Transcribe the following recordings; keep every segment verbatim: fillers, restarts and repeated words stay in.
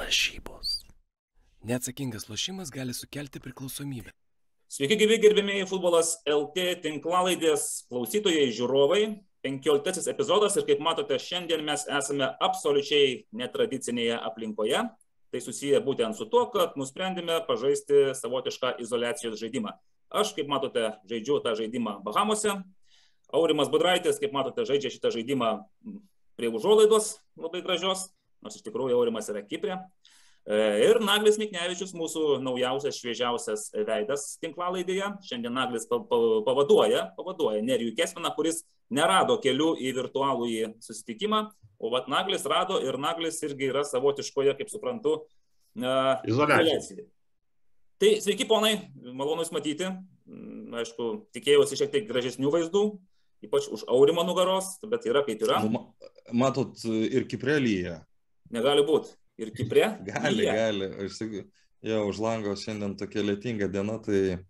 Lažybos. Neatsakingas lošimas gali sukelti priklausomybę. Sveiki gyvi gerbėmėjai Futbolas L T tinklalaidės klausytojai, žiūrovai. penkioliktasis epizodas ir kaip matote, šiandien mes esame absoliučiai netradicinėje aplinkoje. Tai susiję būtent su tuo, kad nusprendėme pažaisti savotišką izoliacijos žaidimą. Aš, kaip matote, žaidžiu tą žaidimą Bahamose. Aurimas Budraitis, kaip matote, žaidžia šitą žaidimą prie užuolaidos labai gražios, nors iš tikrųjų Aurimas yra Kiprė. Ir Naglis Miknevičius, mūsų naujausias, šviežiausias veidas tinklalaidėje. Šiandien Naglis pavaduoja, pavaduoja Nerijų Kesminą, kuris nerado kelių į virtualųjį susitikimą. O vat Naglis rado ir Naglis irgi yra savotiškoje, kaip suprantu, izoliacijoje. Tai sveiki ponai, malonu jūs matyti. Aišku, tikėjausi šiek tiek gražesnių vaizdų, ypač už Aurimo nugaros, bet yra kaip yra. Matot, ir Kiprelyje. Negali būti. Ir Kiprė? Gali, lyja. gali. Aš jau už lango šiandien tokia lietinga diena, tai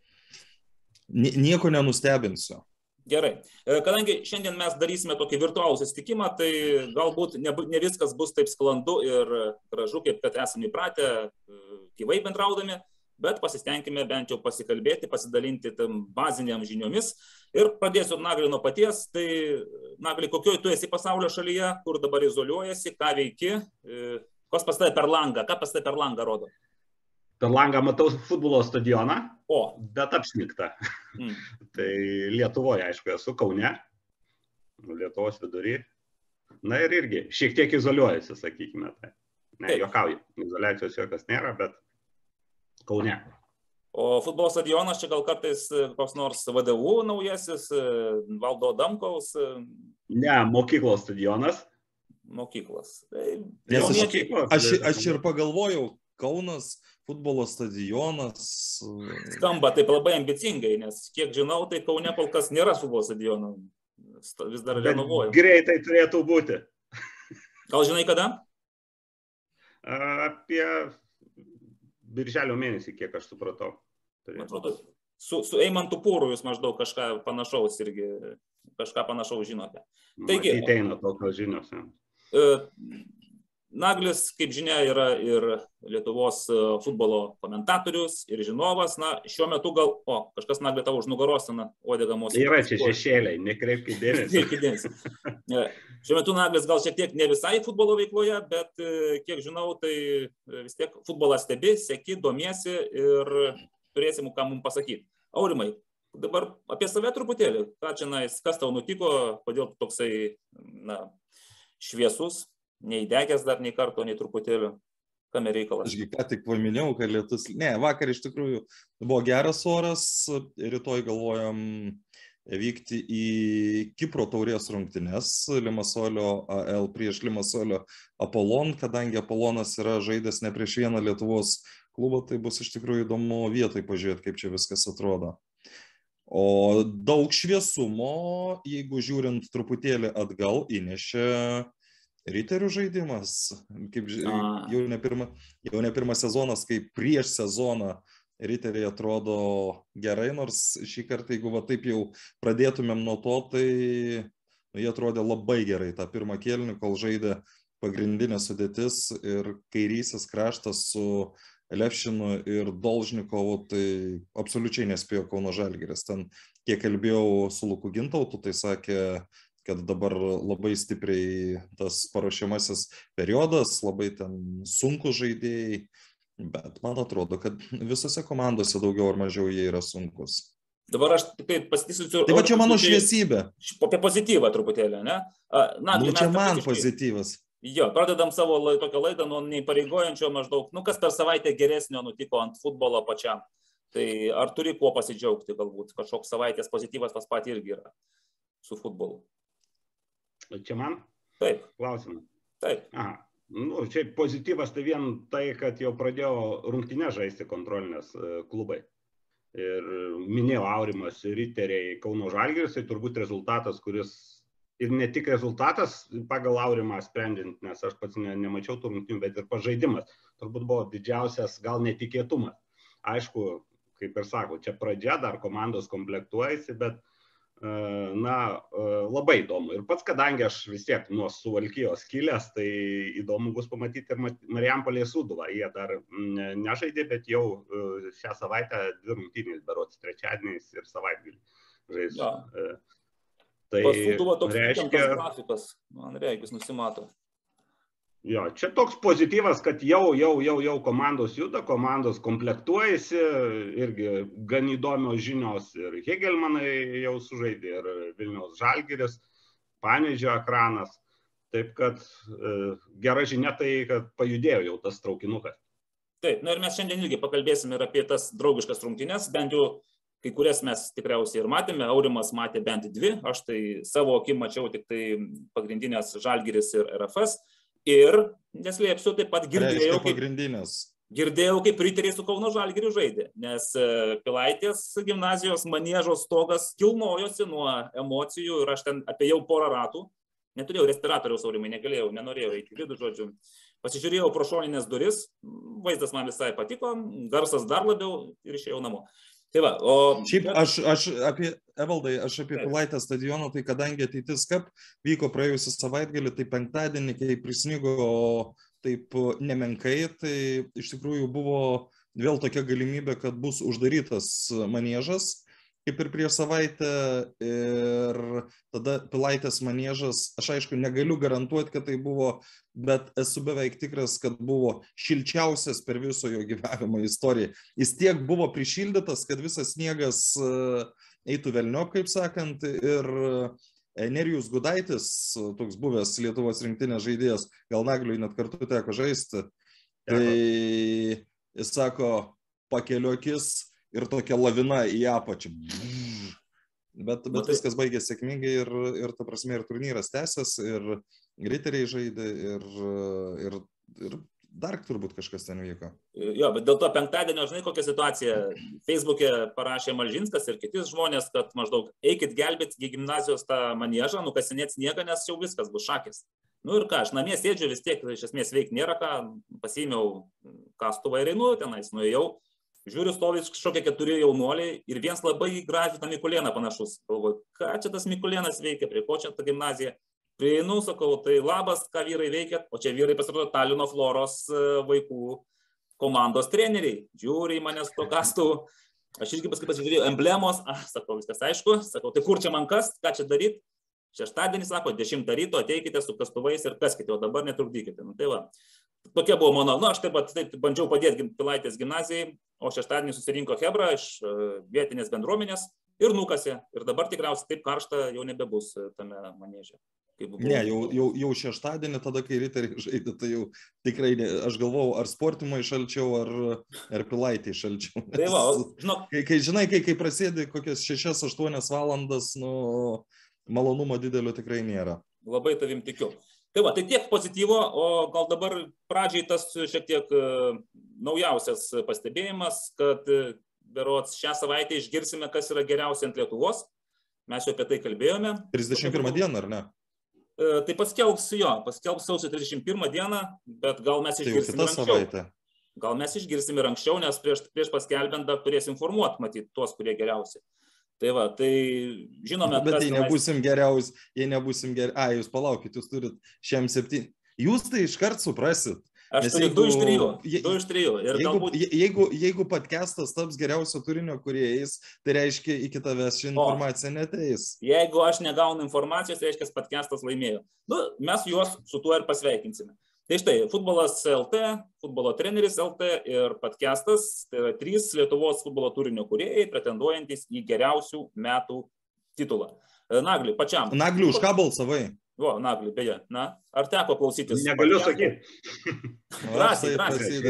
nieko nenustebinsiu. Gerai. Kadangi šiandien mes darysime tokį virtualų susitikimą, tai galbūt ne, ne viskas bus taip sklandu ir gražu, kaip kad esame įpratę gyvai bendraudami, bet pasistengime bent jau pasikalbėti, pasidalinti tam baziniam žiniomis. Ir pradėsiu Nagli nuo paties. Tai Nagli, kokioj tu esi pasaulio šalyje, kur dabar izoliuojasi, ką veiki? Kas pas tave per langą? Ką pas tave per langą rodo? Per langą matau futbolo stadioną, o. bet apsnigta. Mm. Tai Lietuvoje, aišku, esu Kaune, Lietuvos vidury. Na ir irgi šiek tiek izoliuojasi, sakykime. Tai. Ne, Taip. Juokauju, izoliacijos jokios nėra, bet Kaune. O futbolo stadionas čia gal kartais koks nors V D U naujasis, Valdo Adamkaus? Ne, mokyklos stadionas. Mokyklos. Tai, Nes aš, mokyklos, aš, aš ir pagalvojau, Kaunas, futbolo stadionas. Skamba taip labai ambicingai, nes kiek žinau, tai Kaune kol kas nėra futbolo stadiono. Vis dar renovuoju. Greitai turėtų būti. Gal žinai kada? Apie birželio mėnesį, kiek aš supratau. Atrodo, su, su Eimantu Pūru jūs maždaug kažką panašaus irgi, kažką panašaus žinote. Taigi, ateina tokios žinios. Naglis, kaip žinia, yra ir Lietuvos futbolo komentatorius ir žinovas. Na, šiuo metu gal, o, kažkas Nagli tavo už nugaros, na, uodega mūsų. Yra čia šešėliai, nekreipkite dėmesį. Šiuo metu Naglis gal šiek tiek ne visai futbolo veikloje, bet kiek žinau, tai vis tiek futbolą stebi, seki, domiesi ir turėsim, ką mums pasakyti. Aurimai, dabar apie save truputėlį. Ką čia, kas tau nutiko, kodėl toksai, na, šviesus, neįdegęs dar nei karto, nei truputėlį, kame reikalas. Ašgi ką tik paminėjau, kad lietus... Ne, vakar iš tikrųjų buvo geras oras, rytoj galvojam vykti į Kipro taurės rungtynes, Limasolio A L prieš Limasolio Apolon, kadangi Apolonas yra žaidęs ne prieš vieną Lietuvos klubą, tai bus iš tikrųjų įdomu vietai pažiūrėti, kaip čia viskas atrodo. O daug šviesumo, jeigu žiūrint truputėlį atgal, įnešė riterių žaidimas. Kaip, jau, ne pirma, jau ne pirmas sezonas, kai prieš sezoną riteriai atrodo gerai, nors šį kartą, jeigu va taip jau pradėtumėm nuo to, tai nu, jie atrodė labai gerai tą pirmą kėlinį, kol žaidė pagrindinė sudėtis ir kairysis kraštas su Levšinu ir Dolžnikovu, tai absoliučiai nespėjo Kauno Žalgiris. Ten, kiek kalbėjau su Luku Gintautu, tai sakė, kad dabar labai stipriai tas paruošiamasis periodas, labai ten sunku žaidėjai, bet man atrodo, kad visose komandose daugiau ar mažiau jie yra sunkus. Dabar aš tikrai pasitiksinsiu... Tai va čia mano šviesybė. Apie pozityvą truputėlį, ne? Na, nu, čia man pozityvas. Jo, pradedam savo lai, tokią laidą nuo neįpareigojančio maždaug, nu kas per savaitę geresnio nutiko ant futbolo pačiam. Tai ar turi kuo pasidžiaugti galbūt, kažkoks savaitės pozityvas pas pat irgi yra su futbolu. Čia man? Taip. Klausimą. Taip. Aha. Nu, čia pozityvas tai vien tai, kad jau pradėjo rungtyne žaisti kontrolinės klubai. Ir minėjau Aurimas, riteriai, Kauno Žalgiris, tai turbūt rezultatas, kuris ir ne tik rezultatas pagal Aurimą sprendžiant, nes aš pats ne, nemačiau tų rungtynių, bet ir pažaidimas. Turbūt buvo didžiausias gal netikėtumas. Aišku, kaip ir sako, čia pradžia, dar komandos komplektuojasi, bet na, labai įdomu. Ir pats, kadangi aš vis tiek nuo Suvalkijos kilęs, tai įdomu bus pamatyti ir Marijampolės Sūduvą. Jie dar nežaidė, bet jau šią savaitę dvi rungtynės berods, trečiadieniais ir savaitgalį žais. Ja. Tai Pas Sūduvą toks reiškia... grafikas, man reikės, nusimato. Jo, čia toks pozityvas, kad jau, jau, jau, jau komandos juda, komandos komplektuojasi, irgi gan įdomios žinios, ir Hegelmanai jau sužaidė, ir Vilniaus Žalgiris, Panevėžio ekranas. Taip kad e, gera žinia tai, kad pajudėjo jau tas traukinukas. Taip, na ir mes šiandien irgi pakalbėsime ir apie tas draugiškas rungtynes, bent jau kai kurias mes tikriausiai ir matėme, Aurimas matė bent dvi, aš tai savo akim mačiau tik tai pagrindinės Žalgiris ir R F S. Ir, neslėpsiu, taip pat girdėjau, kaip, girdėjau, kaip riteriai su Kauno Žalgiriu žaidė, nes Pilaitės gimnazijos maniežo stogas kilnojosi nuo emocijų ir aš ten apie jau porą ratų, neturėjau respiratoriaus, Aurimai, negalėjau, nenorėjau eiti vidų, žodžiu. Pasižiūrėjau pro šoninės duris, vaizdas man visai patiko, garsas dar labiau ir išėjau namo. Tai va, o... Šiaip aš, aš apie, Evaldai, aš apie Pilaitės stadioną, tai kadangi ateitis kap vyko praėjusią savaitgalį, tai penktadienį, kai prisnigo taip nemenkai, tai iš tikrųjų buvo vėl tokia galimybė, kad bus uždarytas maniežas, kaip ir prieš savaitę, ir tada Pilaitės maniežas, aš aišku negaliu garantuoti, kad tai buvo, bet esu beveik tikras, kad buvo šilčiausias per viso jo gyvenimo istoriją. Jis tiek buvo prišildytas, kad visas sniegas eitų velniop, kaip sakant, ir Nerijus Gudaitis, toks buvęs Lietuvos rinktinės žaidėjas, gal Nagliui net kartu teko žaisti, tai jis sako, pakeliokis ir tokia lavina į apačią. Bet, bet viskas baigėsi sėkmingai ir, ir ta prasme, ir turnyras tęsės, ir riteriai žaidė, ir, ir, ir dar turbūt kažkas ten vyko. Jo, bet dėl to penktadienio, žinai, kokia situacija. Facebook'e parašė Malžinskas ir kiti žmonės, kad maždaug eikit gelbėti gimnazijos tą maniežą, nukasinėt sniegą, nes jau viskas bus šakės. Nu ir ką, aš namie sėdžiu, vis tiek, iš esmės veik nėra ką, pasiėmiau kastuvą ir einu tenais, nuėjau. Žiūriu, stovi kažkokie keturi jaunuoliai ir vienas labai gražiai tą Mikulėną panašus. Galvoju, ką čia tas Mikulėnas veikia, prie ko čia ta gimnazija. Prieinu, sakau, tai labas, ką vyrai veikia, o čia vyrai pasirodo Talino Floros vaikų komandos treneriai. Žiūri į mane su to kastuvu. Aš irgi paskui pasižiūrėjau, emblemos, ah, sakau, viskas aišku, sakau, tai kur čia man kas, ką čia daryti? Šeštadienį, sako, dešimtą ryto ateikite su kastuvais ir kaskite, o dabar netrukdykite. Nu, tai va. Tokia buvo mano, nu, aš taip, taip bandžiau padėti Pilaitės gimnazijai, o šeštadienį susirinko Hebra iš vietinės bendruomenės ir nukasė. Ir dabar tikriausiai taip karšta jau nebebus tame manieže. Ne, jau, jau, jau šeštadienį, tada, kai riteriai žaidė, tai jau tikrai, ne, aš galvojau, ar sportimai šalčiau, ar, ar Pilaitė šalčiau. Tai va, žinok. Kai, kai, žinai, kai, kai prasidė kokias šešias aštuonias valandas, nu, malonumo didelio tikrai nėra. Labai tavim tikiu. Tai va, tai tiek pozityvo, o gal dabar pradžiai tas šiek tiek uh, naujausias pastebėjimas, kad uh, berods šią savaitę išgirsime, kas yra geriausia ant Lietuvos. Mes jau apie tai kalbėjome. trisdešimt pirmą dieną, ar ne? Uh, tai paskelbs jo, paskelbs sausio trisdešimt pirmą dieną, bet gal mes išgirsime tai anksčiau. Savaitę. Gal mes išgirsime ir anksčiau, nes prieš, prieš paskelbent dar turės informuoti, matyti, tuos, kurie geriausi. Tai va, tai žinome, bet kas... jei nebūsim geriausi, jei nebūsim geriausi... A, jūs palaukit, jūs turit šiam septyni... Jūs tai iškart suprasit. Aš turiu du iš trijų. Du iš trijų. Ir jeigu, galbūt... jeigu, jeigu podcastas taps geriausio turinio kūrėjais, tai reiškia, iki tavęs ši informacija neteis. Jeigu aš negaunu informacijos, tai reiškia, podcastas laimėjo. Nu, mes juos su tuo ir pasveikinsime. Tai štai, futbolas L T, futbolo treneris L T ir podcastas, tai yra trys Lietuvos futbolo turinio kūrėjai, pretenduojantis į geriausių metų titulą. Nagli, pačiam. Nagli, už ką balsavai? O, Nagli, beje. Na, ar teko klausytis? Negaliu sakyti. Drąsiai, drąsiai.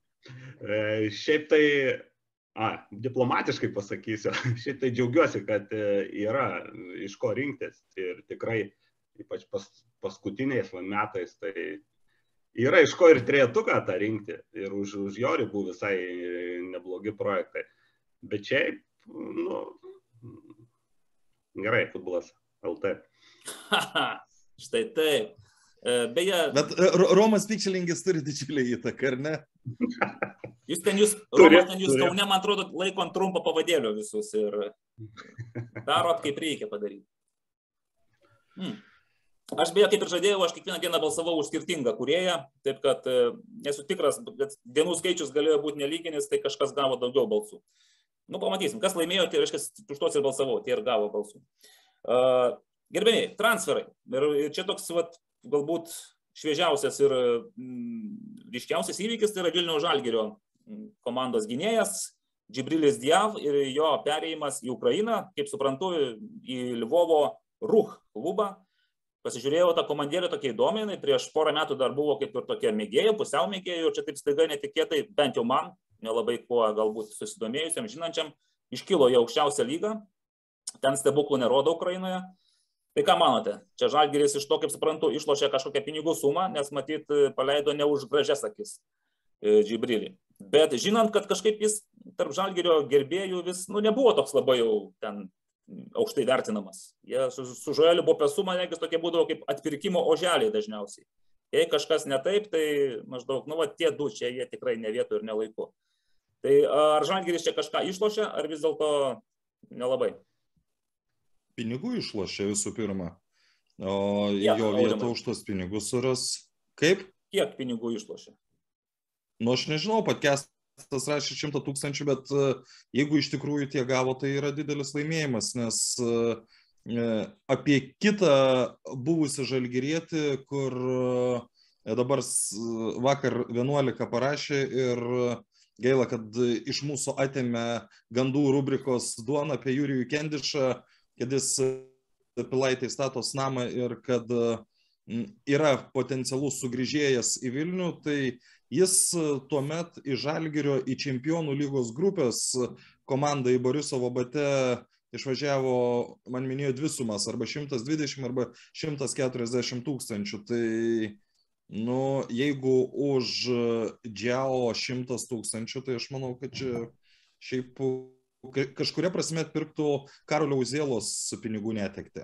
E, šiaip tai, a, diplomatiškai pasakysiu, šiaip tai džiaugiuosi, kad yra iš ko rinktis ir tikrai, ypač pas, paskutiniais metais, tai yra iš ko ir trejetuką tą rinkti ir už, už jo ribų visai neblogi projektai. Bet šiaip, nu, gerai, futbolas L T. Štai taip. Beje... Bet Romas Pikčelingis turi didžiulį įtaką, ar ne? Jūs ten jūs, Romas ten jūs Kaune, man atrodo, laikom trumpą pavadėlio visus ir... Darot, kaip reikia padaryti. Hmm. Aš beje, kaip ir žadėjau, aš kiekvieną dieną balsavau už skirtingą kūrėją, taip kad nesu tikras, bet dienų skaičius galėjo būti nelyginis, tai kažkas gavo daugiau balsų. Nu, pamatysim, kas laimėjo, tai reiškia, už tos ir balsavau, tie ir gavo balsų. Uh, Gerbėmiai, transferai. Ir čia toks, vat, galbūt šviežiausias ir mm, ryškiausias įvykis, tai yra Vilniaus Žalgirio komandos gynėjas Džibrilis Diav ir jo perėjimas į Ukrainą, kaip suprantu, į Lvovo Ruch klubą. Pasižiūrėjau tą komandėlę tokia įdomiai, prieš porą metų dar buvo kaip ir tokia mėgėjų, pusiau mėgėjų, ir čia taip staiga netikėtai, bent jau man, nelabai kuo galbūt susidomėjusiam, žinančiam, iškilo į aukščiausią lygą, ten stebuklų nerodo Ukrainoje. Tai ką manote, čia Žalgiris iš to, kaip suprantu, išlošė kažkokią pinigų sumą, nes matyt paleido ne už gražias akis Džibrilį. Bet žinant, kad kažkaip jis tarp Žalgirio gerbėjų vis, nu, nebuvo toks labai jau ten aukštai vertinamas. Jie su, su Žoeliu Bopesu, man regis, tokie būdavo kaip atpirkimo oželiai dažniausiai. Jei kažkas ne taip, tai maždaug, nu, va, tie du čia jie tikrai ne vietų ir ne laiku. Tai ar Žalgiris čia kažką išlošia, ar vis dėlto nelabai? Pinigų išlošia visų pirma. O ja, jo vietą už tos pinigus suras. Kaip? Kiek pinigų išlošia? Nu, aš nežinau, podcast tas rašė šimtą tūkstančių, bet jeigu iš tikrųjų tie gavo, tai yra didelis laimėjimas, nes apie kitą buvusią žalgirietį, kur dabar vakar vienuolika parašė ir gaila, kad iš mūsų atėmė gandų rubrikos duoną apie Jurijų Kendišą, kad jis Pilaitėj statos namą ir kad yra potencialus sugrįžėjas į Vilnių, tai jis tuomet į Žalgirio, į Čempionų lygos grupės komandą į Borisovo bate išvažiavo, man minėjo dvi sumas, arba šimtas dvidešimt, arba šimtas keturiasdešimt tūkstančių. Tai, nu, jeigu už Džiao šimtas tūkstančių, tai aš manau, kad čia šiaip kažkuria prasme atpirktų Karolio Uzėlos pinigų netekti.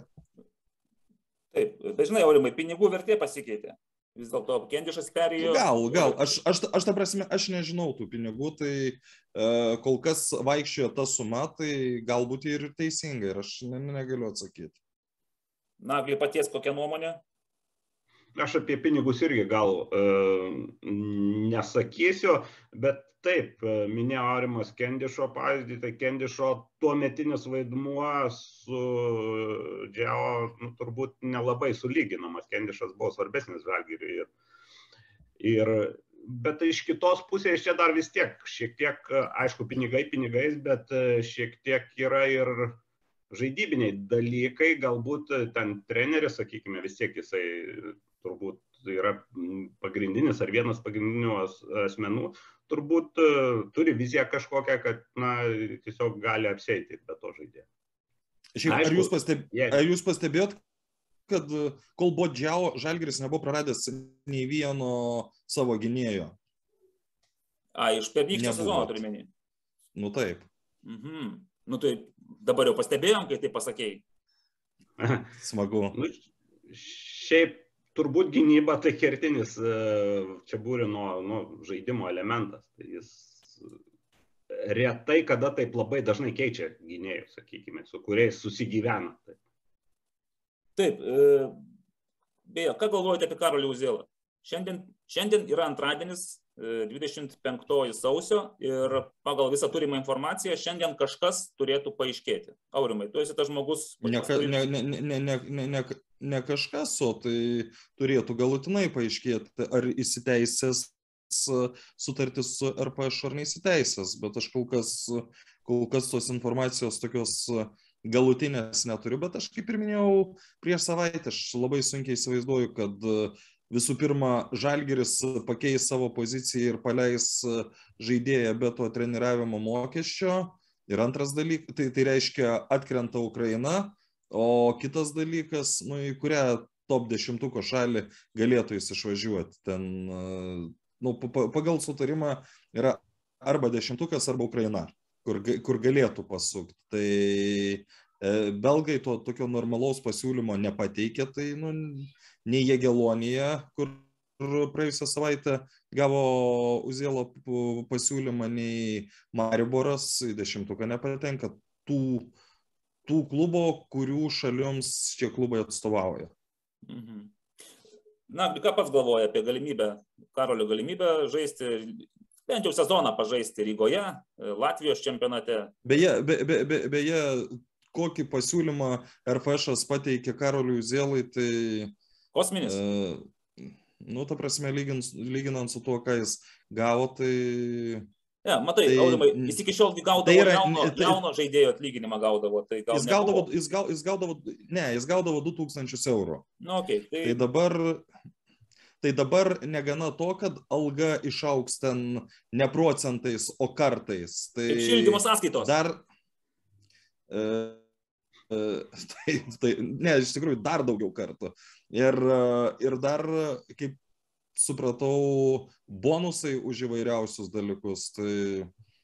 Taip, dažnai, Aurimai, pinigų vertė pasikeitė. Vis dėlto Kendišas perėjo. Gal, gal. Aš, aš, aš ta prasme, aš nežinau tų pinigų, tai uh, kol kas vaikščiojo ta suma, tai galbūt ir teisingai, ir aš ne, negaliu atsakyti. Nagli, paties kokią nuomonę? Aš apie pinigus irgi gal uh, nesakysiu, bet taip, minėjo Aurimas Kendišo pavyzdį, tai Kendišo tuometinis vaidmuo su Džiao, nu, turbūt nelabai sulyginamas. Kendišas buvo svarbesnis Žalgiriui. Ir, ir, bet iš kitos pusės čia dar vis tiek, šiek tiek, aišku, pinigai pinigais, bet šiek tiek yra ir žaidybiniai dalykai, galbūt ten treneris, sakykime, vis tiek jisai turbūt yra pagrindinis ar vienas pagrindinių asmenų, turbūt uh, turi viziją kažkokią, kad na, tiesiog gali apsėti be to žaidėjo. Šiaip, ar, jūs pasteb... yeah. ar jūs pastebėjot, kad kol buvo Džiao, Žalgiris nebuvo praradęs nei vieno savo gynėjo? A, iš pernykščio sezono turi menį. Nu taip. Mhm. Nu tai dabar jau pastebėjom, kai tai pasakėjai. Smagu. Nu, šiaip turbūt gynyba tai kertinis Čiaburino nu, žaidimo elementas. Tai jis retai kada taip labai dažnai keičia gynėjus, sakykime, su kuriais susigyvena. Taip, taip e, beje, ką galvojate apie Karolį Uzėlą? Šiandien, šiandien yra antradienis, dvidešimt penktoji sausio ir pagal visą turimą informaciją šiandien kažkas turėtų paaiškėti. Aurimai, tu esi tas žmogus... Ne, ne, ne, ne, ne, ne, ne, ne kažkas, o tai turėtų galutinai paaiškėti, ar įsiteisės sutartis su R P Š ar neįsiteisės, bet aš kol kas, kol kas tos informacijos tokios galutinės neturiu, bet aš kaip ir minėjau prieš savaitę, aš labai sunkiai įsivaizduoju, kad visų pirma, Žalgiris pakeis savo poziciją ir paleis žaidėją be to treniravimo mokesčio. Ir antras dalykas, tai, tai reiškia atkrenta Ukraina, o kitas dalykas, nu, į kurią top dešimtuko šalį galėtų jis išvažiuoti. Ten, nu, pagal sutarimą yra arba dešimtukas, arba Ukraina, kur, kur galėtų pasukti. Tai belgai to tokio normalaus pasiūlymo nepateikė, tai, nu, nei Jagelonija, kur praėjusią savaitę gavo Uzėlo pasiūlymą, nei Mariboras į dešimtuką nepatenka. Tų tų klubo, kurių šalims šie klubai atstovauja. Mhm. Na, ką pats galvoja apie galimybę, Karolio galimybę žaisti, bent jau sezoną pažaisti Rygoje, Latvijos čempionate? Beje, be, be, be, beje kokį pasiūlymą R F Š pateikė Karoliui Zėlai, tai... Kosminis? E, nu, ta prasme, lygint, lyginant su tuo, ką jis gavo, tai... Ne, matai, tai, Aurimai, jis iki šiol gaudavo tai yra, jauno, tai, jauno žaidėjo atlyginimą gaudavo. Tai gal jis, gaudavo, jis, gal, jis gaudavo, ne, jis gaudavo du tūkstančius eurų. Nu, okay, tai... Tai, dabar, tai dabar negana to, kad alga išauks ten ne procentais, o kartais. Tai kaip šildymo sąskaitos. Dar, e, e, tai, tai, ne, iš tikrųjų, dar daugiau kartų. Ir, ir dar, kaip supratau, bonusai už įvairiausius dalykus. Tai,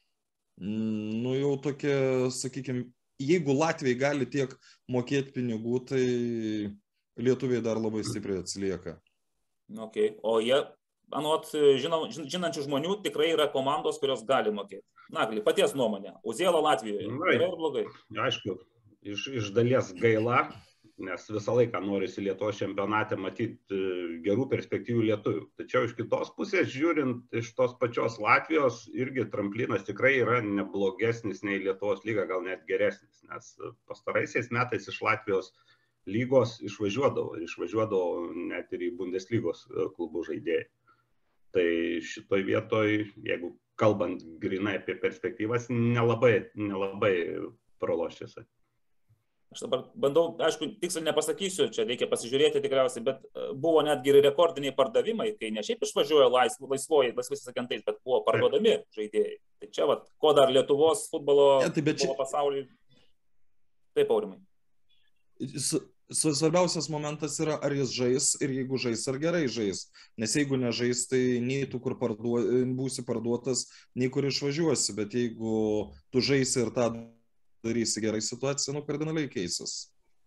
nu, jau tokie, sakykime, jeigu Latvijai gali tiek mokėti pinigų, tai lietuviai dar labai stipriai atsilieka. Okay. O jie, anot žinau, žinančių žmonių, tikrai yra komandos, kurios gali mokėti. Nagli, paties nuomonė. Uzėla Latvijoje. Gerai ir blogai? Aišku, iš, iš dalies gaila, nes visą laiką norisi Lietuvos čempionate matyti gerų perspektyvų lietuvių. Tačiau iš kitos pusės, žiūrint iš tos pačios Latvijos, irgi tramplinas tikrai yra neblogesnis nei Lietuvos lyga, gal net geresnis, nes pastaraisiais metais iš Latvijos lygos išvažiuodavo, ir išvažiuodavo net ir į Bundeslygos klubų žaidėjai. Tai šitoj vietoj, jeigu kalbant grinai apie perspektyvas, nelabai, nelabai pralošėsi. Aš dabar bandau, aišku, tiksliai nepasakysiu, čia reikia pasižiūrėti tikriausiai, bet buvo netgi ir rekordiniai pardavimai, kai ne šiaip išvažiuoja laisv, laisvoji, laisvaisiais agentais, bet buvo parduodami žaidėjai. Tai čia, vat, ko dar Lietuvos futbolo, ja, tai futbolo čia... pasaulyje. Taip, Aurimai. Svarbiausias momentas yra, ar jis žais ir jeigu žais, ar gerai žais. Nes jeigu nežais, tai nei tu, kur parduo, būsi parduotas, nei kur išvažiuosi. Bet jeigu tu žaisi ir tą darysi gerai, situacija, nu, kardinaliai keisis.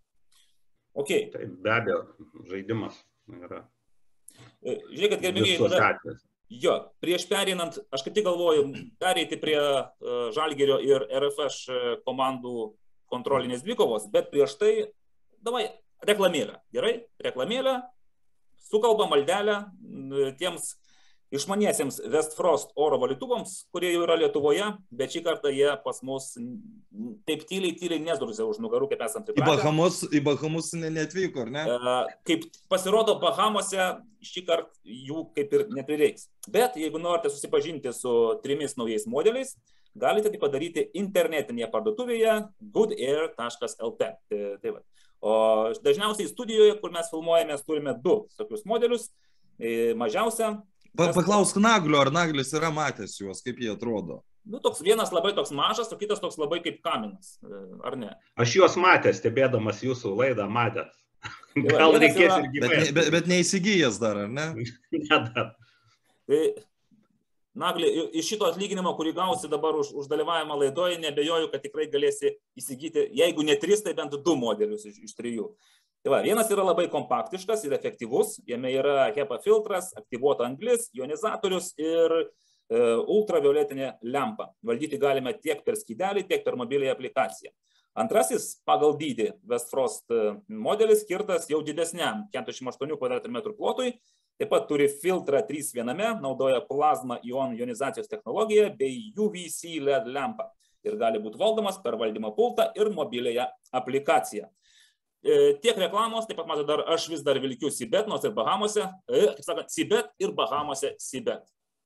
Okay. Tai be abejo, žaidimas yra. Žiūrėkit, gerbėmiai, jo, prieš pereinant, aš kaip tik galvoju, pereiti prie uh, Žalgirio ir R F Š komandų kontrolinės dvikovos, bet prieš tai, davai, reklamėlę, gerai? Reklamėlę, sukalba maldelę tiems išmaniesiems Westfrost oro valytuvams, kurie jau yra Lietuvoje, bet šį kartą jie pas mus taip tyliai, tyliai nesdruzė už nugarų, kaip esam pripratę. Į Bahamus, į Bahamus ne, neatvyko, ar ne? Kaip pasirodo, Bahamose šį kartą jų kaip ir neprireiks. Bet jeigu norite susipažinti su trimis naujais modeliais, galite tai padaryti internetinėje parduotuvėje goodair taškas el te. Tai va. O dažniausiai studijoje, kur mes filmuojamės, turime du tokius modelius. Mažiausia. Paklausk Naglio, ar Naglis yra matęs juos, kaip jie atrodo. Nu, toks vienas labai toks mažas, o kitas toks labai kaip kaminas, ar ne? Aš juos matęs, stebėdamas jūsų laidą matęs. Gal reikės yra... ir gyventi. Bet, bet, bet neįsigijęs dar, ar ne? Ne dar. Tai, Nagli, iš šito atlyginimo, kurį gausi dabar už, už dalyvavimą laidoje, nebejoju, kad tikrai galėsi įsigyti, jeigu ne tris, tai bent du modelius iš, iš trijų. Tai va, vienas yra labai kompaktiškas ir efektyvus, jame yra HEPA filtras, aktyvuota anglis, ionizatorius ir e, ultravioletinė lempa. Valdyti galime tiek per skydelį, tiek per mobiliąją aplikaciją. Antrasis pagal dydį Westfrost modelis skirtas jau didesniam keturiasdešimt aštuonių kvadratinių metrų plotui, taip pat turi filtrą trys viename, naudoja plazma ion ionizacijos technologiją bei U V C L E D lempą ir gali būti valdomas per valdymo pultą ir mobiliąją aplikaciją. Tiek reklamos, taip pat matote, dar aš vis dar vilkiu Sibet, nors ir Bahamose, kaip sakant, Sibet ir Bahamose Sibet.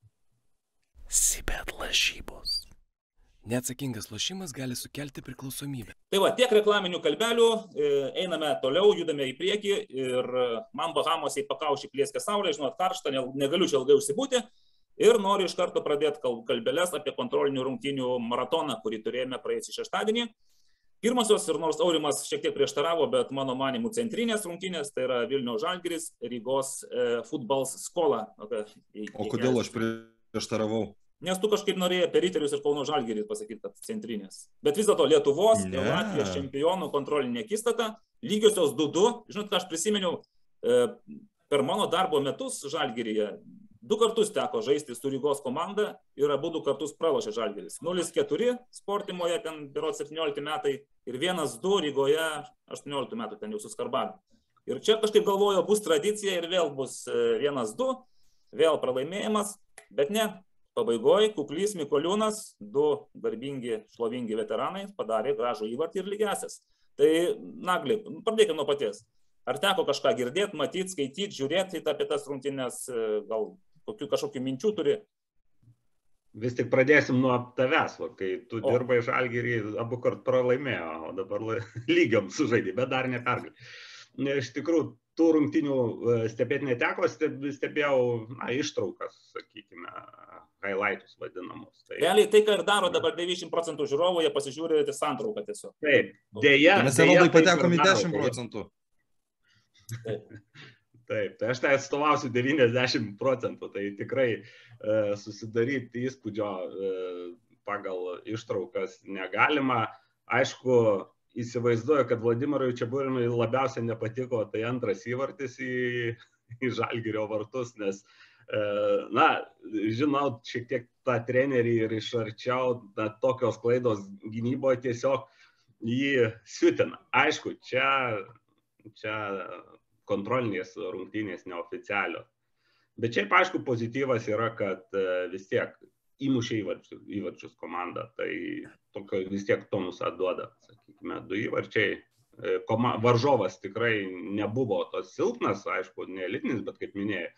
Sibet lažybos. Neatsakingas lošimas gali sukelti priklausomybę. Tai va, tiek reklaminių kalbelių, einame toliau, judame į priekį ir man Bahamose į pakaušį plieskia saulė, žinot, karšta, negaliu čia ilgai užsibūti ir noriu iš karto pradėti kalbeles apie kontrolinių rungtynių maratoną, kurį turėjome praėjusį šeštadienį. Pirmosios ir nors Aurimas šiek tiek prieštaravo, bet mano manimų centrinės rungtynės, tai yra Vilniaus Žalgiris, Rygos e, Futbols Skola. Okay. O kodėl aš prieštaravau? Nes tu kažkaip norėjai per Riterius ir Kauno Žalgirį pasakyti, kad centrinės. Bet vis dėlto Lietuvos ir Latvijos čempionų kontrolinė akistata, lygiosios du du. Žinot, ką aš prisiminiau, e, per mano darbo metus Žalgiryje, Du kartus teko žaisti su Rygos komanda ir abu du kartus pralošė Žalgiris. nulis keturi Sportimoje, ten berods septyniolikti metai, ir vienas du Rygoje aštuonioliktų metų, ten jau su Skarbanu. Ir čia kažkaip galvojo, bus tradicija ir vėl bus vienas du, vėl pralaimėjimas, bet ne. Pabaigoje Kuklys Mikoliūnas, du garbingi, šlovingi veteranai, padarė gražų įvartį ir lygiasias. Tai, Nagli, pradėkime nuo paties. Ar teko kažką girdėti, matyti, skaityti, žiūrėti apie tas rungtynes, gal kokių kažkokių minčių turi? Vis tik pradėsim nuo tavęs, va, kai tu O. dirbai Žalgirį, abu kart pralaimėjo, o dabar lygiam sužaidė, bet dar nepergalė. Iš tikrųjų, tų rungtynių stebėti neteko, stebėjau na, ištraukas, sakykime, highlightus vadinamus. Tai... Realiai tai, ką ir daro dabar devyniasdešimt procentų žiūrovų, jie pasižiūrė į santrauką tiesiog. Taip, dėja. Mes Evaldai patekom į dešimt procentų. Taip. Taip, tai aš tai atstovausiu devyniasdešimt procentų, tai tikrai e, susidaryti įspūdžio e, pagal ištraukas negalima. Aišku, įsivaizduoju, kad Vladimirui Čeburinui labiausiai nepatiko tai antras įvartis į, į Žalgirio vartus, nes, e, na, žinau, šiek tiek tą trenerį ir iš arčiau, na, tokios klaidos gynyboje tiesiog jį siutina. Aišku, čia, čia kontrolinės rungtynės neoficialios. Bet šiaip, aišku, pozityvas yra, kad vis tiek įmušė įvarčius, įvarčius komanda, tai tokio vis tiek tonusą duoda, sakykime, du įvarčiai. Koma, varžovas tikrai nebuvo tos silpnas, aišku, ne elitinis, bet kaip minėjai,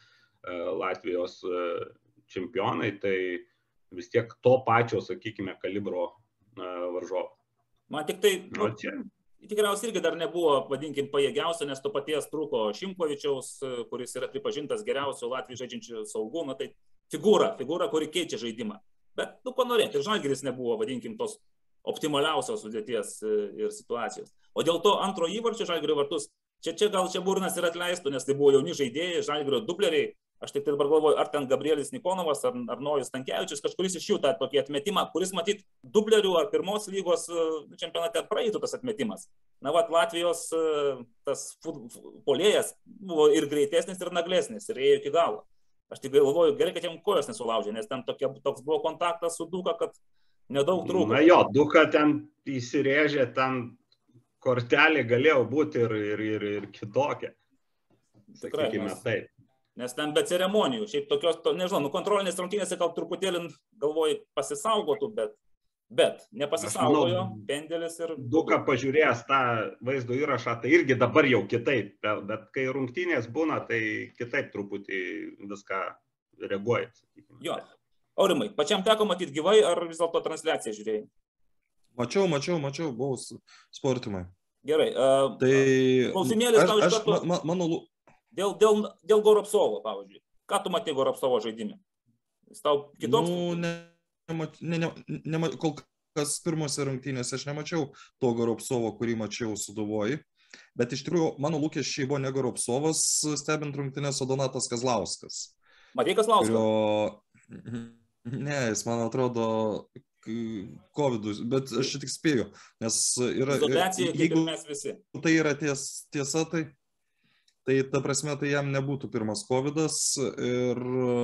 Latvijos čempionai, tai vis tiek to pačio, sakykime, kalibro varžovo. Man tik tai... O čia... Tikriausiai irgi dar nebuvo, vadinkim, pajėgiausio, nes to paties trūko Šimkovičiaus, kuris yra pripažintas geriausiu Latvijos žaidžiančių saugų, na tai figūra, figūra, kuri keičia žaidimą. Bet, nu, ko norėti, ir Žalgiris nebuvo, vadinkim, tos optimaliausios sudėties ir situacijos. O dėl to antro įvarčio Žalgirio vartus, čia, čia gal čia Burnas ir atleistų, nes tai buvo jauni žaidėjai, Žalgirio dubleriai. Aš tik tai dabar galvoju, ar ten Gabrielis Nikonovas, ar, ar Nojus Stankevičius, kažkuris iš jų tą tokį atmetimą, kuris matyt dublerių ar pirmos lygos čempionate praeitų tas atmetimas. Na, vat, Latvijos tas puolėjas buvo ir greitesnis, ir naglesnis, ir ėjo iki galo. Aš tik galvoju, gerai, kad jam kojos nesulaužė, nes ten tokia, toks buvo kontaktas su Duka, kad nedaug trūko. Na jo, Duka ten įsirėžė, ten kortelė galėjo būti ir, ir, ir, ir kitokia. Sakykime, nes... taip. Nes ten be ceremonijų, šiaip tokios, to, nežinau, nu kontrolinės rungtynėse gal truputėlį, galvoju, pasisaugotų, bet, bet nepasisaugojo, pendelis ir... Duka pažiūrėjęs tą vaizdo įrašą, tai irgi dabar jau kitaip, bet kai rungtynės būna, tai kitaip truputį viską reaguoja. Sakykime. Jo, Aurimai, pačiam teko matyti gyvai, ar vis dėlto transliaciją žiūrėjai? Mačiau, mačiau, mačiau, buvau Sportimai. Gerai, uh, tai... klausimėlis tau iš karto... Ma, mano... Dėl, dėl, dėl Goropsovo, pavyzdžiui. Ką tu matei Goropsovo žaidime? Jis tau kitoks? Nu, ne, ne, ne, ne, ne, kol kas pirmose rungtynėse aš nemačiau to Goropsovo, kurį mačiau Sūduvoj. Bet iš tikrųjų, mano lūkesčiai buvo ne Goropsovas, stebint rungtynės, o Donatas Kazlauskas. Matei Kazlauską? Kurio... Ne, jis man atrodo Covidus, bet aš tik spėju. Nes yra... Izoliacija, kaip ir mes visi. Tai yra ties, tiesa, tai... Tai ta prasme, tai jam nebūtų pirmas Covidas ir,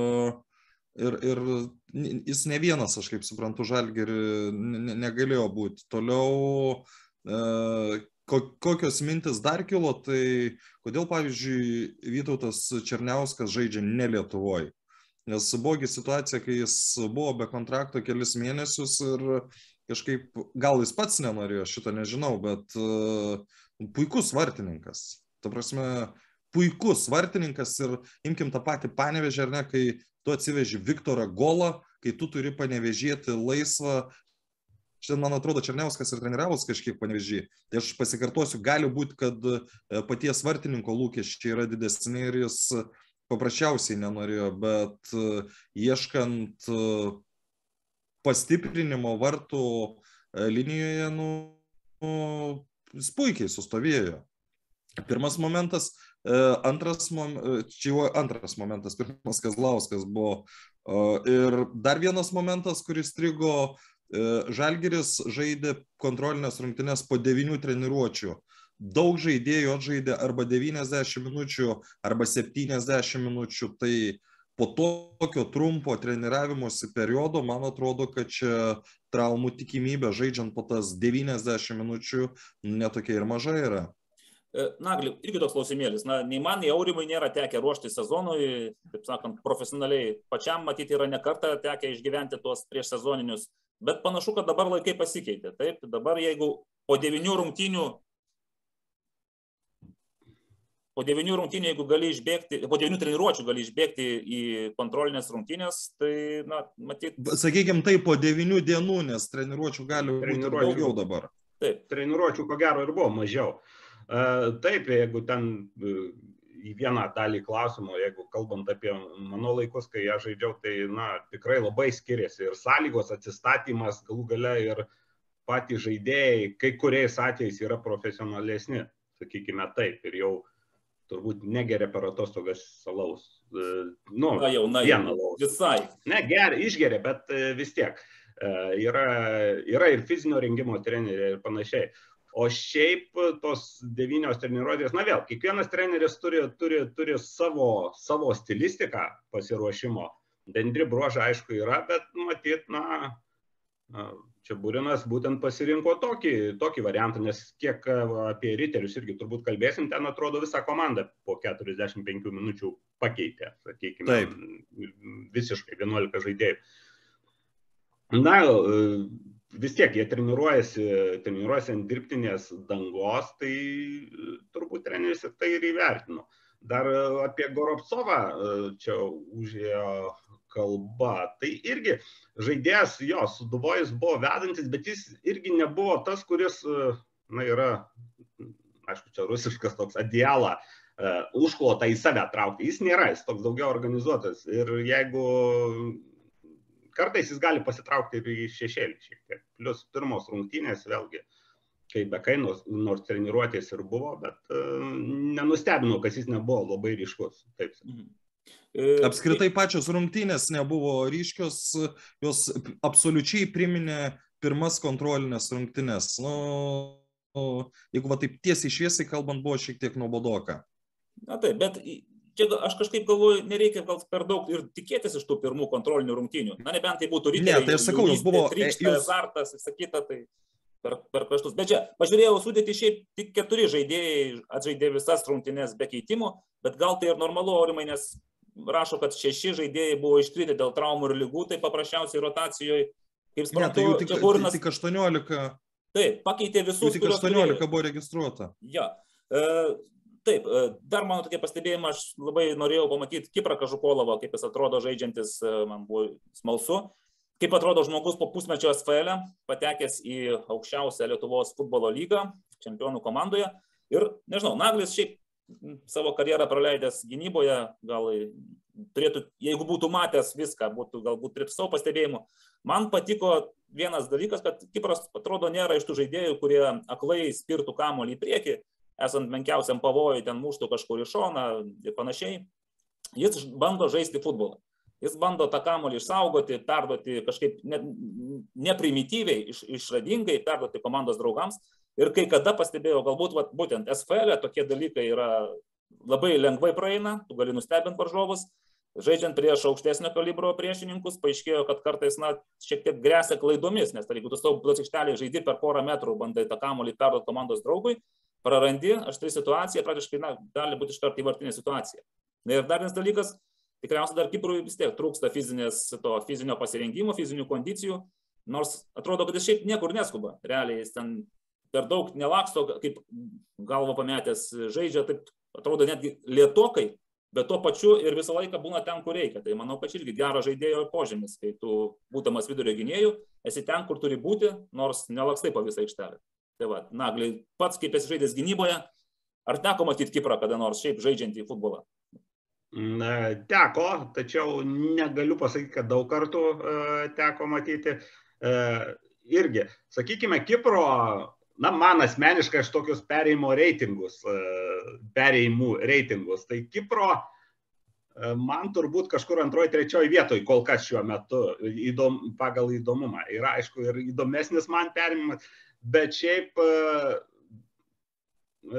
ir, ir jis ne vienas, aš kaip suprantu, Žalgirį ne, negalėjo būti. Toliau, e, kokios mintis dar kilo, tai kodėl, pavyzdžiui, Vytautas Černiauskas žaidžia ne Lietuvoje. Nes buvogi situacija, kai jis buvo be kontrakto kelis mėnesius ir kažkaip, gal jis pats nenorėjo, šito nežinau, bet e, puikus vartininkas. Ta prasme, puikus vartininkas ir imkim tą patį Panevėžį, ar ne, kai tu atsiveži Viktorą Golą, kai tu turi Panevėžėti laisvą. Šiandien, man atrodo, Černiauskas ir treniravus kažkiek Panevėžį. Tai aš pasikartosiu, gali būti, kad paties vartininko lūkesčiai yra didesni ir jis paprasčiausiai nenorėjo, bet ieškant pastiprinimo vartų linijoje, nu, jis puikiai sustovėjo. Pirmas momentas, antras, čia jau antras momentas, pirmas Kazlauskas buvo. Ir dar vienas momentas, kuris strigo, Žalgiris žaidė kontrolinės rungtynes po devynių treniruočių. Daug žaidėjų atžaidė arba devyniasdešimt minučių, arba septyniasdešimt minučių. Tai po tokio trumpo treniravimosi periodo, man atrodo, kad čia traumų tikimybė žaidžiant po tas devyniasdešimt minučių netokia ir maža yra. Nagli, irgi toks klausimėlis. Na, nei man, nei Aurimui nėra tekę ruošti sezonui, taip sakant, profesionaliai. Pačiam matyti yra ne kartą tekę išgyventi tuos prieš sezoninius, bet panašu, kad dabar laikai pasikeitė. Taip, dabar jeigu po devynių rungtynių Po devynių rungtynių, jeigu gali išbėgti, po devynių treniruočių gali išbėgti į kontrolinės rungtynės, tai, na, matyt... Sakykime, tai po devynių dienų, nes treniruočių gali būti daugiau dabar. Taip. Treniruočių ko gero ir buvo mažiau. Taip, jeigu ten į vieną dalį klausimo, jeigu kalbant apie mano laikus, kai aš žaidžiau, tai, na, tikrai labai skiriasi. Ir sąlygos atsistatymas, galų gale ir patys žaidėjai, kai kuriais atvejais yra profesionalesni, sakykime taip, ir jau turbūt negeria per atostogas alaus. Nu, na jau, na jau, visai. Ne, geria, išgeria, bet vis tiek. Yra, yra ir fizinio rengimo treneriai ir panašiai. O šiaip tos devynios treniruotės, na vėl, kiekvienas treneris turi, turi, turi savo, savo stilistiką pasiruošimo. Bendri bruožai, aišku, yra, bet matyt, na, čia Burinas būtent pasirinko tokį, tokį variantą, nes kiek apie riterius irgi turbūt kalbėsim, ten atrodo visą komandą po keturiasdešimt penkių minučių pakeitė, sakykime, taip, visiškai vienuolika žaidėjų. Na, vis tiek jie treniruojasi, treniruojasi ant dirbtinės dangos, tai turbūt treneris ir tai ir įvertino. Dar apie Goropcovą čia užėjo kalba. Tai irgi žaidėjas, jo, Sūduvoj buvo vedantis, bet jis irgi nebuvo tas, kuris, na, yra, aišku, čia rusiškas toks adialą, uh, užklotą į save traukti. Jis nėra, jis toks daugiau organizuotas. Ir jeigu kartais jis gali pasitraukti ir į šešėlį šiek tiek. Plius pirmos rungtynės, vėlgi, kai Bekai, nors treniruotės ir buvo, bet uh, nenustebinau, kad jis nebuvo labai ryškus. Taip. Mhm. Apskritai pačios rungtynės nebuvo ryškios, jos absoliučiai priminė pirmas kontrolinės rungtynės. Nu, jeigu va taip tiesiai šviesiai kalbant, buvo šiek tiek nuobodoka. Na taip, bet čia aš kažkaip galvoju, nereikia gal per daug ir tikėtis iš tų pirmų kontrolinių rungtynių. Na nebent tai būtų ryteriai, ne, tai aš sakau, jūs buvo trykšta, azartas, sakyta, tai per, per kraštus. Bet čia, pažiūrėjau sudėti, šiaip tik keturi žaidėjai atžaidė visas rungtynės be keitimų, bet gal tai ir normalu, Aurimai, nes rašo, kad šeši žaidėjai buvo iškritę dėl traumų ir lygų, tai paprasčiausiai rotacijoje, kaip suprantu, ne, tai jų tik, Burinas... tik aštuoniolika. Taip, pakeitė visus, tik aštuoniolika buvo registruota. Ja. E, taip, dar mano tokie pastebėjimai, aš labai norėjau pamatyti Kiprą Kažukolovą, kaip jis atrodo žaidžiantis, man buvo smalsu. Kaip atrodo žmogus po pusmečio S F L, patekęs į aukščiausią Lietuvos futbolo lygą, čempionų komandoje. Ir, nežinau, Naglis šiaip savo karjerą praleidęs gynyboje, gal turėtų, jeigu būtų matęs viską, būtų galbūt turėtų savo pastebėjimų. Man patiko vienas dalykas, kad Kipras atrodo nėra iš tų žaidėjų, kurie aklai spirtų kamuolį į priekį, esant menkiausiam pavojui, ten muštų kažkur į šoną ir panašiai. Jis bando žaisti futbolą. Jis bando tą kamuolį išsaugoti, perduoti kažkaip ne, neprimityviai, iš, išradingai, perduoti komandos draugams. Ir kai kada pastebėjau, galbūt vat, būtent S F L tokie dalykai yra labai lengvai praeina, tu gali nustebinti varžovus. Žaidžiant prieš aukštesnio kalibro priešininkus, paaiškėjo, kad kartais na, šiek tiek gresia klaidomis, nes jeigu tu savo plats aikštelėje žaidi per porą metrų, bandai tą kamuolį perduoti komandos draugui, prarandi, aštri situacija, praktiškai na, gali būti iškart įvartinė situacija. Ir dar vienas dalykas, tikriausiai dar Kiprui vis tiek trūksta fizinės, to, fizinio pasirengimo, fizinių kondicijų, nors atrodo, kad jis šiaip niekur neskuba. Realiai jis ten per daug nelaksto, kaip galvo pametęs žaidžia, taip atrodo netgi lėtokai, bet tuo pačiu ir visą laiką būna ten, kur reikia. Tai manau, kad irgi gero žaidėjo požymis, kai tu, būdamas vidurio gynėjų, esi ten, kur turi būti, nors nelakstai po visą aikštelę. Tai va, Nagli, pats kaip esi žaidęs gynyboje, ar teko matyti Kiprą kada nors šiaip žaidžiantį futbolą? Teko, tačiau negaliu pasakyti, kad daug kartų teko matyti. Irgi, sakykime, Kipro, na, man asmeniškai aš tokius perėjimo reitingus, perėjimų reitingus, tai Kipro man turbūt kažkur antroji, trečioji vietoj kol kas šiuo metu įdom, pagal įdomumą. Yra, aišku, ir įdomesnis man perėjimas, bet šiaip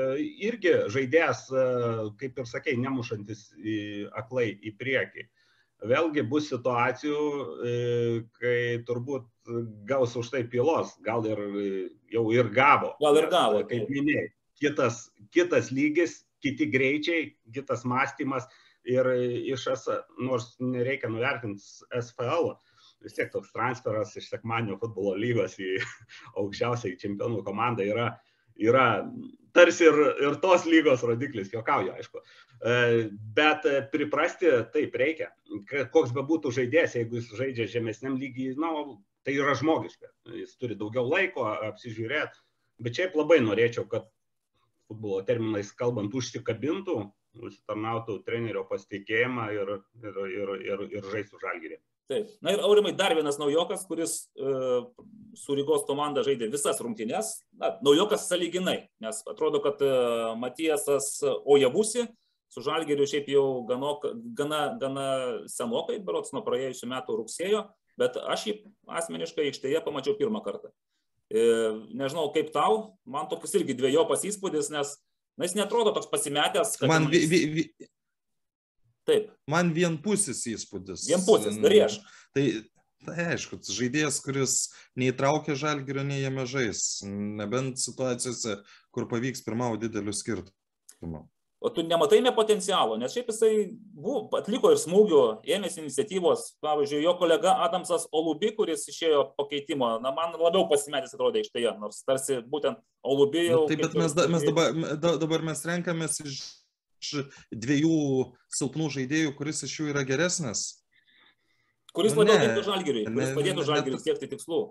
irgi žaidėjas, kaip ir sakei, nemušantis į, aklai į priekį. vėlgi bus situacijų, kai turbūt gaus už tai pylos, gal ir jau ir gavo. Gal ir gavo. Kaip minėjai, kitas, kitas lygis, kiti greičiai, kitas mąstymas ir iš, nors nereikia nuvertinti S F L, vis tiek toks transferas iš sekmadienio futbolo lygos į aukščiausią čempionų komandą yra, yra tarsi ir, ir tos lygos rodiklis, juokauju, aišku. Bet priprasti taip reikia. Koks be būtų žaidėjas, jeigu jis žaidžia žemesniam lygiai, nu, tai yra žmogiška. Jis turi daugiau laiko apsižiūrėti, bet šiaip labai norėčiau, kad futbolo terminais kalbant užsikabintų, užsitarnautų trenerio pasitikėjimą ir, ir, ir, ir, ir žaistų Žalgirį. Taip. Na ir Aurimai, dar vienas naujokas, kuris e, su Rygos komanda žaidė visas rungtynes. Na, naujokas sąlyginai, nes atrodo, kad e, Matijasas Ojavusi su Žalgiriu šiaip jau gana, gana, gana senokai, berods nuo praėjusių metų rugsėjo, bet aš jį asmeniškai aikštėje pamačiau pirmą kartą. E, nežinau, kaip tau, man toks irgi dvejopas įspūdis, nes na, jis netrodo toks pasimetęs. Man, vi, vi, vi... Taip. Man vienpusis įspūdis. Vienpusis, darieš. Tai, tai aišku, žaidėjas, kuris neįtraukia Žalgirio, nei jame žais, nebent situacijose, kur pavyks pirmauti didelių skirtumų. O tu nematai potencialo, nes šiaip jisai buvo, atliko ir smūgių, ėmėsi iniciatyvos. Pavyzdžiui, jo kolega Adamsas Olubi, kuris išėjo pakeitimo, na, man labiau pasimetęs atrodė aikštėje, nors tarsi būtent Olubi jau... Taip, bet mes, da, mes dabar, dabar mes renkamės iš dviejų silpnų žaidėjų, kuris iš jų yra geresnis. Kuris nu, labiau padėtų Žalgiriui, kuris padėtų Žalgiriui siekti tikslų.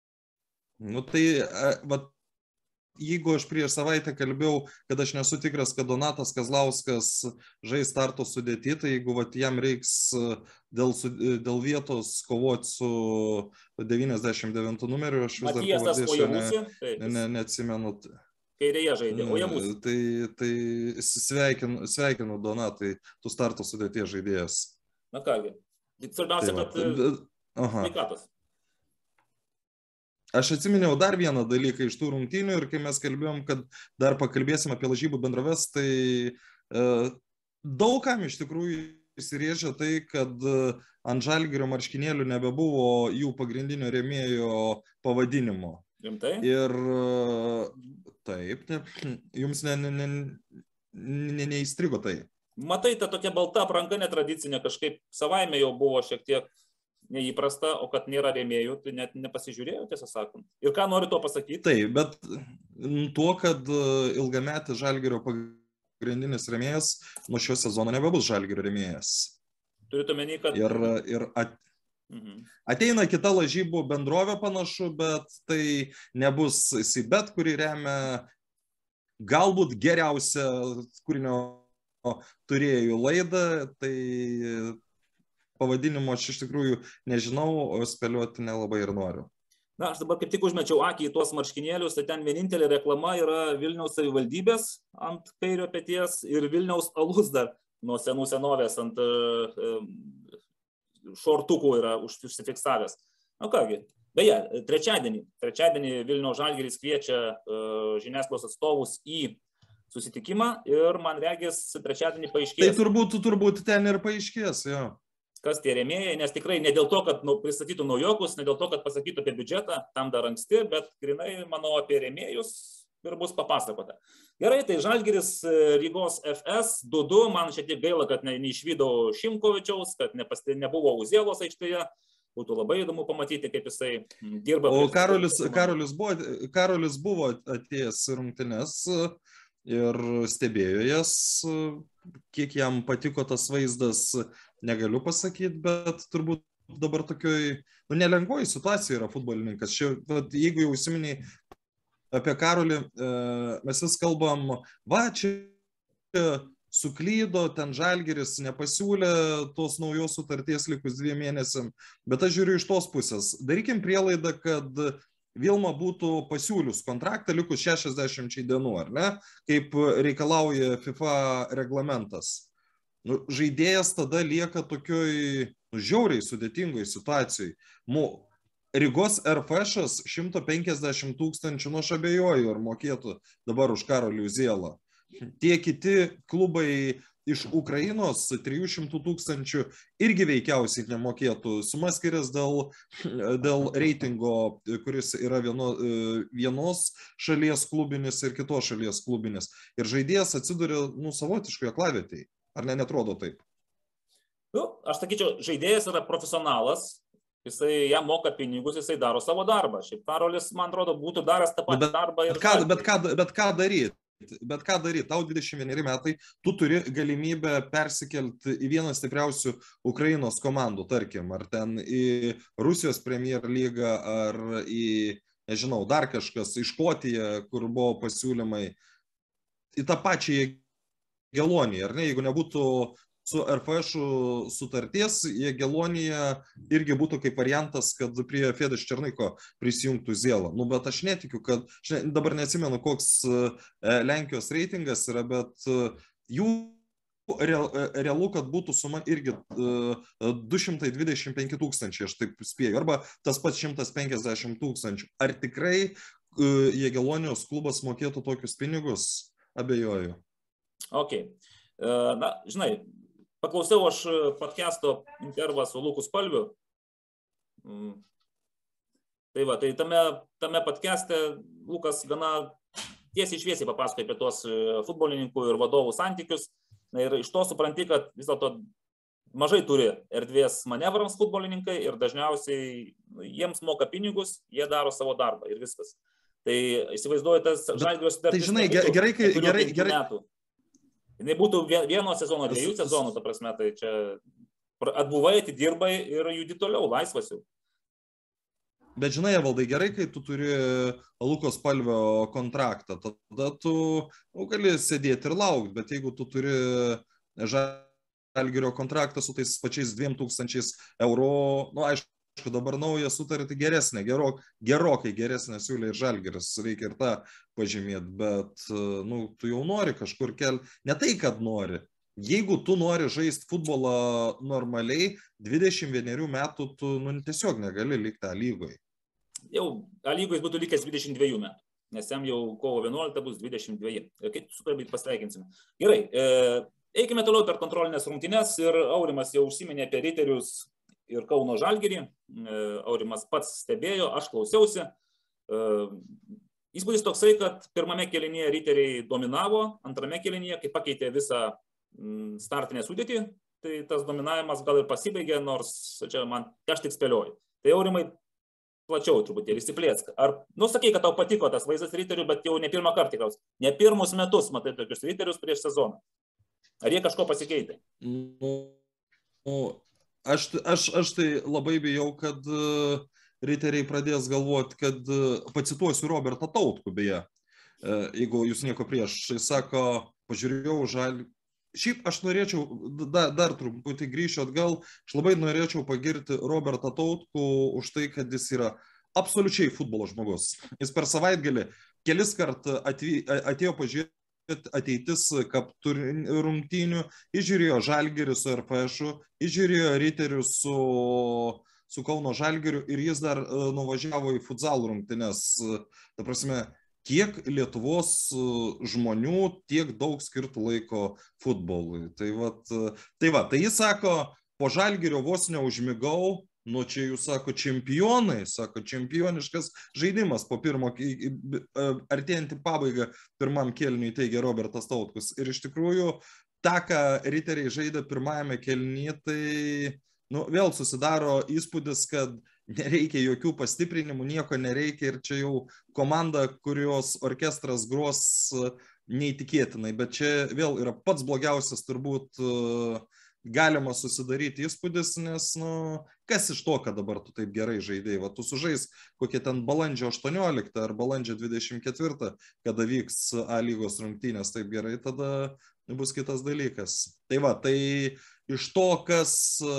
Nu tai, va, jeigu aš prieš savaitę kalbėjau, kad aš nesu tikras, kad Donatas Kazlauskas žais starto sudėtį, tai jeigu vat, jam reiks dėl, dėl vietos kovoti su devyniasdešimt devintu numeriu, aš vis dar pavardėsiu, ne, ne, neatsimenu. Kairėje žaidė, Ojavusi. Tai, tai sveikinu, sveikinu Donatai, tu starto sudėties žaidėjas. Na kągi, svarbiausia, tai kad sveikatos. Aš atsiminiau dar vieną dalyką iš tų rungtynių ir kai mes kalbėjom, kad dar pakalbėsim apie lažybų bendroves, tai e, daugam iš tikrųjų įsirėžė tai, kad ant Žalgirio marškinėlių nebebuvo jų pagrindinio rėmėjo pavadinimo. Rimtai? Ir taip, ne, jums ne, ne, ne, ne, neįstrigo tai. Matai, ta tokia balta apranga netradicinė kažkaip savaime jau buvo šiek tiek neįprasta, o kad nėra rėmėjų, tai net nepasižiūrėjau, tiesą sakant. Ir ką nori to pasakyti? Taip, bet tuo, kad ilgametį Žalgirio pagrindinis rėmėjas nuo šio sezono nebebus Žalgirio rėmėjas. Turite omeny, kad... Ir, ir at... mhm. Ateina kita lažybų bendrovė panašu, bet tai nebus Sibet, kuri remia galbūt geriausią kūrinio turėjų laidą, tai... Pavadinimo aš iš tikrųjų nežinau, o spėlioti nelabai ir noriu. Na, aš dabar kaip tik užmečiau akį į tuos marškinėlius, tai ten vienintelė reklama yra Vilniaus savivaldybės ant kairio peties ir Vilniaus alus dar nuo senų senovės ant uh, šortukų yra užsifiksavęs. Na kągi, beje, trečiadienį, trečiadienį Vilniaus Žalgiris kviečia uh, žiniasklaidos atstovus į susitikimą ir man regis trečiadienį paaiškės. Tai turbūt, turbūt ten ir paaiškės, jo. Kas tie rėmėjai, nes tikrai ne dėl to, kad nu, pristatytų naujokus, ne dėl to, kad pasakytų apie biudžetą, tam dar anksti, bet grinai, manau, apie rėmėjus ir bus papasakota. Gerai, tai Žalgiris Rygos F S du du, man šiek tiek gaila, kad ne, neišvydau Šimkovičiaus, kad nepasti, nebuvo Uzėlos aikštėje, būtų labai įdomu pamatyti, kaip jisai dirba. O Karolis, Karolis, buvo, Karolis buvo atėjęs rungtynes ir stebėjo jas, kiek jam patiko tas vaizdas, negaliu pasakyti, bet turbūt dabar tokioj, nu, nelengvoji situacija yra futbolininkas. Čia, jeigu jau užsiminiai apie Karolį, mes vis kalbam, va, čia suklydo, ten Žalgiris nepasiūlė tos naujos sutarties likus dviem mėnesiam, bet aš žiūriu iš tos pusės. Darykim prielaidą, kad Vilma būtų pasiūlius kontraktą likus šešiasdešimčiai dienų, ar ne? Kaip reikalauja FIFA reglamentas. Nu, žaidėjas tada lieka tokioj nu, žiauriai sudėtingoj situacijai. Mu, Rygos R F Š'as šimtas penkiasdešimt tūkstančių, nu aš abejoju, ar mokėtų dabar už Karolį Uzėlą. Tie kiti klubai iš Ukrainos trijų šimtų tūkstančių irgi veikiausiai nemokėtų. Suma skiriasi dėl, dėl reitingo, kuris yra vieno, vienos šalies klubinis ir kitos šalies klubinis. Ir žaidėjas atsiduria, nu, savotiškai aklavietėje. Ar ne, netrodo taip? Nu, aš sakyčiau, žaidėjas yra profesionalas, jisai jam moka pinigus, jisai daro savo darbą. Šiaip Karolis, man atrodo, būtų daręs tą patį darbą. Ir bet, ką, bet, ką, bet ką daryti? Bet ką daryti, tau dvidešimt vieneri metai, tu turi galimybę persikelti į vieną stipriausių Ukrainos komandų, tarkim, ar ten į Rusijos Premier lygą, ar į, nežinau, dar kažkas, į Škotiją, kur buvo pasiūlymai, į tą pačią Jageloniją, ar ne, jeigu nebūtų su R F Š sutarties, Jagelonija irgi būtų kaip variantas, kad prie Fėdas Černaiko prisijungtų Zielą. Nu, bet aš netikiu, kad, aš dabar neatsimenu, koks Lenkijos reitingas yra, bet jų realu, kad būtų suma irgi du šimtai dvidešimt penki tūkstančiai, aš taip spėju, arba tas pats šimtas penkiasdešimt tūkstančių. Ar tikrai Jagelonijos klubas mokėtų tokius pinigus? Abejoju. Ok. Na, žinai, paklausiau aš podcast'o intervą su Luku Spalviu. Tai va, tai tame, tame podcast'e Lukas gana tiesiai šviesiai papasakoja apie tuos futbolininkų ir vadovų santykius. Na, ir iš to supranti, kad vis dėlto mažai turi erdvės manevrams futbolininkai ir dažniausiai jiems moka pinigus, jie daro savo darbą ir viskas. Tai įsivaizduoju, tas Žalgirio sutartis. Tai žinai, gerai, gerai, gerai, gerai. Jis būtų vieno sezono, dviejų sezonų, ta prasme, tai čia atbuvai, atidirbai ir judi toliau, laisvas jau. Bet žinai, Evaldai, gerai, kai tu turi Luko Spalvio kontraktą, tada tu nu, gali sėdėti ir laukti, bet jeigu tu turi Žalgirio kontraktą su tais pačiais dviem tūkstančiais eurų, nu aišku, dabar naują sutartį geresnė, gerok, gerokai geresnė siūlė ir Žalgiris, reikia ir tą pažymėti, bet nu, tu jau nori kažkur kelti, ne tai, kad nori. Jeigu tu nori žaisti futbolą normaliai, dvidešimt vienerių metų tu nu, tiesiog negali likti A lygoje. Jau A lygoje jis būtų likęs dvidešimt dviejų metų, nes jam jau kovo vienuoliktą bus dvidešimt dveji. Kaip su tavimi pasveikinsime. Gerai, e, eikime toliau per kontrolinės rungtynes ir Aurimas jau užsiminė apie Riterius ir Kauno Žalgirį. Aurimas pats stebėjo, aš klausiausi. Įspūdis toksai, kad pirmame kėlinyje Riteriai dominavo, antrame kėlinyje, kai pakeitė visą startinę sudėtį, tai tas dominavimas gal ir pasibaigė, nors čia man, aš tik spėlioju. Tai Aurimai plačiau truputėlį įsiplėsk. Ar, nu, sakai, kad tau patiko tas vaizdas Riterių, bet jau ne pirmą kartą tikriausiai. Ne pirmus metus matai tokius Riterius prieš sezoną. Ar jie kažko pasikeitė? Nu, nu. Aš, aš, aš tai labai bijau, kad uh, Riteriai pradės galvoti, kad uh, pacituosiu Robertą Tautkų, beje, uh, jeigu jūs nieko prieš, jis sako, pažiūrėjau Žalgirį. Šiaip aš norėčiau, da, dar truputį grįšiu atgal, aš labai norėčiau pagirti Robertą Tautkų už tai, kad jis yra absoliučiai futbolo žmogus. Jis per savaitgalį kelis kart atvy, atėjo pažiūrėti ateitis kaptų rungtynių, įžiūrėjo Žalgirį su R F Š, įžiūrėjo Riterių su, su Kauno Žalgiriu ir jis dar nuvažiavo į futsal rungtynes. Ta prasme, kiek Lietuvos žmonių tiek daug skirtų laiko futbolui. Tai, vat, tai va, tai jis sako, po Žalgirio vos neužmigau, nu čia jūs sako čempionai, sako čempioniškas žaidimas po pirmo, artėjantį pabaigą pirmam kėliniui, teigia Robertas Tautkus. Ir iš tikrųjų, tą, ką Riteriai žaidė pirmajame kėlinyje, tai nu, vėl susidaro įspūdis, kad nereikia jokių pastiprinimų, nieko nereikia ir čia jau komanda, kurios orkestras gros neįtikėtinai, bet čia vėl yra pats blogiausias turbūt galima susidaryti įspūdis, nes, nu, kas iš to, kad dabar tu taip gerai žaidėjai, va, tu sužais kokie ten balandžio aštuonioliktą ar balandžio dvidešimt ketvirtą, kada vyks A lygos rungtynės taip gerai, tada bus kitas dalykas. Tai va, tai iš to, kas,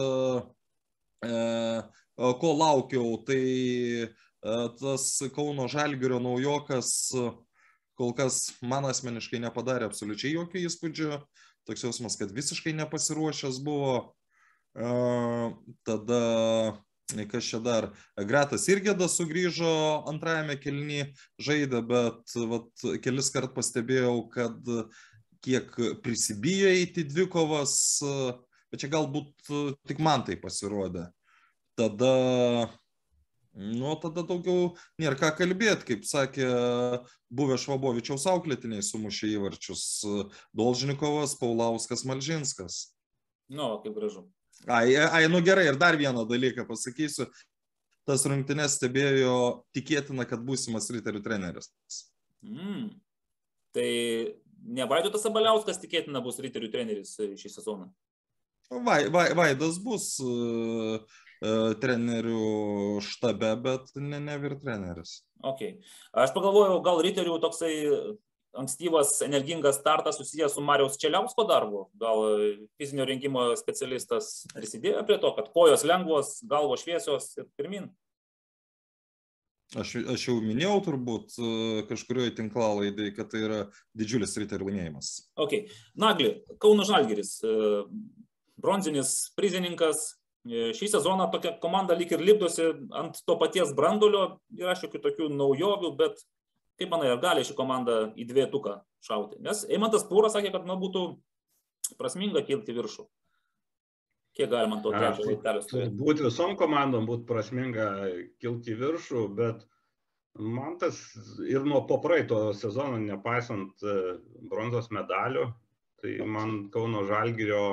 e, ko laukiau, tai e, tas Kauno Žalgirio naujokas kol kas man asmeniškai nepadarė absoliučiai jokio įspūdžio. Toks jausmas, kad visiškai nepasiruošęs buvo. Uh, tada, kas čia dar, Gretas Irgedas sugrįžo antrajame kėlinyje žaidė, bet vat, kelis kart pastebėjau, kad kiek prisibijo eiti dvikovas, bet čia galbūt tik man tai pasirodė. Tada, nu, tada daugiau nėra ką kalbėti, kaip sakė buvę Švabovičiaus auklėtiniai sumušė įvarčius Dolžnikovas, Paulauskas, Malžinskas. Nu, kaip gražu. Ai, ai, nu gerai, ir dar vieną dalyką pasakysiu. Tas rungtynes stebėjo, tikėtina, kad būsimas Riterių treneris. Mm. Tai ne Vaidotas Sabaliauskas tikėtina bus Riterių treneris šį sezoną? Vai, vai, Vaidas bus uh, uh, trenerių štabe, bet ne, ne vyr treneris. Okay. Aš pagalvojau, gal Riterių toksai ankstyvas energingas startas susijęs su Mariaus Čeliausko darbu. Gal fizinio rengimo specialistas prisidėjo prie to, kad kojos lengvos, galvos šviesios ir pirmin? Aš, aš jau minėjau turbūt kažkurioje tinklalaidėje, kad tai yra didžiulis Riterių laimėjimas. Okay. Nagli, Kauno Žalgiris, bronzinis prizininkas. Šį sezoną tokia komanda lyg ir lipdosi ant to paties brandulio. Yra šiokių tokių naujovių, bet kaip manai, ar gali ši komanda į dvietuką šauti? Nes Eimantas Pūras sakė, kad nu, būtų prasminga kilti viršų. Kiek galima to trečio laiptelio stovėti? Būtų visom komandom būtų prasminga kilti viršų, bet man tas ir nuo po praeito sezono, nepaisant bronzos medalių, tai man Kauno Žalgirio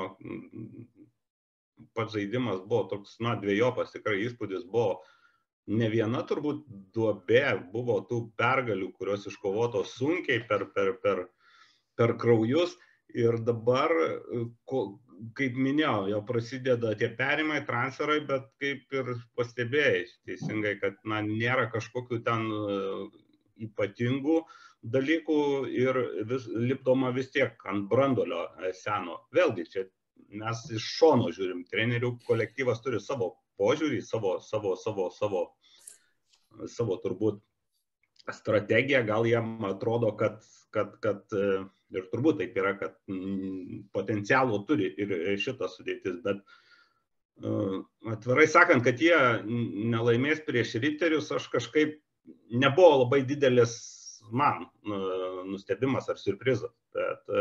pats žaidimas buvo toks, na, dvejopas, tikrai įspūdis buvo. Ne viena turbūt duobė buvo tų pergalių, kurios iškovotos sunkiai per, per, per, per kraujus. Ir dabar, kaip minėjau, jau prasideda tie perimai, transferai, bet kaip ir pastebėjai teisingai, kad na, nėra kažkokių ten ypatingų dalykų ir vis, lipdoma vis tiek ant brandolio seno. Vėlgi, čia mes iš šono žiūrim, trenerių kolektyvas turi savo požiūrį, savo, savo, savo, savo, savo turbūt strategiją, gal jam atrodo, kad, kad, kad ir turbūt taip yra, kad potencialų turi ir šitas sudėtis, bet atvirai sakant, kad jie nelaimės prieš Riterius, aš kažkaip nebuvo labai didelis man nustebimas ar surprizas, bet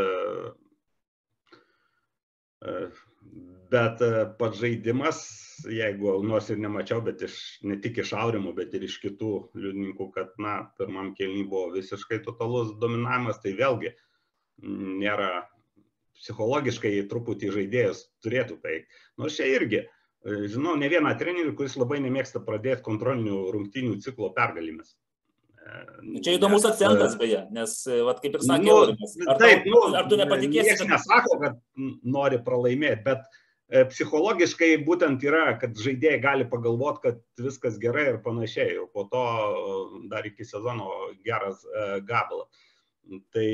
Bet pats žaidimas, jeigu nors ir nemačiau, bet iš, ne tik iš Aurimo, bet ir iš kitų liudininkų, kad na, pirmam kėliny buvo visiškai totalus dominavimas, tai vėlgi nėra psichologiškai truputį žaidėjas turėtų tai. Nors čia irgi, žinau, ne vieną trenerių, kuris labai nemėgsta pradėti kontrolinių rungtynių ciklo pergalimis. Čia įdomus nes, akcentas beje, nes, vat, kaip ir sakė, nu, Aurimas, ar, taip, tau, nu, ar tu nepatikėsi, kad... nesako, kad nori pralaimėti, bet e, psichologiškai būtent yra, kad žaidėjai gali pagalvoti, kad viskas gerai ir panašiai, o po to dar iki sezono geras e, gabalas. Tai,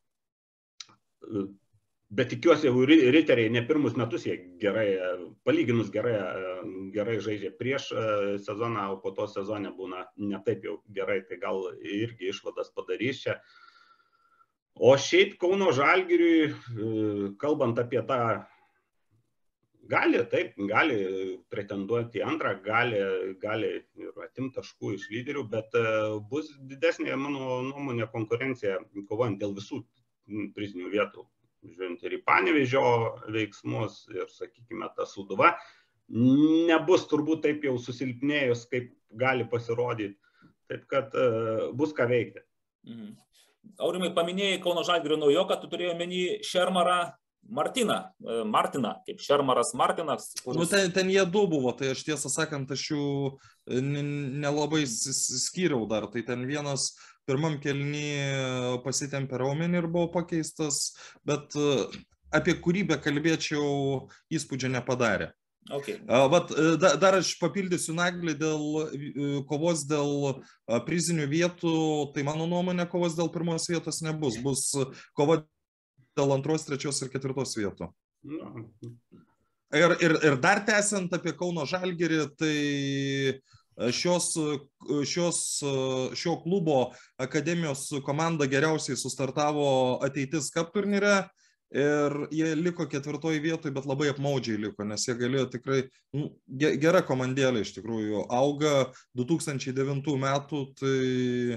bet tikiuosi, jau riteriai ne pirmus metus jie gerai, palyginus gerai, gerai žaidžia prieš sezoną, o po to sezone būna ne taip jau gerai, tai gal irgi išvadas padarys čia. O šiaip Kauno Žalgiriui, kalbant apie tą, gali, taip, gali pretenduoti į antrą, gali, gali ir atimti taškų iš lyderių, bet bus didesnė, mano nuomonė, konkurencija kovojant dėl visų prizinių vietų. Žiūrint ir į Panevėžio veiksmus ir, sakykime, ta Sūduva, nebus turbūt taip jau susilpnėjus, kaip gali pasirodyti. Taip, kad uh, bus ką veikti. Mhm. Aurimai, paminėjai Kauno Žalgirio naujoką, tu turėjai omeny Šermarą Martiną, Martiną, kaip Šermaras Martinas. Kuris... Nu, ten, ten jie du buvo, tai aš tiesą sakant, aš jų nelabai skyriau dar, tai ten vienas pirmam kėliny pasitempė raumenį ir buvo pakeistas, bet apie kurį be kalbėčiau įspūdžio nepadarė. Okay. Vat, da, dar aš papildysiu Naglį dėl kovos dėl prizinių vietų, tai mano nuomonė kovos dėl pirmos vietos nebus, bus kova dėl antros, trečios ir ketvirtos vietų. Ir, ir, ir dar tęsiant apie Kauno Žalgirį, tai Šios, šios, šio klubo akademijos komanda geriausiai sustartavo Ateitis Cup turnyre ir jie liko ketvirtoj vietoj, bet labai apmaudžiai liko, nes jie galėjo tikrai, nu, gera komandėlė iš tikrųjų, auga du tūkstančiai devintų metų, tai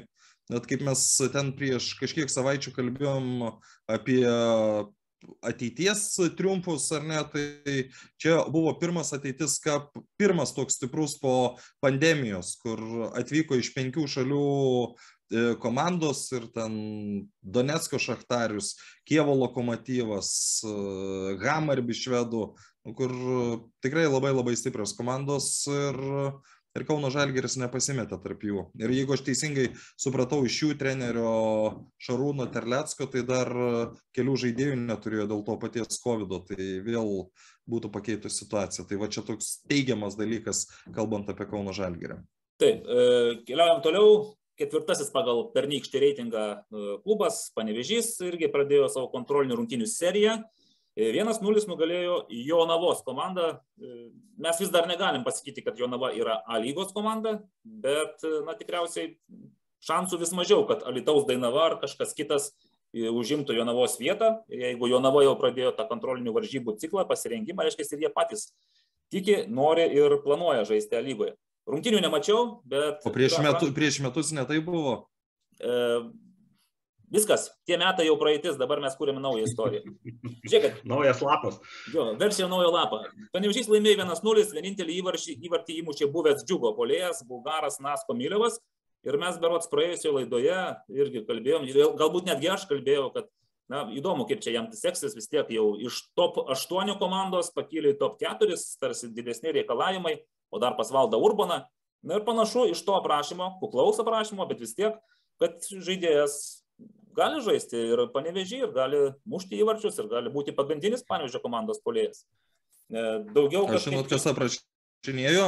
net kaip mes ten prieš kažkiek savaičių kalbėjom apie ateities triumfus, ar ne, tai čia buvo pirmas ateitis, kap, pirmas toks stiprus po pandemijos, kur atvyko iš penkių šalių komandos ir ten Donecko Šachtarius, Kievo Lokomotyvas, Hammarby švedų, kur tikrai labai labai stiprios komandos ir, ir Kauno Žalgiris nepasimetė tarp jų. Ir jeigu aš teisingai supratau iš jų trenerio Šarūno Terlecko, tai dar kelių žaidėjų neturėjo dėl to paties kovido, tai vėl būtų pakeitus situaciją. Tai va čia toks teigiamas dalykas, kalbant apie Kauno Žalgirį. Taip, keliaujam toliau. Ketvirtasis pagal pernykštį reitingą klubas, Panevėžys, irgi pradėjo savo kontrolinių rungtynių seriją. vienas nulis nugalėjo Jonavos komandą. Mes vis dar negalim pasakyti, kad Jonava yra A lygos komanda, bet na, tikriausiai šansų vis mažiau, kad Alytaus Dainava ar kažkas kitas užimtų Jonavos vietą. Jeigu Jonava jau pradėjo tą kontrolinių varžybų ciklą, pasirengimą, reiškia, ir jie patys tiki, nori ir planuoja žaisti A lygoje. Rungtynių nemačiau, bet... O prieš, metu, prieš metus ne tai buvo? E, viskas, tie metai jau praeitis, dabar mes kūrėme naują istoriją. Žiūrėkit. Naujas lapas. Jo, versija naujo lapą. Panevėžys laimėjo vienas nulis, vienintelį įvartį, įvartį įmušė buvęs Džiugo puolėjas, bulgaras Nasko Milevas. Ir mes berods praėjusioje laidoje irgi kalbėjom, galbūt netgi aš kalbėjau, kad na, įdomu, kaip čia jam seksis, vis tiek jau iš top aštuonių komandos pakėlė į top keturis, tarsi didesni reikalavimai. O dar pas Valdą Urboną. Na ir panašu iš to aprašymo, kuklaus aprašymo, bet vis tiek, kad žaidėjas gali žaisti ir Panevėžį, ir gali mušti įvarčius, ir gali būti pagrindinis Panevėžio komandos puolėjas. Daugiau... Aš žinot, kas aprašinėjo?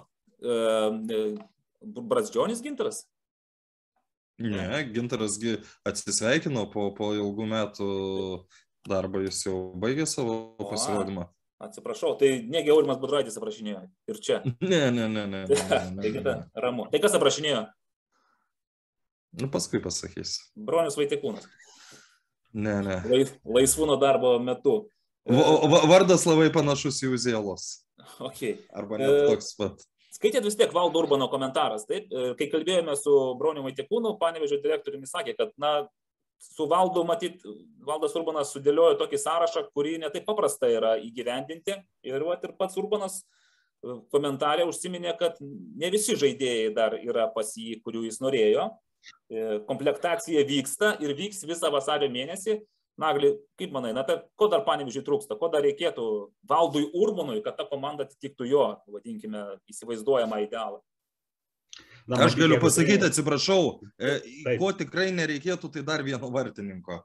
Brazdžionis Gintaras? Ne, Gintaras atsisveikino po, po ilgų metų darbą, jis jau baigė savo o, pasirodymą. Atsiprašau, tai negi Aurimas Budraitis aprašinėjo ir čia. Ne, ne, ne, ne. ne, ne, ne, ne, ne. Ramu. Tai kas aprašinėjo? Nu, paskui pasakysiu. Bronius Vaitekūnas. Ne, ne. Laisvūno darbo metu. Va, vardas labai panašus į Uzėlos. Okay. Arba net toks pat. Skaitėt vis tiek Valdo Urbano komentaras, taip? Kai kalbėjome su Broniu Vaitekūnu, Panevėžio direktoriumi sakė, kad, na, su Valdu, matyt, Valdas Urbanas sudėliojo tokį sąrašą, kurį netaip paprasta yra įgyvendinti. Ir, vat, ir pats Urbanas komentarė užsiminė, kad ne visi žaidėjai dar yra pas jį, kurių jis norėjo. Komplektacija vyksta ir vyks visą vasario mėnesį. Nagli, kaip manai, na, ta, ko dar Panevėžiui trūksta, ko dar reikėtų Valdui Urbanui, kad ta komanda atitiktų jo, vadinkime, įsivaizduojamą idealą? Na, aš galiu pasakyti, atsiprašau, e, ko tikrai nereikėtų, tai dar vieno vartininko.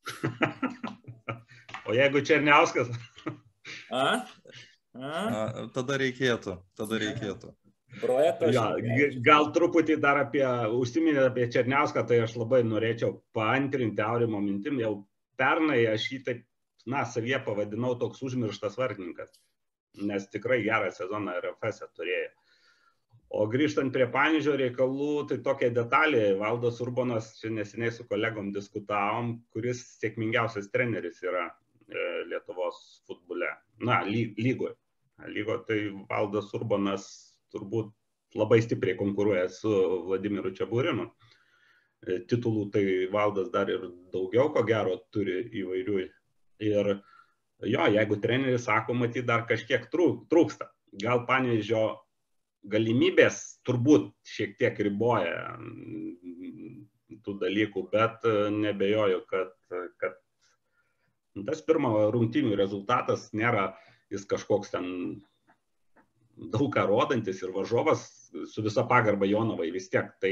O jeigu Černiauskas? A? A? A, tada reikėtų, tada reikėtų. Projektas. Ja, gal truputį dar apie, užsiminę apie Černiauską, tai aš labai norėčiau paantrinti Aurimo mintim. Jau pernai aš jį taip, na, savyje pavadinau toks užmirštas vartininkas, nes tikrai gerą sezoną R F S turėjo. O grįžtant prie Panevėžio reikalų, tai tokia detalė, Valdas Urbonas, čia neseniai su kolegom diskutavom, kuris sėkmingiausias treneris yra e, Lietuvos futbole, na, ly, lygoje. Lygo, tai Valdas Urbonas turbūt labai stipriai konkuruoja su Vladimiru Čiaburinu. E, titulų tai Valdas dar ir daugiau, ko gero, turi įvairių. Ir jo, jeigu treneris sako, matyt, dar kažkiek trūksta. Gal Panevėžio galimybės turbūt šiek tiek riboja tų dalykų, bet nebejoju, kad, kad tas pirmo rungtynių rezultatas nėra jis kažkoks ten daug ką rodantis ir varžovas su visa pagarba Jonavai vis tiek tai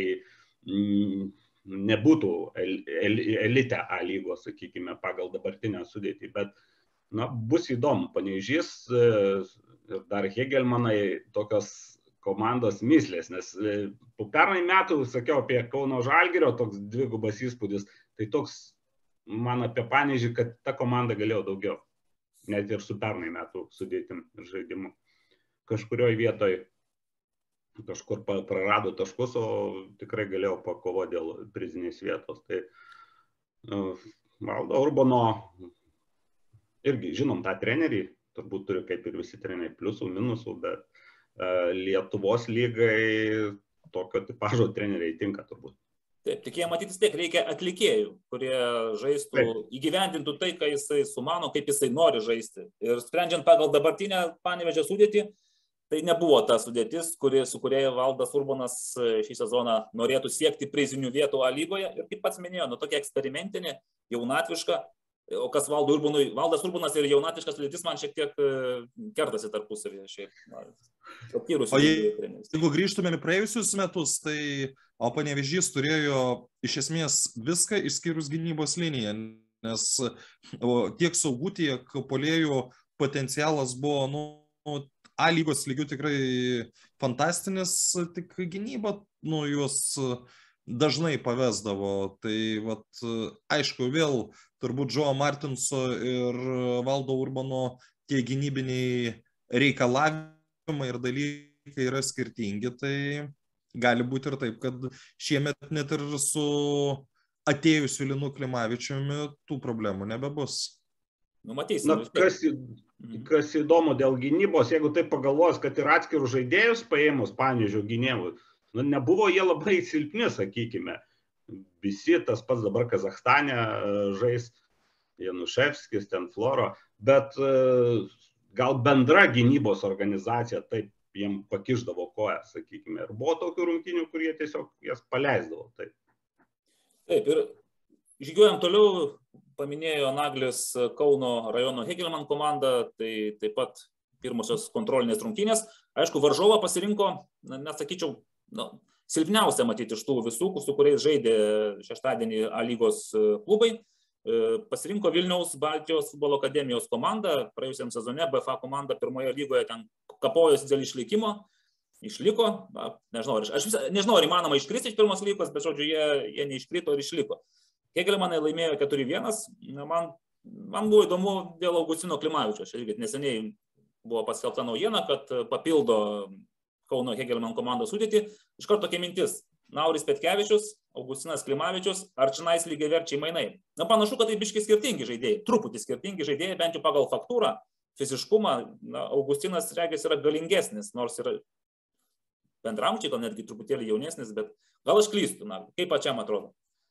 nebūtų elite A lygos, sakykime, pagal dabartinę sudėtį, bet na, bus įdomu. Panevėžys ir dar Hegelmanai tokios komandos myslės, nes po pernai metų sakiau apie Kauno Žalgirio toks dvigubas įspūdis, tai toks man apie Panevėžį, kad ta komanda galėjo daugiau, net ir su pernai metų sudėtim ir žaidimu. Kažkurioje vietoje kažkur prarado taškus, o tikrai galėjau pakovoti dėl prizinės vietos. Tai Valdo Urbano irgi žinom tą trenerį, turbūt turi kaip ir visi treneriai pliusų, minusų, bet Lietuvos lygai tokio tipažo treneriai tinka turbūt. Taip, tik jie matyti tiek reikia atlikėjų, kurie žaistų, Taip. įgyvendintų tai, ką jisai sumano, kaip jisai nori žaisti. Ir sprendžiant pagal dabartinę Panevėžio sudėtį, tai nebuvo ta sudėtis, kuri, su kuria Valdas Urbonas šį sezoną norėtų siekti prizinių vietų A lygoje. Ir kaip pats minėjo, nu tokia eksperimentinė, jaunatviška, o kas Valdo Urbonui, Valdas Urbonas ir jaunatviškas sudėtis man šiek tiek kertasi tarpusavyje. Šiaip, na, o jeigu grįžtume į praėjusius metus, tai o Panevėžys turėjo iš esmės viską išskyrus gynybos liniją, nes tiek saugų, tiek puolėjų potencialas buvo nu, A lygos lygių tikrai fantastinis, tik gynyba nu, juos dažnai pavesdavo. Tai vat, aišku, vėl turbūt Joe Martinso ir Valdo Urbono tie gynybiniai reikalavimai ir dalykai yra skirtingi, tai gali būti ir taip, kad šiemet net ir su atėjusiu Linu Klimavičiumi tų problemų nebebus. Nu, matysim, Na, kas, kas įdomu dėl gynybos, jeigu taip pagalvos, kad ir atskirų žaidėjus paėmus Panevėžio gynėjų, nu, nebuvo jie labai silpni, sakykime. Visi tas pats dabar Kazachstane žais, Januševskis, ten Floro, bet gal bendra gynybos organizacija taip jiem pakišdavo koją, sakykime. Ir buvo tokių rungtynių, kurie tiesiog jas paleisdavo. Taip, taip ir žygiuojam toliau, paminėjo Naglis Kauno rajono Hegelman komandą, tai taip pat pirmosios kontrolinės rungtynės. Aišku, varžovą pasirinko, nesakyčiau, nu, silpniausia matyti iš tų visų, su kuriais žaidė šeštadienį A lygos klubai. Pasirinko Vilniaus Baltijos futbolo akademijos komandą, praėjusiam sezone B F A komanda pirmoje lygoje ten kapojosi dėl išlikimo, išliko, na, nežinau, aš, aš visą, nežinau, ar įmanoma iškristi iš pirmos lygos, bet žodžiu, jie, jie neiškrito ir išliko. Hegelmanai laimėjo keturi vienas, man, man buvo įdomu dėl Augustino Klimavičiaus, neseniai buvo paskelbta naujiena, kad papildo Kauno Hegelman komandos sudėtį, iš karto tokia mintis. Nauris Petkevičius, Augustinas Klimavičius, ar čionais lygiaverčiai mainai. Na, panašu, kad tai biškai skirtingi žaidėjai, truputį skirtingi žaidėjai, bent jau pagal faktūrą, fiziškumą. Na, Augustinas, regis, yra galingesnis, nors yra bendramčiai, gal netgi truputėlį jaunesnis, bet gal aš klystu, na, kaip pačiam atrodo.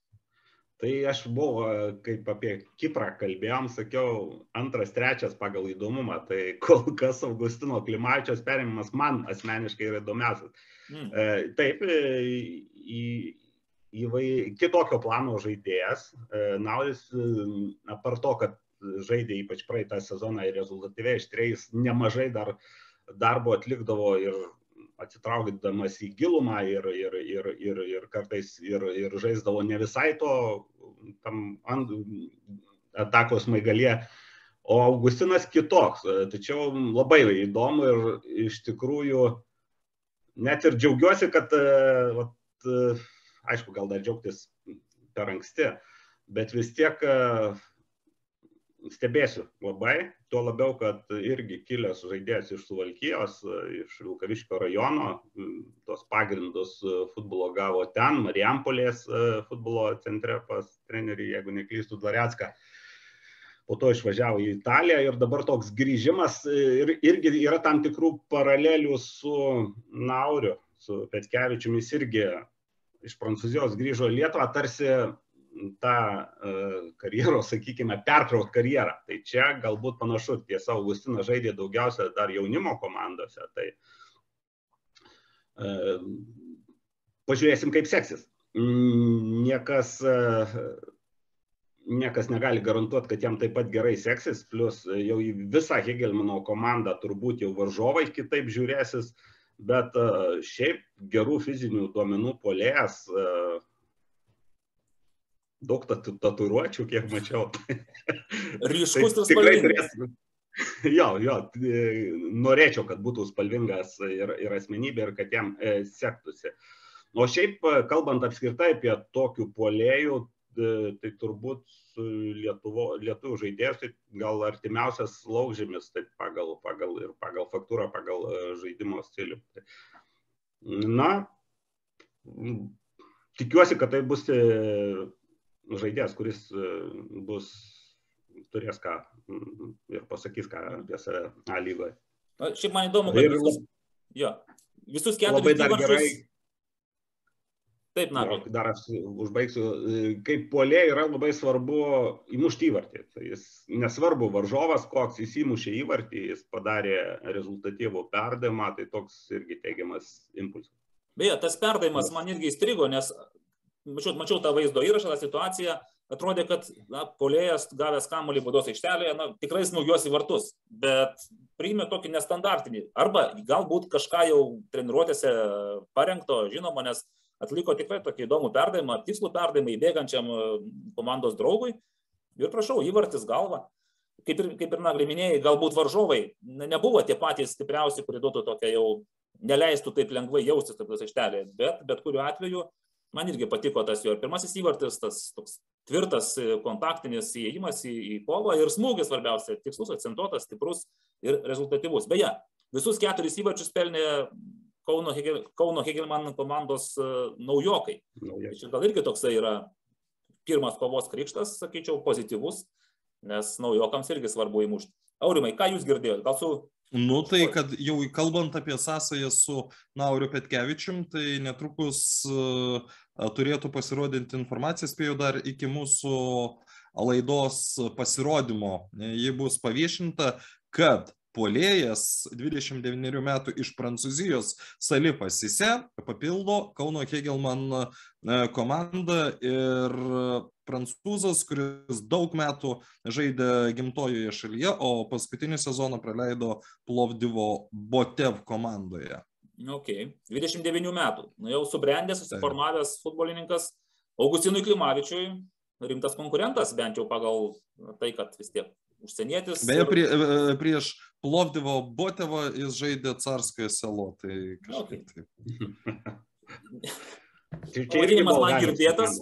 Tai aš buvau, kaip apie Kiprą kalbėjom, sakiau, antras, trečias pagal įdomumą, tai kol kas Augustino Klimavičiaus perėmimas man asmeniškai yra įdomiausias. Mm. Taip, į, įvai, kitokio plano žaidėjas, Nauris, apart to, kad žaidė ypač praeitą sezoną ir rezultatyviai aštriais, nemažai dar darbo atlikdavo ir atsitraukdamas į gilumą ir, ir, ir, ir, ir kartais ir, ir žaisdavo ne visai to tam ant, atakos smaigalyje, o Augustinas kitoks. Tačiau labai įdomu ir iš tikrųjų net ir džiaugiuosi, kad, vat, aišku, gal dar džiaugtis per anksti, bet vis tiek stebėsiu labai, tuo labiau, kad irgi kilęs žaidėjas iš Suvalkijos, iš Vilkaviškio rajono, tos pagrindus futbolo gavo ten, Marijampolės futbolo centre pas trenerį, jeigu neklystų, Dvarecką. Po to išvažiavo į Italiją ir dabar toks grįžimas ir, irgi yra tam tikrų paralelių su Nauriu, su Petkevičiumi, jis irgi iš Prancūzijos grįžo į Lietuvą, tarsi tą uh, karjeros, sakykime, pertraukt karjerą. Tai čia galbūt panašu, tiesa, Augustinas žaidė daugiausia dar jaunimo komandose. Tai uh, pažiūrėsim, kaip seksis. Niekas, uh, niekas negali garantuoti, kad jam taip pat gerai seksis, plus jau į visą Hegelmano komandą turbūt jau varžovai kitaip žiūrėsis, bet uh, šiaip gerų fizinių duomenų puolėjas, uh, daug tatuiruočių, kiek mačiau. Ryškus ir spalvingas. Jo, jo, norėčiau, kad būtų spalvingas ir, ir asmenybė ir kad jam e, sektųsi. O šiaip, kalbant apskritai apie tokių puolėjų, tai turbūt Lietuvo, lietuvių žaidėjas, tai gal artimiausias Laukžemis, tai pagal, pagal, ir pagal faktūrą, pagal žaidimo stilių. Na, tikiuosi, kad tai bus žaidėjas, kuris bus, turės ką ir pasakys ką apie save A lygoje. Šiaip man įdomu, kad ir, visus, jo, visus keturis įvarčius, Taip, na. Dar aš užbaigsiu. Kaip puolėjui yra labai svarbu įmušti įvartį. Tai jis nesvarbu varžovas, koks jis įmušė įvartį, jis padarė rezultatyvų perdavimą, tai toks irgi teigiamas impulsas. Beje, tas perdavimas man irgi įstrigo, nes mačiau, mačiau tą vaizdo įrašą, tą situaciją, atrodė, kad na, puolėjas gavęs kamuolį baudos aikštelėje, na, tikrai smūgiuos į vartus, bet priėmė tokį nestandartinį. Arba galbūt kažką jau treniruotėse parengto, žinoma, nes atliko tikrai tokį įdomų perdavimą, tikslų perdavimą įbėgančiam komandos draugui. Ir prašau, įvartis galva. Kaip ir, kaip ir Nagli minėjai, galbūt varžovai nebuvo tie patys stipriausi, kurie duotų tokia jau neleistų taip lengvai jaustis taip aikštelėje. Bet, bet kuriuo atveju man irgi patiko tas jo pirmasis įvartis, tas toks tvirtas kontaktinis įėjimas į, į kovą ir smūgis svarbiausia, tikslus, akcentuotas, stiprus ir rezultatyvus. Beje, visus keturis įvarčius pelnė Kauno, Hegel, Kauno Hegelman komandos uh, naujokai. Čia gal irgi toksai yra pirmas kovos krikštas, sakyčiau, pozityvus, nes naujokams irgi svarbu įmušti. Aurimai, ką jūs girdėjote? Gal su... Nu, tai, kad jau kalbant apie sąsają su Nauriu Petkevičium, tai netrukus uh, turėtų pasirodinti informacija, spėjau dar iki mūsų laidos pasirodymo. Ji bus paviešinta, kad puolėjas dvidešimt devynerių metų iš Prancūzijos Salifas Sise papildo Kauno Hegelman komandą ir prancūzas, kuris daug metų žaidė gimtojoje šalyje, o paskutinį sezoną praleido Plovdivo Botev komandoje. Ok, dvidešimt devynių metų. Nu, jau subrendęs, susiformavęs futbolininkas Augustinui Klimavičiui, rimtas konkurentas, bent jau pagal tai, kad vis tiek užsienietis. Beje, prie, prieš Plovdivo Botevą jis žaidė Carskoje selo, tai kažkaip taip. Pavadinimas man girdėtas.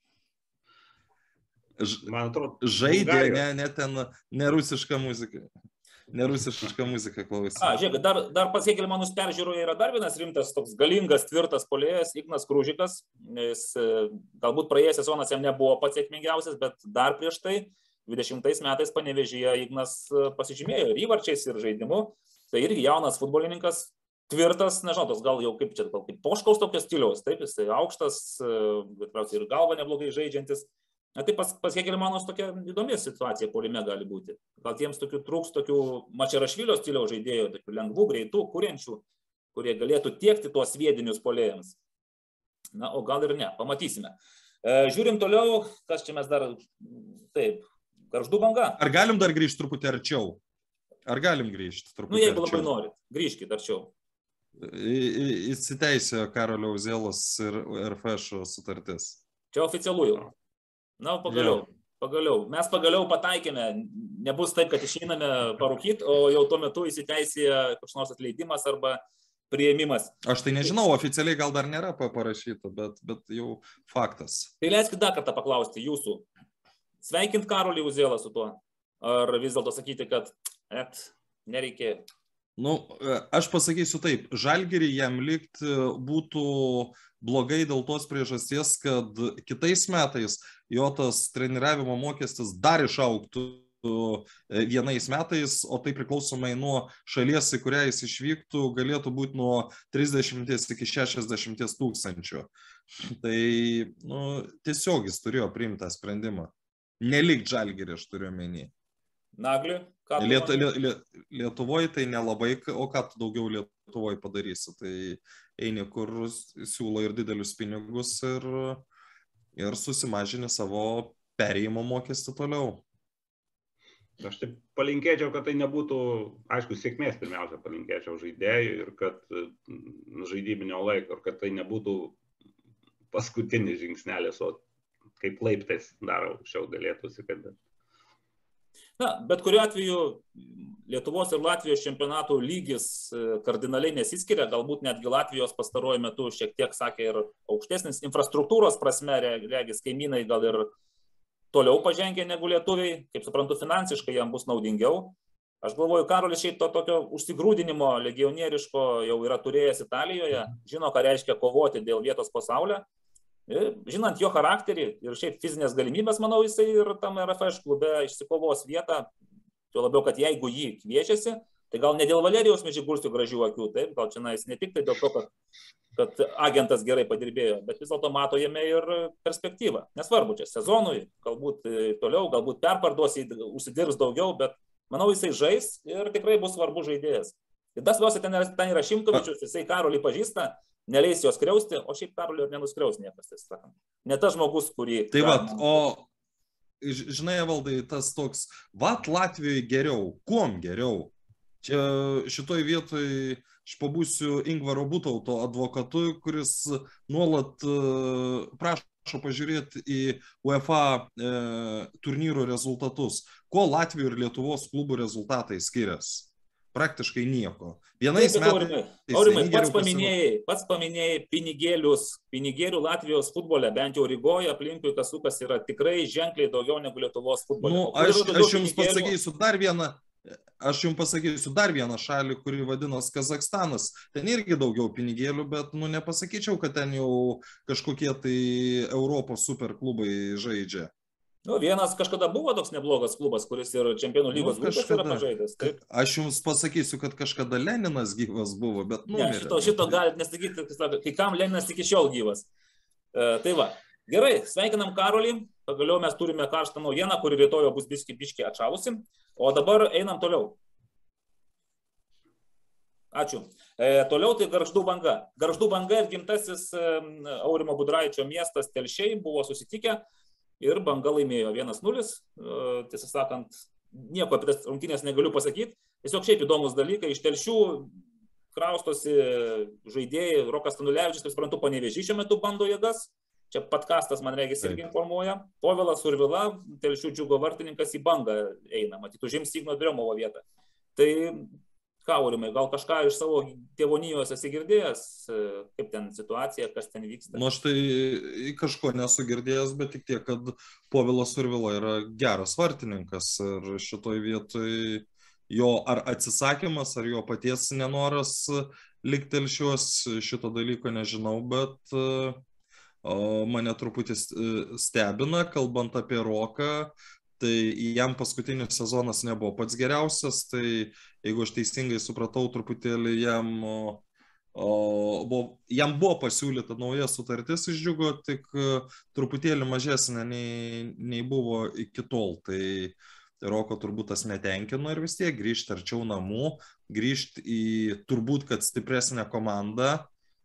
Man atrodo, žaidė, ne, ne ten, ne rusiška muzika. Ne rusiška muzika klausė. A, žiūrėk, dar, dar pas Hegelmanus peržiūroje yra dar vienas rimtas, toks galingas, tvirtas puolėjas, Ignas Kružikas. Jis, galbūt praėjęs sezonas jam nebuvo pats sėkmingiausias, bet dar prieš tai dvidešimtais metais Panevėžyje Ignas pasižymėjo ir įvarčiais, ir žaidimu. Tai irgi jaunas futbolininkas, tvirtas, nežinau, tos gal jau kaip čia, gal kaip Poškaus tokio stiliaus, taip, jis aukštas, bet ir galva neblogai žaidžiantis. Na, tai pas, pas Hegelmanus tokia įdomi situacija puolime gali būti. Gal jiems tokių trūks tokių Mačerašvilio stiliaus žaidėjų, tokių lengvų, greitų, kuriančių, kurie galėtų tiekti tuos sviedinius puolėjams. Na, o gal ir ne, pamatysime. E, žiūrim toliau, kas čia mes dar, taip, Gargždų Banga. Ar galim dar grįžti truputį arčiau? Ar galim grįžti truputį arčiau? Nu, jeigu labai norit, grįžkit arčiau. Įsiteisėjo Karolio Uzėlos ir R F Š sutartis. Čia oficialu jau. Na, pagaliau, pagaliau. Mes pagaliau pataikėme. Nebus taip, kad išeiname parūkyti, o jau tuo metu įsiteisėja kažkoks nors atleidimas arba priėmimas. Aš tai nežinau, oficialiai gal dar nėra parašyta, bet, bet jau faktas. Tai leiskit dar kartą paklausti jūsų. Sveikint Karolį Uzėlą su tuo? Ar vis dėlto sakyti, kad et, nereikėjo? Nu, aš pasakysiu taip, Žalgirį jam likti būtų blogai dėl tos priežasties, kad kitais metais jo tas treniravimo mokestis dar išaugtų vienais metais, o tai priklausomai nuo šalies, į kurią jis išvyktų, galėtų būti nuo trisdešimties iki šešiasdešimties tūkstančių. Tai nu, tiesiog jis turėjo priimti tą sprendimą. Nelikt Žalgirį, aš turiu omeny. Nagli, ką tu Liet, liet, liet, Lietuvoje tai nelabai, o ką tu daugiau Lietuvoje padarysi, tai eini, kur siūlo ir didelius pinigus ir, ir susimažini savo perėjimo mokestį toliau. Aš taip palinkėčiau, kad tai nebūtų, aišku, sėkmės pirmiausia palinkėčiau žaidėjui ir kad žaidybinio laiko, ir kad tai nebūtų paskutinis žingsnelis, o kaip laiptais dar aukščiau galėtųsi, kad... Na, bet kuriuo atveju Lietuvos ir Latvijos čempionatų lygis kardinaliai nesiskiria, galbūt netgi Latvijos pastaruoju metu šiek tiek, sakė, ir aukštesnis infrastruktūros prasme, regis kaimynai gal ir toliau pažengė negu lietuviai, kaip suprantu, finansiškai jam bus naudingiau. Aš galvoju, Karolis šiaip to tokio užsigrūdinimo legionieriško jau yra turėjęs Italijoje, žino, ką reiškia kovoti dėl vietos pasaulyje. Žinant jo charakterį ir šiaip fizinės galimybės, manau, jisai ir tam R F Š klube išsikovos vietą, tuo labiau, kad jeigu jį kviečiasi, tai gal ne dėl Valerijaus Mežigurskio gražių akių, taip, gal čia ne tik tai dėl to, kad kad agentas gerai padirbėjo, bet vis dėlto mato jame ir perspektyvą. Nesvarbu, čia sezonui, galbūt toliau, galbūt perparduos, užsidirbs daugiau, bet manau, jisai žais ir tikrai bus svarbus žaidėjas. Ir tas vėliausiai ten, ten yra Šimkovičius, jisai Karolį pažįsta, neleis jos skriausti, o šiaip Karolį ir nenuskriaus niekas, tai sakant. Ne tas žmogus, kurį... Tai va, o žinai, Valdai, tas toks, vat Latvijoje geriau, kuom geriau? Čia šitoj vietoj aš pabūsiu Ingvaro Butauto advokatu, kuris nuolat uh, prašo pažiūrėti į UEFA e, turnyrų rezultatus. Ko Latvijos ir Lietuvos klubų rezultatai skiriasi? Praktiškai nieko. Vienais Taip, metais... Aurimai, Aurimai pats, paminėjai, pats paminėjai pinigėlius, pinigėlių Latvijos futbole, bent jau Rygoje aplinkui kasukas yra tikrai ženkliai daugiau negu Lietuvos futbole. Nu, aš, aš jums pasakysiu dar vieną. Aš jums pasakysiu dar vieną šalį, kuri vadinas Kazakstanas. Ten irgi daugiau pinigėlių, bet nu, nepasakyčiau, kad ten jau kažkokie tai Europos superklubai žaidžia. Nu, vienas kažkada buvo toks neblogas klubas, kuris ir Čempionų lygos nu, grupės yra pažaidęs. Taip. Aš jums pasakysiu, kad kažkada Leninas gyvas buvo, bet nu... Ne, šito, šito galite nesakyti, kai kam Leninas iki šiol gyvas. E, tai va, gerai, sveikinam Karolį. Pagaliau mes turime karštą naujieną, kuri rytoj bus biški, biški atšalusi. O dabar einam toliau. Ačiū. E, toliau tai Gargždų Banga. Gargždų Banga ir gimtasis e, Aurimo Budraičio miestas Telšiai buvo susitikę ir Banga laimėjo vienas nulis. E, tiesą sakant, nieko apie tas rungtynės negaliu pasakyti. Tiesiog šiaip įdomus dalykai. Iš Telšių kraustosi žaidėjai. Rokas Tanulevičius, kaip suprantu, Panevėžy šiuo metu bando jėgas. Čia podkastas, man regis, irgi informuoja. Povilas Survila, Telšių Džiugo vartininkas, į Bangą eina, matyt, užims Igno Driomovo vietą. Tai ką, Aurimai, gal kažką iš savo tėvonijos esi girdėjęs, kaip ten situacija, kas ten vyksta? Nu, aš tai kažko nesu girdėjęs, bet tik tiek, kad Povilas Survila yra geras vartininkas ir šitoj vietoj jo ar atsisakymas, ar jo paties nenoras likti Telšiuos, šito dalyko nežinau, bet O mane truputį stebina, kalbant apie Roką, tai jam paskutinis sezonas nebuvo pats geriausias, tai jeigu aš teisingai supratau, truputėlį jam, o, buvo, jam buvo pasiūlyta nauja sutartis iš Džiugo, tik truputėlį mažesnė nei, nei buvo iki tol, tai Roko turbūt tas netenkino ir vis tiek grįžti arčiau namų, grįžti į turbūt, kad stipresnę komandą,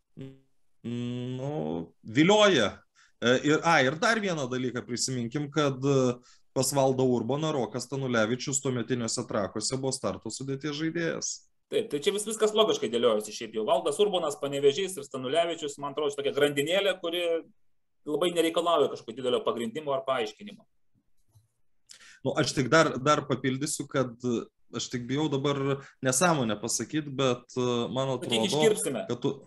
nu, vilioja. Ir, a, ir dar vieną dalyką prisiminkim, kad pas Valdą Urboną Rokas Tanulevičius tuometiniuose Trakuose buvo starto sudėties žaidėjas. Taip, tai čia vis, viskas logiškai dėliojasi šiaip jau. Valdas Urbonas, Panevėžys ir Tanulevičius, man atrodo, tokia grandinėlė, kuri labai nereikalauja kažkokio didelio pagrindimo ar paaiškinimo. Nu, aš tik dar, dar papildysiu, kad aš tik bijau dabar nesąmonę pasakyti, bet man atrodo, kad tu...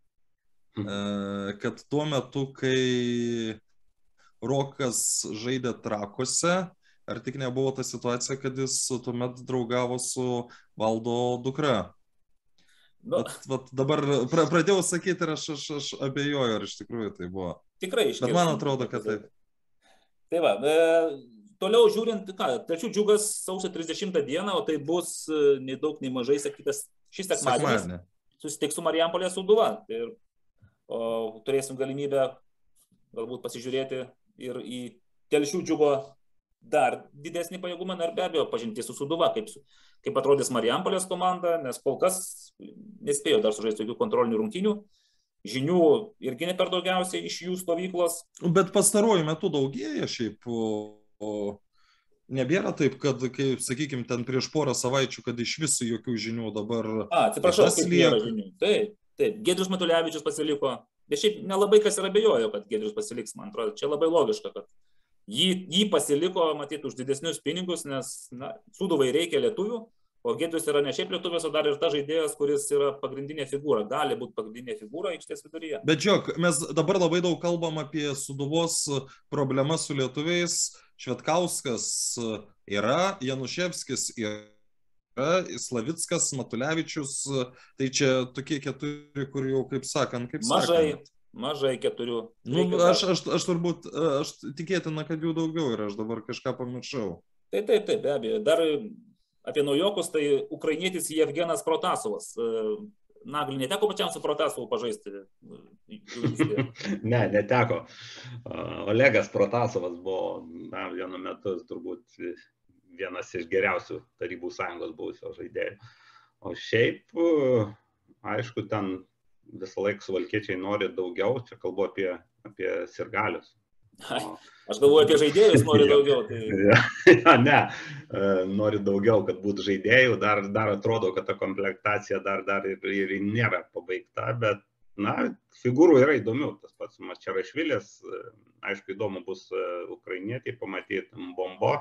kad tuo metu, kai Rokas žaidė Trakuose, ar tik nebuvo ta situacija, kad jis tuomet draugavo su Valdo dukra. Nu, bet, bet dabar pra, pradėjau sakyti ir aš, aš, aš abejoju, ar iš tikrųjų tai buvo. Tikrai iškirsim. Bet man atrodo, kad taip. Tai va, e, toliau žiūrint, ką, Telšių Džiugas sausio trisdešimtą dieną, o tai bus nei daug, nei mažai sakytas šis sekmadienis, susitiks su Marijampolės Sūduva. Ir o turėsim galimybę galbūt pasižiūrėti ir į Telšių Džiugo dar didesnį pajėgumą, ir be abejo pažinti su Sūduva, kaip, kaip atrodys Marijampolės komanda, nes kol kas nespėjo dar sužaisti tokių kontrolinių rungtynių. Žinių irgi ne per daugiausiai iš jų stovyklos. Bet pastaruoju metu daugėja šiaip, o, o nebėra taip, kad, kaip sakykime, ten prieš porą savaičių, kad iš visų jokių žinių dabar... A, atsiprašau, kaip nėra žinių. Taip. Taip, Giedrius Matulevičius pasiliko, bet šiaip nelabai kas ir abejojo, kad Giedrius pasiliks, man atrodo, čia labai logiška, kad jį, jį pasiliko, matyti, už didesnius pinigus, nes na, Sūduvai reikia lietuvių, o Giedrius yra ne šiaip lietuvis, o dar ir ta žaidėjas, kuris yra pagrindinė figūra, gali būti pagrindinė figūra aikštės viduryje. Bet žiūrėk, mes dabar labai daug kalbam apie Sūduvos problemas su lietuviais, Švetkauskas yra, Januševskis yra. Slavickas, Matulevičius, tai čia tokie keturi, kur jau, kaip sakant, kaip mažai, sakant. Mažai keturių. Nu, aš, aš, aš turbūt, aš tikėtina, kad jų daugiau ir aš dabar kažką pamiršau. Taip, taip, taip, be abejo. Dar apie naujokus, tai ukrainietis Jevgenas Protasovas. Nagli, neteko pačiam su Protasovu pažaisti? Ne, neteko. Olegas Protasovas buvo na, vienu metu turbūt vienas iš geriausių Tarybų sąjungos buvusio žaidėjų. O šiaip, aišku, ten visą laiką suvalkiečiai nori daugiau, čia kalbu apie, apie sirgalius. O... Aš galvoju, apie žaidėjus nori daugiau. Tai... ja, ne, nori daugiau, kad būtų žaidėjų, dar, dar atrodo, kad ta komplektacija dar, dar ir, ir nėra pabaigta, bet, na, figūrų yra įdomių. Tas pats Mačerašvilis, aišku, įdomu bus ukrainietį pamatyti, Bombo,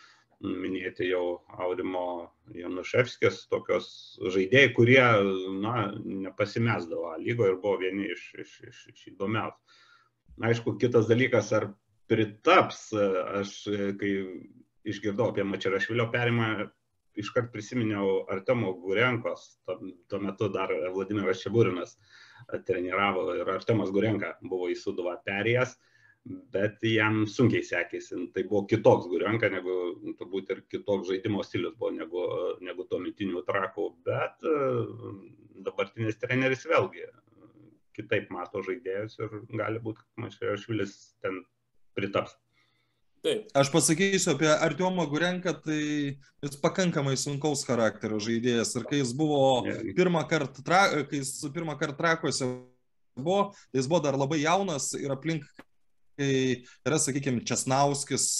minėti jau Aurimo Januševskis, tokios žaidėjai, kurie, na, nepasimesdavo lygoje ir buvo vieni iš, iš, iš, iš įdomiausių. Aišku, kitas dalykas, ar pritaps, aš kai išgirdau apie Mačerašvilio perimą, iškart prisiminiau Artemo Gurenkos, tuo, tuo metu dar Vladimiras Čeburinas treniravo ir Artemas Gurenka buvo į Sūduvą perėjęs, bet jam sunkiai sekėsi. Tai buvo kitoks Gurenka, negu turbūt ir kitoks žaidimo stilius buvo negu, negu tuometinių Trakų, bet dabartinis treneris vėlgi kitaip mato žaidėjus ir gali būti, kad Mačerašvilis ten pritaps. Taip. Aš pasakysiu apie Artiomą Gurenką, tai jis pakankamai sunkaus charakterio žaidėjas ir kai jis buvo pirmą kartą, tra, kai jis pirmą kartą Trakuose buvo, tai jis buvo dar labai jaunas ir aplink, kai yra, sakykime, Česnauskis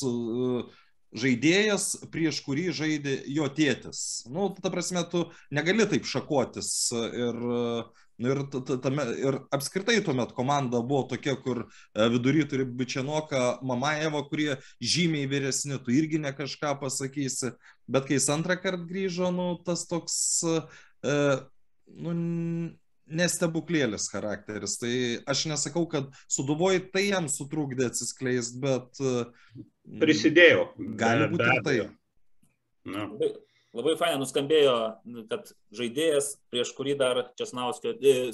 žaidėjas, prieš kurį žaidė jo tėtis. Nu, ta prasme, tu negali taip šakotis ir Ir, tame, ir apskritai tuomet komanda buvo tokia, kur vidury turi Bičianoką, Mamajevą, kurie žymiai vyresni, tu irgi ne kažką pasakysi. Bet kai jis antrą kartą grįžo, nu, tas toks e, nu, nestebuklėlis charakteris. Tai aš nesakau, kad Sūduvoj tai jam sutrukdė atsiskleist, bet... Prisidėjo. Gali būti ir tai. Na. Labai fainai nuskambėjo, kad žaidėjas, prieš kurį dar Česnauskio,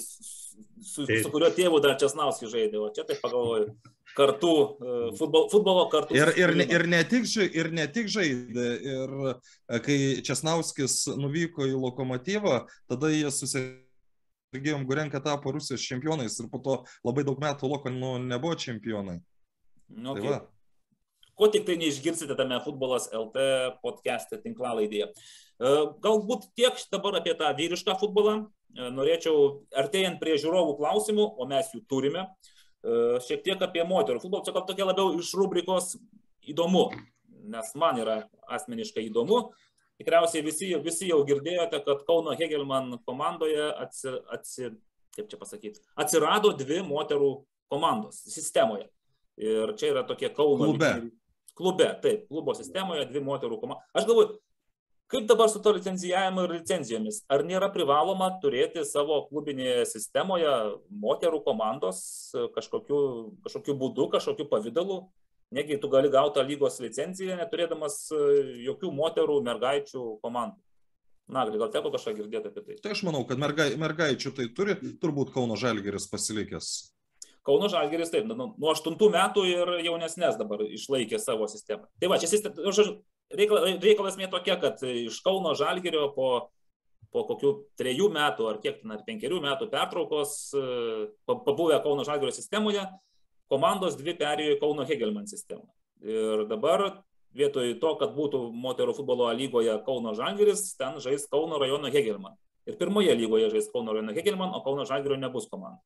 su, su kurio tėvu dar Česnauskis žaidė, o čia taip pagalvoju, kartu, futbolo, futbolo kartu. Ir, ir, ir, ne tik, ir ne tik žaidė, ir kai Česnauskis nuvyko į Lokomotyvą, tada jie susirgėjom Gurenka tapo Rusijos čempionais ir po to labai daug metų Loko nu, nebuvo čempionai. Nu, tai va. Ko tik tai neišgirsite tame Futbolas L T podcast'e tinklalaidėje. Galbūt tiek dabar apie tą vyrišką futbolą. Norėčiau, artėjant prie žiūrovų klausimų, o mes jų turime, šiek tiek apie moterų futbolą. Čia gal tokia labiau iš rubrikos įdomu, nes man yra asmeniškai įdomu. Tikriausiai visi, visi jau girdėjote, kad Kauno Hegelman komandoje atsi, atsi, kaip čia pasakyti, atsirado dvi moterų komandos sistemoje. Ir čia yra tokie Kauno... Klube. Klube, taip, klubo sistemoje dvi moterų komandos. Aš galvoju, kaip dabar su to licencijavimu ir licencijomis? Ar nėra privaloma turėti savo klubinėje sistemoje moterų komandos kažkokiu, kažkokiu būdu, kažkokiu pavidalu? Negi tu gali gauti lygos licenciją, neturėdamas jokių moterų, mergaičių komandų. Nagli, gal teko kažką girdėti apie tai? Tai aš manau, kad mergai, mergaičių tai turi, turbūt Kauno Žalgiris pasilikęs. Kauno Žalgiris taip, nu, nuo aštuntų metų ir jaunesnės dabar išlaikė savo sistemą. Tai va, čia reikalas, reikalas mė tokia, kad iš Kauno Žalgirio po, po kokių trejų metų ar kiek, ar penkerių metų pertraukos, pabuvę Kauno Žalgirio sistemoje, komandos dvi perėjo į Kauno Hegelman sistemą. Ir dabar vietoj to, kad būtų moterų futbolo lygoje Kauno Žalgiris, ten žais Kauno rajono Hegelman. Ir pirmoje lygoje žais Kauno rajono Hegelman, o Kauno Žalgirio nebus komanda.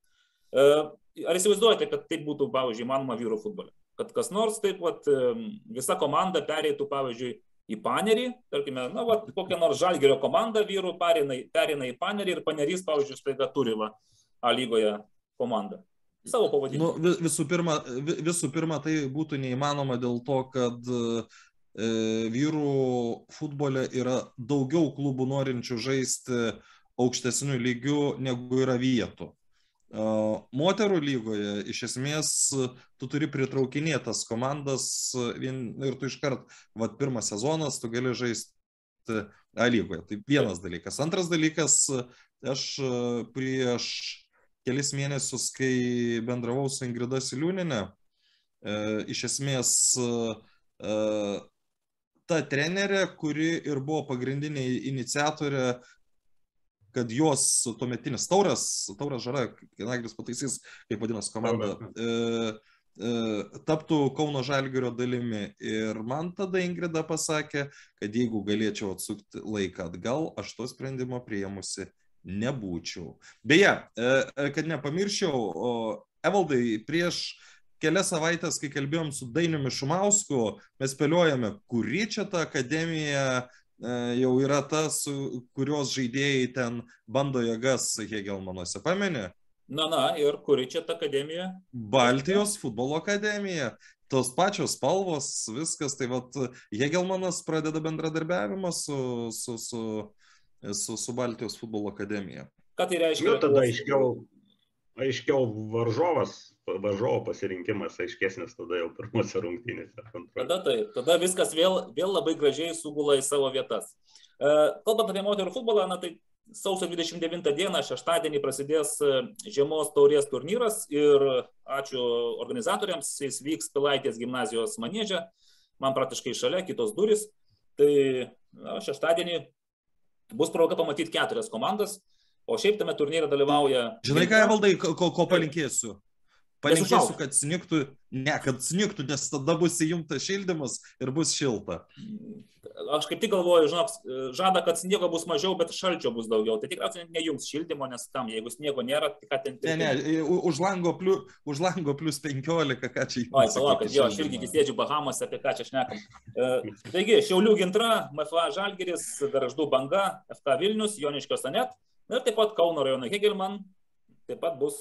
Ar įsivaizduojate, kad taip būtų, pavyzdžiui, įmanoma vyrų futbole? Kad kas nors taip, vat, visa komanda pereitų, pavyzdžiui, į Panerį, tarkime, na, vat, kokią nors Žalgirio komandą vyrų pereina, pereina į Panerį ir Panerys, pavyzdžiui, staiga turi va, A lygoje komandą. Savo pavadinimu. Nu, visų pirma, visų pirma, tai būtų neįmanoma dėl to, kad e, vyrų futbole yra daugiau klubų norinčių žaisti aukštesnių lygių, negu yra vietų. Moterų lygoje iš esmės tu turi pritraukinėtas komandas vien, ir tu iškart, vat, pirmas sezonas tu gali žaisti A lygoje. Tai vienas dalykas. Antras dalykas, aš prieš kelis mėnesius, kai bendravau su Ingrida Siliūnienė, iš esmės ta trenerė, kuri ir buvo pagrindinė iniciatorė kad jos tuometinis Tauras, Tauras Žara, Nagris pataisys, kaip vadinasi komanda, e, e, taptų Kauno Žalgirio dalimi. Ir man tada Ingrida pasakė, kad jeigu galėčiau atsukti laiką atgal, aš to sprendimo priėmusi nebūčiau. Beje, e, kad nepamirščiau, Evaldai, prieš kelias savaitės, kai kalbėjom su Dainiumi Šumausku, mes spėliojame, kuri čia ta akademija e, jau yra ta, su kurios žaidėjai ten bando jėgas Hegelmanuose, pameni? Na, na, ir kuri čia ta akademija? Baltijos futbolo akademija. Tos pačios spalvos, viskas, tai vat Hegelmanas pradeda bendradarbiavimą su, su, su, su, su Baltijos futbolo akademija. Ką tai reiškia? Nu, tada aiškiau, aiškiau varžovas, varžovo pasirinkimas aiškesnis tada jau pirmose rungtynėse. Tada taip, tada viskas vėl, vėl labai gražiai sugula į savo vietas. Kalbant apie moterų futbolą, na tai sausio dvidešimt devintą dieną, šeštadienį prasidės žiemos taurės turnyras ir ačiū organizatoriams, jis vyks Pilaitės gimnazijos manieže, man praktiškai šalia, kitos durys. Tai na, šeštadienį bus proga pamatyti keturias komandas, o šiaip tame turnyre dalyvauja... Žinai ką, Evaldai, ko, ko palinkėsiu? Palinkėsiu, kad snigtų, ne, kad snigtų, nes tada bus įjungtas šildymas ir bus šilta. Aš kaip tik galvoju, žinok, žada, kad sniego bus mažiau, bet šalčio bus daugiau. Tai tikriausiai nejungs šildymo, nes tam, jeigu sniego nėra, tai ką ten... Ne, ne, už lango, pliu, už lango plus penkiolika, ką čia... Oi, palauk, jo, aš irgi sėdžiu Bahamas, apie ką čia šnekam. E, taigi, Šiaulių Gintra, M F A Žalgiris, Gargždų Banga, F K Vilnius, Joniškio Sanet ir taip pat Kauno rajono Hegelman. Taip pat bus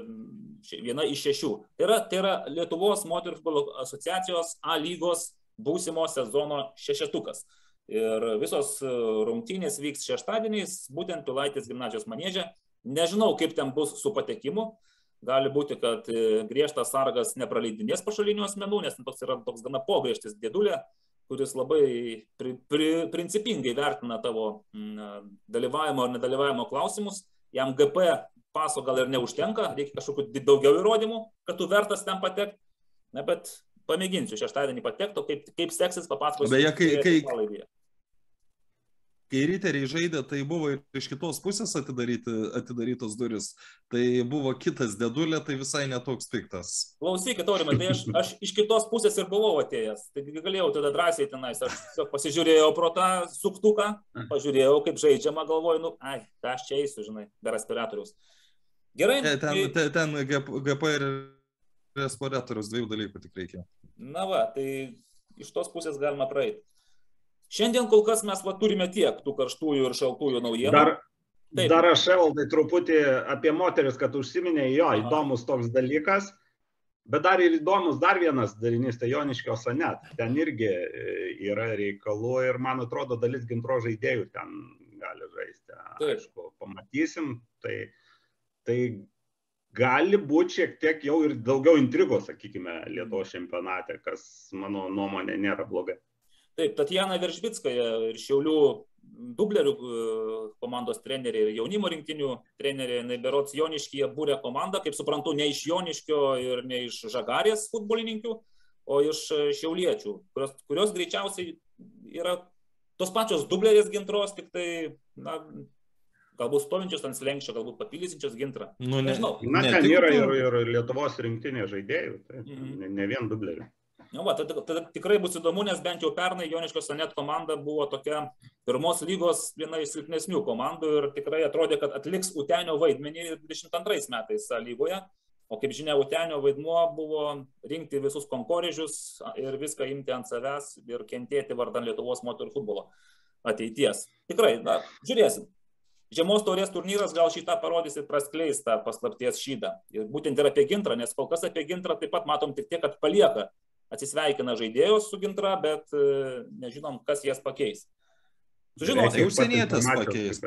viena iš šešių. Tai yra, tai yra Lietuvos moterų futbolo asociacijos A lygos būsimo sezono šešetukas. Ir visos rungtynės vyks šeštadieniais, būtent Pilaitės gimnazijos manieže. Nežinau, kaip ten bus su patekimu. Gali būti, kad griežtas sargas nepraleidinės pašalinių asmenų, nes toks yra toks gana pogriežtis dėdulė, kuris labai pri, pri, principingai vertina tavo m, dalyvavimo ar nedalyvavimo klausimus. Jam G P paso gal ir neužtenka, reikia kažkokių daugiau įrodymų, kad tu vertas ten patekti. Na, bet pamėginsiu šeštadienį patekti, kaip, kaip seksis papasakosiu. Beje, kai, kai, kai riteriai žaidė, tai buvo ir iš kitos pusės atidaryti, atidarytos duris. Tai buvo kitas dėdulė, tai visai netoks piktas. Klausykit, Aurimai, tai aš, aš iš kitos pusės ir buvau atėjęs. Tai galėjau tada drąsiai tenais. Aš pasižiūrėjau pro tą suktuką, pažiūrėjau, kaip žaidžiama, galvoju, nu, ai, ką aš čia eisiu, žinai, be respiratoriaus. Gerai. Ten, ten, ten G P ir respiratorius, dviejų dalykų tik reikia. Na va, tai iš tos pusės galima praeiti. Šiandien kol kas mes va, turime tiek tų karštųjų ir šaltųjų naujienų. Dar, dar aš Evaldai truputį apie moteris, kad užsiminė, jo, Aha. įdomus toks dalykas, bet dar ir įdomus dar vienas darinys, tai Joniškio Sanet. Ten irgi yra reikalų ir man atrodo dalis Gintro žaidėjų ten gali žaisti. Aišku, pamatysim, tai... Tai gali būti šiek tiek jau ir daugiau intrigos, sakykime, Lietuvos čempionate, kas mano nuomonė nėra blogai. Taip, Tatjana Veržbickaja ir Šiaulių dublerių komandos trenerė ir jaunimo rinktinių trenerė, jinai berods Joniškyje būrė komandą, kaip suprantu, ne iš Joniškio ir ne iš Žagarės futbolininkių, o iš šiauliečių, kurios, kurios greičiausiai yra tos pačios dublerės Gintros, tik tai, na, galbūt stovinčios ant slenksčio, galbūt papildysinčios Gintrą. Nu, ne, Nežinau. Na, ten ne, yra ir, ir Lietuvos rinktinė žaidėjų, tai mm-hmm. ne, ne vien dublerių. Nu, va, tada, tada tikrai bus įdomu, nes bent jau pernai Joniškio Sanet komanda buvo tokia pirmos lygos viena iš silpnesnių komandų ir tikrai atrodė, kad atliks Utenio vaidmenį dvidešimt antrais metais lygoje. O kaip žinia, Utenio vaidmuo buvo rinkti visus konkorėžius ir viską imti ant savęs ir kentėti vardan Lietuvos moterų futbolo ateities. Tikrai, na, žiūrėsim. Žiemos taurės turnyras gal šitą parodys ir praskleis tą paslapties šydą. Ir būtent ir apie Gintrą, nes kol kas apie Gintrą taip pat matom tik tiek, kad palieka, atsisveikina žaidėjos su Gintra, bet e, nežinom, kas jas pakeis. Sužinosim. Tai užsienietis pakeis.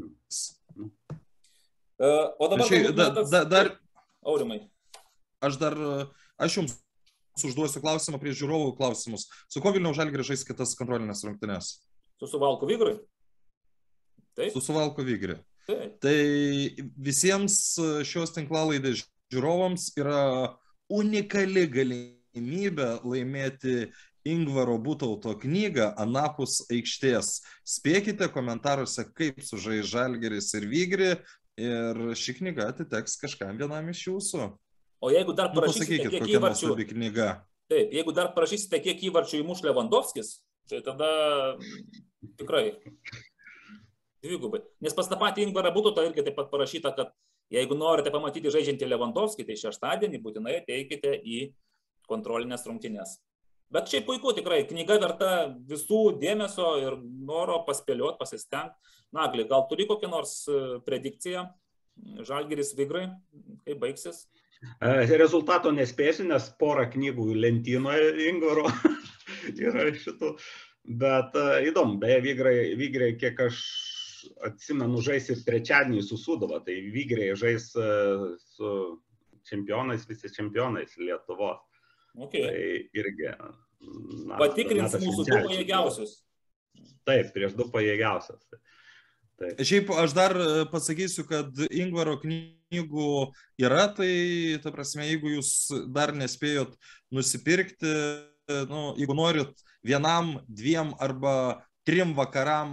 E, o dabar... Šiai, da, da, dar... Aurimai. Aš dar, aš jums užduosiu klausimą prieš žiūrovų klausimus. Su ko Vilniaus Žalgiris žais kitas kontrolinės rungtynes? Su Suvalkų Vigrai? Taip. Su Suvalkų Vigrai. Taip. Tai visiems šios tinklalaidės žiūrovams yra unikali galimybė laimėti Ingvaro Butauto knygą Anapus aikštės. Spėkite komentaruose, kaip sužais Žalgiris ir Vigri, ir ši knyga atiteks kažkam vienam iš jūsų. O jeigu dar Nu, parašysite, pasakykit, kiek kokia įvarčių, nuostabi knyga. taip, jeigu dar parašysite, kiek įvarčių įmuš Lewandowskis, tai tada tikrai dvigubai. Nes pas tą patį Ingvarą Butautą irgi taip pat parašyta, kad jeigu norite pamatyti žaidžiantį Lewandowskį, tai šeštadienį būtinai ateikite į kontrolinės rungtynes. Bet šiaip puiku, tikrai, knyga verta visų dėmesio ir noro paspėliot, pasistengti. Nagli, gal turi kokią nors predikciją? Žalgiris Vigrai, kaip baigsis? Rezultato nespėsiu, nes porą knygų lentynoje Ingvaro yra šitų. Bet įdomu, beje, Vigrai, Vigrai, kiek aš atsimenu, žais ir trečiadienį su Sūduva, tai Vigrai žais su čempionais, visi čempionais Lietuvos. Okay. Tai irgi. Na, patikrins mūsų du pajėgiausius. Taip, prieš du pajėgiausius. Taip. Šiaip aš dar pasakysiu, kad Ingvaro knygų yra, tai, ta prasme, jeigu jūs dar nespėjot nusipirkti, nu, jeigu norit vienam, dviem arba trim vakaram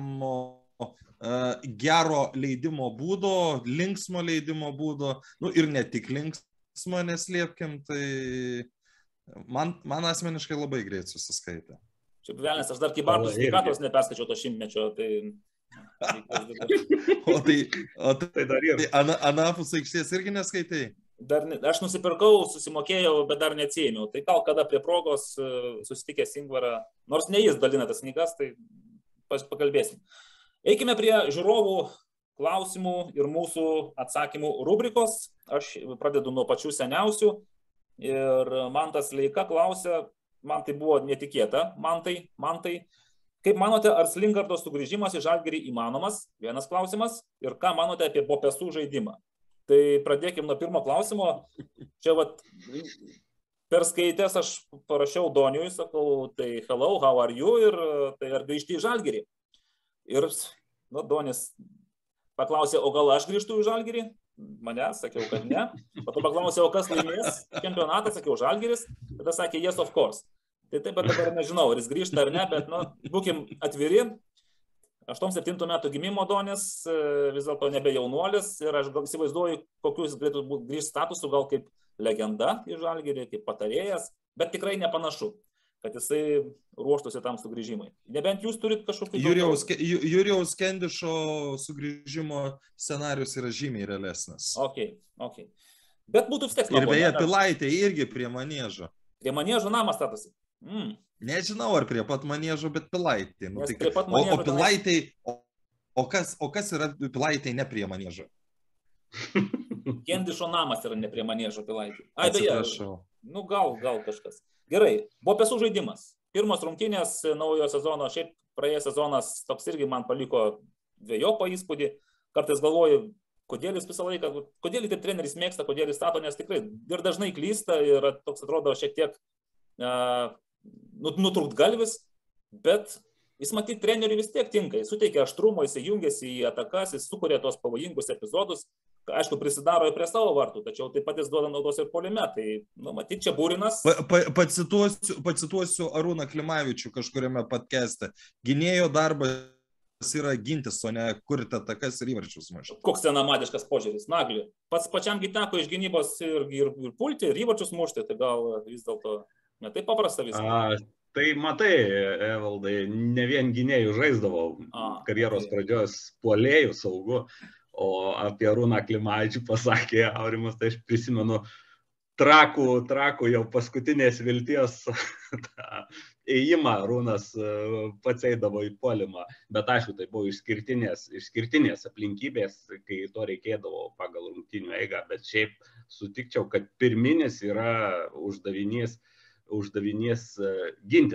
gero leidimo būdo, linksmo leidimo būdo, nu ir ne tik linksmo, neslėpkim, tai man, man asmeniškai labai greit susiskaitė. Šiaip velnės, aš dar Kybartų sveikatos neperskaičiau to šimtmečio, tai... o tai, o tai, tai dar ir. Tai Anapus aikštės irgi neskaitai? Dar ne, aš nusipirkau, susimokėjau, bet dar neatsiėmiau. Tai gal kada prie progos susitikęs Ingvarą, nors ne jis dalina tas knygas, tai pakalbėsim. Eikime prie žiūrovų klausimų ir mūsų atsakymų rubrikos. Aš pradedu nuo pačių seniausių. Ir Mantas Leika klausia, man tai buvo netikėta, Mantai, Mantai. Kaip manote, ar Slingardo sugrįžimas į Žalgirį įmanomas? Vienas klausimas. Ir ką manote apie Bopesų žaidimą? Tai pradėkim nuo pirmo klausimo. Čia vat, per skaitės aš parašiau Doniui, sakau, tai hello, how are you? Ir tai ar grįžti į Žalgirį? Ir nu, Donis paklausė, o gal aš grįžtu į Žalgirį? Mane, sakiau, kad ne. Po to paklausė, o kas laimės čempionatą? Sakiau, Žalgiris. Tada sakė, yes, of course. Tai taip, bet dabar nežinau, ar jis grįžta ar ne, bet, nu, būkim atviri. aštuoniasdešimt septintų metų gimimo Donis, vis dėlto nebe jaunuolis ir aš gal įsivaizduoju, kokius galėtų būti grįžti statusų, gal kaip legenda į Žalgirį, kaip patarėjas, bet tikrai nepanašu, kad jisai ruoštųsi tam sugrįžimui. Nebent jūs turit kažkokių... Jurijaus, Jurijaus Kendišo sugrįžimo scenarius yra žymiai realesnis. Ok, ok. Bet būtų vis tiek... Ir beje, Pilaitė irgi prie Maniežo. Prie Maniežo namas statosi. Mm. Nežinau, ar prie pat Maniežo, bet Pilaitė. Nu, tai, pat o, o Pilaitė, o, o, kas, o kas yra Pilaitė ne prie Maniežo? Kendišo namas yra ne prie Maniežo Pilaitė. Ai, beje, Atsiprašau. Nu, gal, gal kažkas. Gerai, Bopesų žaidimas. Pirmos rungtynės naujo sezono, šiaip praėjęs sezonas toks irgi man paliko dvejopą įspūdį. Kartais galvoju, kodėl jis visą laiką, kodėl taip treneris mėgsta, kodėl jis stato, nes tikrai ir dažnai klysta ir toks atrodo šiek tiek uh, nutrūktgalvis, bet jis matyt treneriui vis tiek tinka, jis suteikia aštrumo, jis jungiasi į atakas, jis sukuria tos pavojingus epizodus, aišku, prisidaro ir prie savo vartų, tačiau taip pat jis duoda naudos ir puolime, tai, nu, matyt, čia Būrinas. Pa, pa, pacituosiu, pacituosiu Arūną Klimavičių kažkuriame podcast'e. Gynėjo darbas yra gintis, o ne kurti atakas ir įvarčius mušti. Koks senamadiškas požiūris, Nagli. Pats pačiam teko iš gynybos ir, ir, ir pulti, ir įvarčius mušti, tai gal vis dėlto ne taip paprasta viskas. A, tai matai, Evaldai, ne vien gynėjų žaisdavau A, karjeros tai. Pradžios puolėjų saugu, o apie Arūną Klimavičių pasakė Aurimas, tai aš prisimenu trakų, trakų jau paskutinės vilties ėjimą Arūnas pats eidavo į puolimą, bet aišku, tai buvo išskirtinės, išskirtinės aplinkybės, kai to reikėdavo pagal rungtynių eigą, bet šiaip sutikčiau, kad pirminis yra uždavinys uždavinys gintis.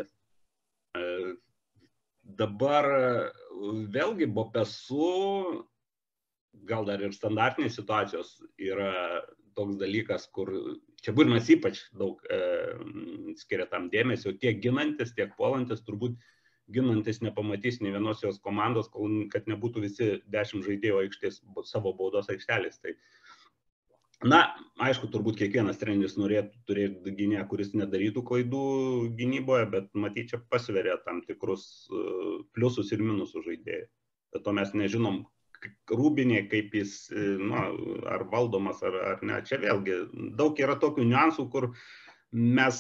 Dabar vėlgi Bopesų, gal dar ir standartinės situacijos yra toks dalykas, kur čia Būrinas ypač daug e, skiria tam dėmesio, tiek ginantis, tiek puolantis, turbūt ginantis nepamatys nei vienos jos komandos, kol, kad nebūtų visi dešimt žaidėjų aikštės savo baudos aikštelės. Tai Na, aišku, turbūt kiekvienas treneris norėtų turėti gynėją, kuris nedarytų klaidų gynyboje, bet matyt, čia pasveria tam tikrus pliusus ir minusus žaidėjai. Bet to mes nežinom Rūbinė, kaip jis, nu, ar valdomas, ar, ar ne. Čia vėlgi daug yra tokių niuansų, kur mes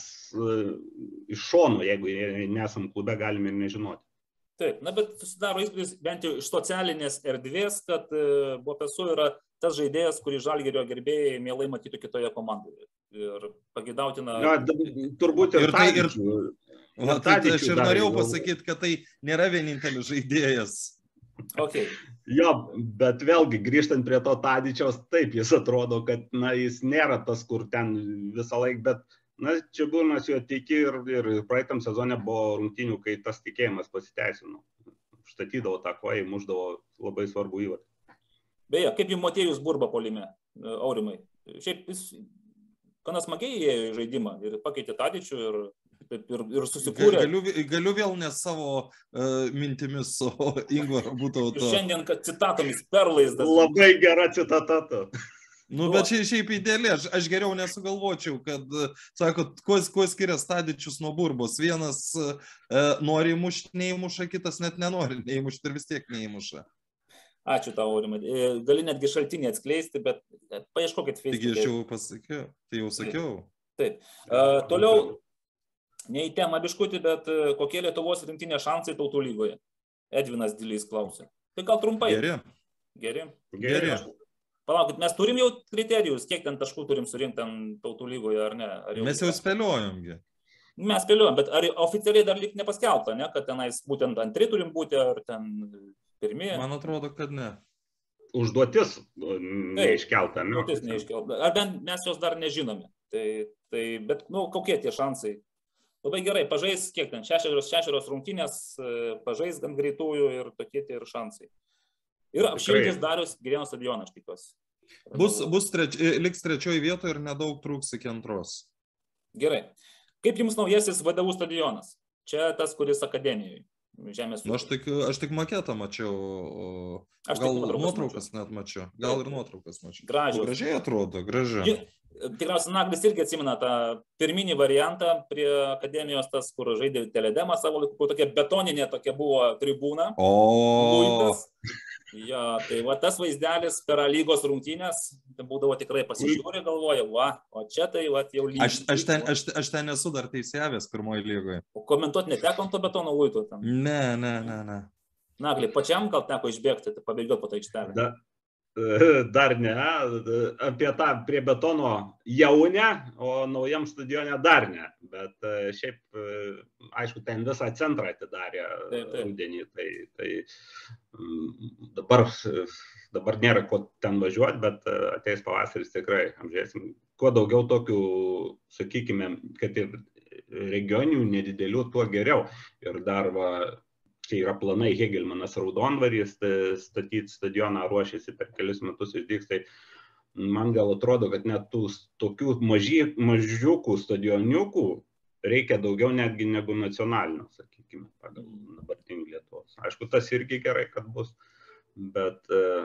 iš šono, jeigu nesam klube, galime ir nežinoti. Taip, na, bet susidaro įspūdis bent jau iš socialinės erdvės, kad Bopesu yra tas žaidėjas, kurį Žalgirio gerbėjai mielai matytų kitoje komandoje. Ir pagidautina... Na, turbūt ir, ir tai... Ir, va, tai aš ir norėjau pasakyti, kad tai nėra vienintelis žaidėjas. Okay. Jo, bet vėlgi, grįžtant prie to Tadičiaus, taip, jis atrodo, kad na, jis nėra tas, kur ten visą laiką, bet na, čia Burnas jo tiki ir, ir praeitam sezone buvo rungtynių, kai tas tikėjimas pasiteisino. Štatydavo tą koją, muždavo labai svarbų įvartį. Beje, kaip jums Motiejus Burba puolime, Aurimai? Šiaip jis gana smagiai įėjo į žaidimą ir pakeitė Tadičių ir, ir, ir susikūrė. Galiu, galiu vėl ne savo uh, mintimis, o Ingvaro Butauto. Šiandien, kad citatomis perlais. Labai gera citata. Nu, bet šiaip, šiaip idealiai, aš, aš geriau nesugalvočiau, kad, sakot, kuo, kuo skirias Tadičius nuo Burbos. Vienas uh, nori įmušti, neįmuša, kitas net nenori neįmušti ir vis tiek neįmuša. Ačiū tau, Aurimai. Gali netgi šaltinį atskleisti, bet paieškokit Facebook'e. Taigi aš jau pasakiau, tai jau sakiau. Taip. Uh, toliau, ne į temą biškutį, bet uh, kokie Lietuvos rinktinės šansai Tautų lygoje? Edvinas Dilys klausė. Tai gal trumpai? Geri. Geri. Geri. Palaukit, mes turim jau kriterijus, kiek ten taškų turim surinkti ten Tautų lygoje, ar ne? Ar jau... Mes jau spėliojom. Mes spėliojom, bet ar oficialiai dar lyg nepaskelbta, ne? Kad tenais būtent antri turim būti, ar ten... Pirmie. Man atrodo, kad ne. Užduotis neiškelta. Ne? Užduotis neiškelta. Ar bent mes jos dar nežinome. Tai, tai, bet, nu, kokie tie šansai? Labai gerai, pažais, kiek ten, šešerios, šešerios rungtynės, pažais gan greitųjų ir tokie tie ir šansai. Ir apšildys Darius Girėno stadioną, aš tikiuosi. Bus, bus treč, liks trečioji vietoje ir nedaug trūks iki antros. Gerai. Kaip jums naujasis V D U stadionas? Čia tas, kuris akademijoje. Žemės nu, aš, tik, aš tik maketą mačiau, aš gal nuotraukas net mačiau, gal ir nuotraukas mačiau. Gražios. Gražiai atrodo, gražiai. Tikriausiai Naglis irgi atsimena tą pirminį variantą prie akademijos, tas, kur žaidė Teledemą savo laiku, kur tokia betoninė tokia buvo tribūna. O. Luitas. Ja, tai va tas vaizdelis per lygos rungtynės, tai būdavo tikrai pasižiūrė, galvoja, va, o čia tai va jau lygiai. Aš, aš, ten, aš, aš ten esu dar teisėjavęs pirmoje lygoje. O komentuoti neteko ant to betono luito tam? Ne, ne, ne, ne. Nagli, pačiam gal teko išbėgti, tai pabėgioti po tą aikštelę? Da, dar ne, apie tą prie betono jau ne, o naujam stadione dar ne. Bet šiaip, aišku, ten visą centrą atidarė rudenį, tai, tai dabar, dabar nėra ko ten važiuoti, bet ateis pavasaris tikrai apžiūrėsim. Kuo daugiau tokių, sakykime, kad ir regioninių nedidelių, tuo geriau. Ir dar va, čia yra planai Hegelmanas Raudondvarys statyti stadioną, ruošiasi per kelius metus išdygs, tai man gal atrodo, kad net tų tokių maži, mažiukų stadioniukų reikia daugiau netgi negu nacionalinio, sakykime, pagal dabartinį Lietuvos. Aišku, tas irgi gerai, kad bus, bet...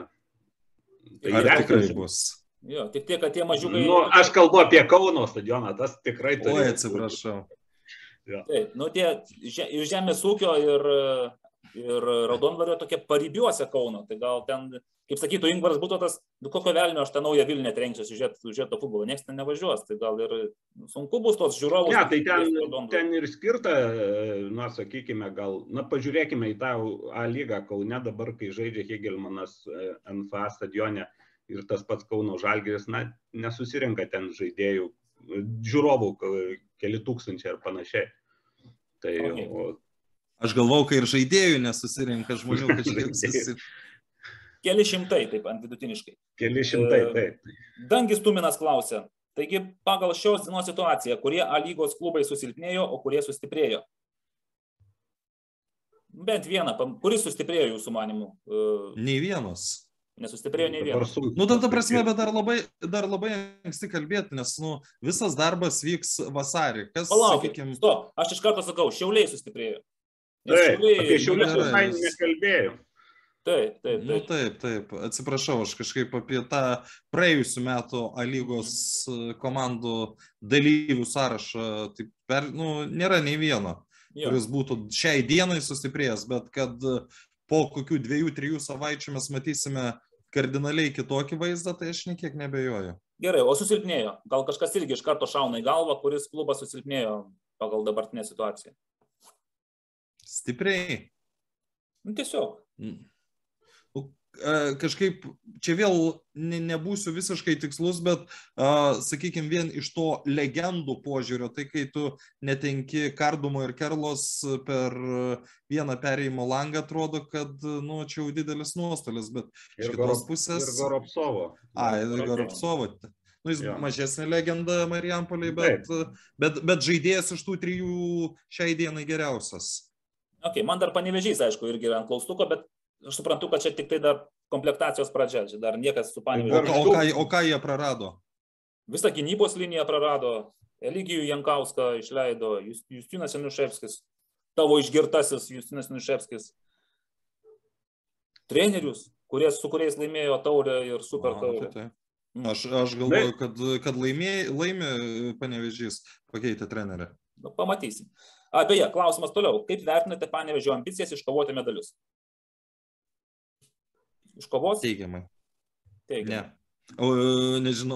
Tai ar tikrai bus? Jo, tik tiek, kad tie mažiukai... Nu, aš kalbu apie Kauno stadioną, tas tikrai... Oi, atsiprašau. Ja. Taip, nu tie ir žemės ūkio ir, ir Raudondvario tokie paribiuose Kauno, tai gal ten, kaip sakytų Ingvaras Butautas, nu kokio velnio aš tą naują Vilnią trenksiuosi žiūrėti to futbolo, niekas ten nevažiuos, tai gal ir sunku bus tos žiūrovus. Ne, tai ten, ten ir skirta, na, sakykime, gal, na, pažiūrėkime į tą A lygą Kaune dabar, kai žaidžia Hegelmanas N F A stadione ir tas pats Kauno Žalgiris, na, nesusirenka ten žaidėjų, žiūrovų keli tūkstančiai ar panašiai. Tai, okay. o... Aš galvau, kai ir žaidėjų nesusirinka žmonių, kažkaip susirinka. Keli šimtai, taip, ant vidutiniškai. Keli šimtai, taip. Dangis Tuminas klausia, taigi pagal šios dienos situaciją, kurie A lygos klubai susilpnėjo, o kurie sustiprėjo? Bent vieną, kuris sustiprėjo jūsų manimu? Nei vienas. Nesustiprėjo nei vienas. Nu, ta prasme, bet dar labai, dar labai anksti kalbėti, nes nu, visas darbas vyks vasarį. Kas, Palaukit, sakykim... stop, aš iš karto sakau, Šiauliai sustiprėjo. Taip, apie Šiaulius visai nekalbėjau. Taip, taip, Nu, taip. taip, taip. Atsiprašau, aš kažkaip apie tą praėjusių metų A lygos komandų dalyvių sąrašą, taip, per, nu, nėra nei vieno, Jo. kuris būtų šiai dienai sustiprėjęs, bet kad po kokių dviejų, trijų savaičių mes matysime kardinaliai kitokį vaizdą, tai aš niekiek nebejoju. Gerai, o susilpnėjo? Gal kažkas irgi iš karto šauna į galvą, kuris klubas susilpnėjo pagal dabartinę situaciją? Stipriai. Nu, tiesiog. Kažkaip čia vėl ne, nebūsiu visiškai tikslus, bet, uh, sakykime, vien iš to legendų požiūrio, tai kai tu netenki Kardumo ir Kerlos per vieną perėjimo langą, atrodo, kad, nu, čia jau didelis nuostolis, bet iš Ir, kitos Gorop, pusės... ir Goropsovo. A, ir Goropsovo. Nu, jis Jo. mažesnė legenda Marijampolėje, bet, bet, bet žaidėjas iš tų trijų šiai dienai geriausias. Ok, man dar Panevėžys, aišku, irgi yra ant klaustuko, bet aš suprantu, kad čia tik tai dar komplektacijos pradžia, čia dar niekas su O, Panevėžiu. o, ką, o ką jie prarado? Visą gynybos liniją prarado, Eligijų Jankauską išleido, Justinas Januševskis, tavo išgirtasis Justinas Januševskis. Trenerius, kurie, su kuriais laimėjo taurę ir super taurę. Tai, tai. Aš, aš galvoju, kad, kad laimė, laimė Panevėžys pakeitė trenerį. Nu, pamatysim. A, beje, klausimas toliau. Kaip vertinate Panevėžio ambicijas iškovoti medalius? Iškovos? Teigiamai. Teigiamai. Ne. O, nežinau.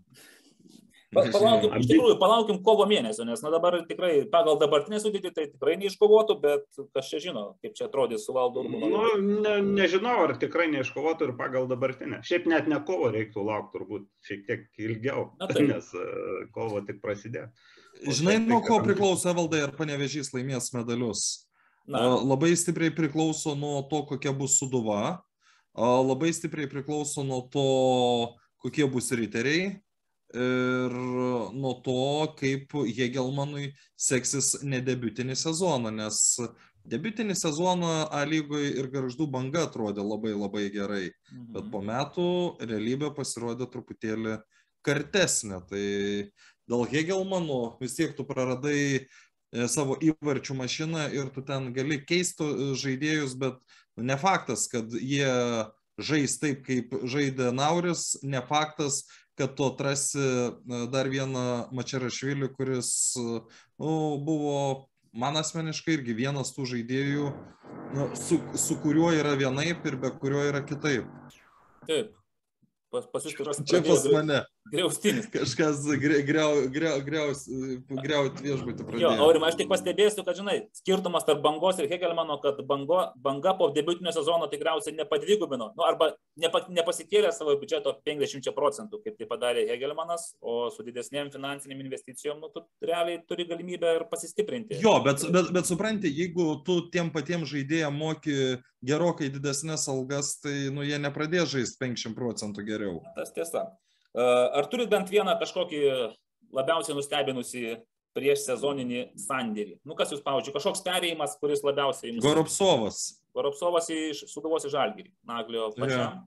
Pa, palaukim, iš tikrųjų, palaukim kovo mėnesio, nes na, dabar tikrai pagal dabartinę sudėtį tai tikrai neiškovotų, bet kas čia žino, kaip čia atrodys su Valdu Urbanu. Nu, ne, nežinau, ar tikrai neiškovotų ir pagal dabartinę. Šiaip net ne kovo reiktų laukti, turbūt šiek tiek ilgiau, Na, taip. nes uh, kovo tik prasidėjo. Žinai, nuo ko priklauso Evaldai, ar Panevėžys laimės medalius? Na. Labai stipriai priklauso nuo to, kokia bus Sūduva. Labai stipriai priklauso nuo to, kokie bus riteriai. Ir nuo to, kaip Hegelmanui seksis nedebiutinį sezoną, nes debiutinį sezoną A lygoje ir Gargždų Banga atrodė labai labai gerai, Mhm. bet po metų realybė pasirodė truputėlį kartesnė. Tai dėl Hegelmano vis tiek tu praradai savo įvarčių mašiną ir tu ten gali keisti žaidėjus, bet ne faktas, kad jie žais taip, kaip žaidė Nauris, ne faktas, kad tu atrasi dar vieną Mačerašvilį, kuris nu, buvo man asmeniškai irgi vienas tų žaidėjų, nu, su, su kuriuo yra vienaip ir be kurio yra kitaip. Taip. Pas, pas jūs kurios Čia pas mane. Griaustinis. Kažkas griau, griau, griau, griaus, griaut viešbutį Jo, pradėjo. Aurimai, aš tik pastebėsiu, kad, žinai, skirtumas tarp Bangos ir Hegelmano, kad bango, Banga po debiutinio sezono tikriausiai nepadvigubino, nu, arba nepa, nepasikėlė savo biudžeto penkiasdešimt procentų, kaip tai padarė Hegelmanas, o su didesnėm finansiniam investicijom, nu, tu realiai turi galimybę ir pasistiprinti. Jo, bet, bet, bet supranti, jeigu tu tiem patiem žaidėjam moki gerokai didesnės algas, tai nu, jie nepradės žaisti penkiasdešimt procentų geriau. Tas tiesa. Ar turit bent vieną kažkokį labiausiai nustebinusi prieš sezoninį sandėrį? Nu, kas jūs, pavyzdžiui, kažkoks perėjimas, kuris labiausiai jums... Goropsovas. Goropsovas iš Sūduvos į Žalgirį. Naglio pačiam.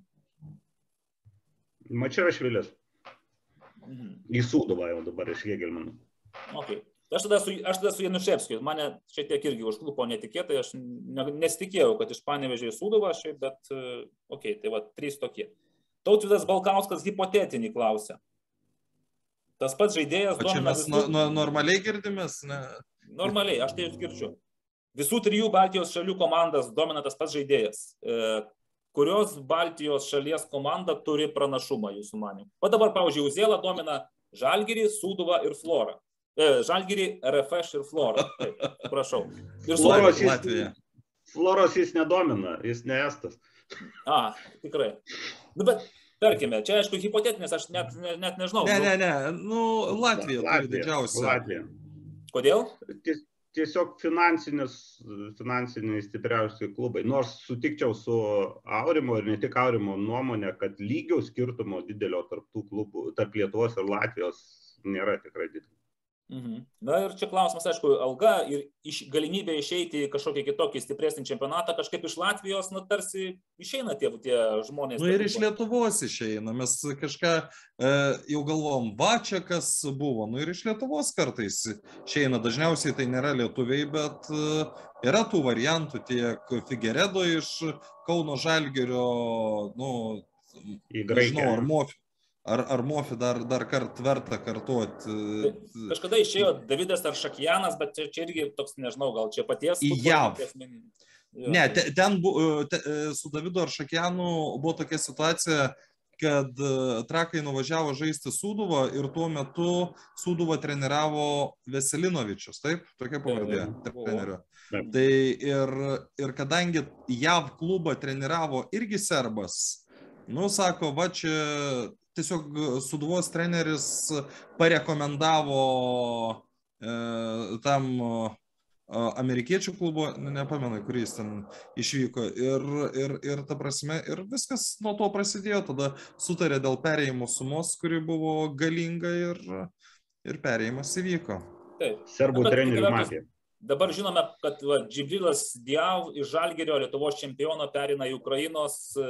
Mačerašvilis. Mhm. Į Sūduvą jau dabar iš Hegelmano. Okay. Aš tada su, aš tada su Januševskiu. Mane šiek tiek irgi užklupo netikėtai. Aš ne, nesitikėjau, kad iš Panevėžio į Sūduvą, šiaip, bet, okei, okay, tai va, trys tokie. Tautvydas Balkauskas hipotetinį klausia. Tas pats žaidėjas... O čia mes visų... no, normaliai girdimės? Ne? Normaliai, aš tai girdžiu. Visų trijų Baltijos šalių komandas domina tas pats žaidėjas. E, kurios Baltijos šalies komanda turi pranašumą, jūsų manimu? O dabar, pavyzdžiui, Uzėla domina Žalgirį, Sūduvą ir Florą. E, Žalgirį, R F Š ir Florą. Taip, prašau. Ir Floros jis, Floros jis nedomina, jis ne Estas. A, tikrai. Nu, bet, tarkime, čia aišku hipotetinis, aš net, net nežinau. Ne, ne, ne, nu, Latvija, Latvija turi didžiausia. Latvija. Kodėl? Ties, tiesiog finansinis, finansiniai stipriausi klubai. Nors sutikčiau su Aurimo ir ne tik Aurimo nuomonė, kad lygių skirtumo didelio tarp tų klubų, tarp Lietuvos ir Latvijos nėra tikrai didelio. Mhm. Na ir čia klausimas, aišku, alga ir iš, galimybė išeiti į kažkokį kitokį stipresnį čempionatą, kažkaip iš Latvijos, nu, tarsi išeina tie, tie žmonės. Nu ir iš Lietuvos išeina, mes kažką e, jau galvom, va čia kas buvo, nu ir iš Lietuvos kartais išeina, dažniausiai tai nėra lietuviai, bet e, yra tų variantų, tiek Figueredo iš Kauno Žalgirio, nu, nežinau, ar Mofi. Ar, ar Mofi dar, dar kart verta kartuoti? Kažkada išėjo Davidas Aršakjanas, bet čia, čia irgi toks, nežinau, gal čia paties. Į J A V. Ne, ten, ten bu, te, su Davidu Aršakjanu buvo tokia situacija, kad Trakai nuvažiavo žaisti Sūduvą ir tuo metu Sūduvą treniravo Veselinovičius, taip? Tokia pavardė trenerio. Tai ir, ir kadangi J A V klubą treniravo irgi serbas, nu, sako, va čia tiesiog Sūduvos treneris parekomendavo e, tam e, amerikiečių klubo, nepamenu, kuris ten išvyko ir, ir, ir ta prasme, ir viskas nuo to prasidėjo, tada sutarė dėl perėjimo sumos, kuri buvo galinga ir, ir perėjimas įvyko. Taip. Serbų trenerių matė. Dabar žinome, kad va, Džibrilas Diav iš Žalgirio Lietuvos čempiono perina į Ukrainos e,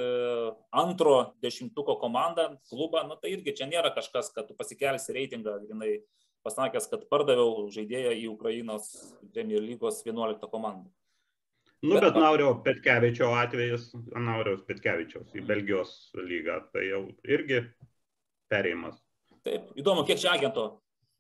antro dešimtuko komandą, klubą. Nu, tai irgi čia nėra kažkas, kad tu pasikelsi reitingą. Jinai pasakęs, kad pardaviau žaidėją į Ukrainos Premier lygos vienuoliktą komandą. Nu, bet, bet Naurio Petkevičio atvejis, Nauriaus Petkevičiaus į Belgijos lygą, tai jau irgi perėjimas. Taip, įdomu, kiek čia agento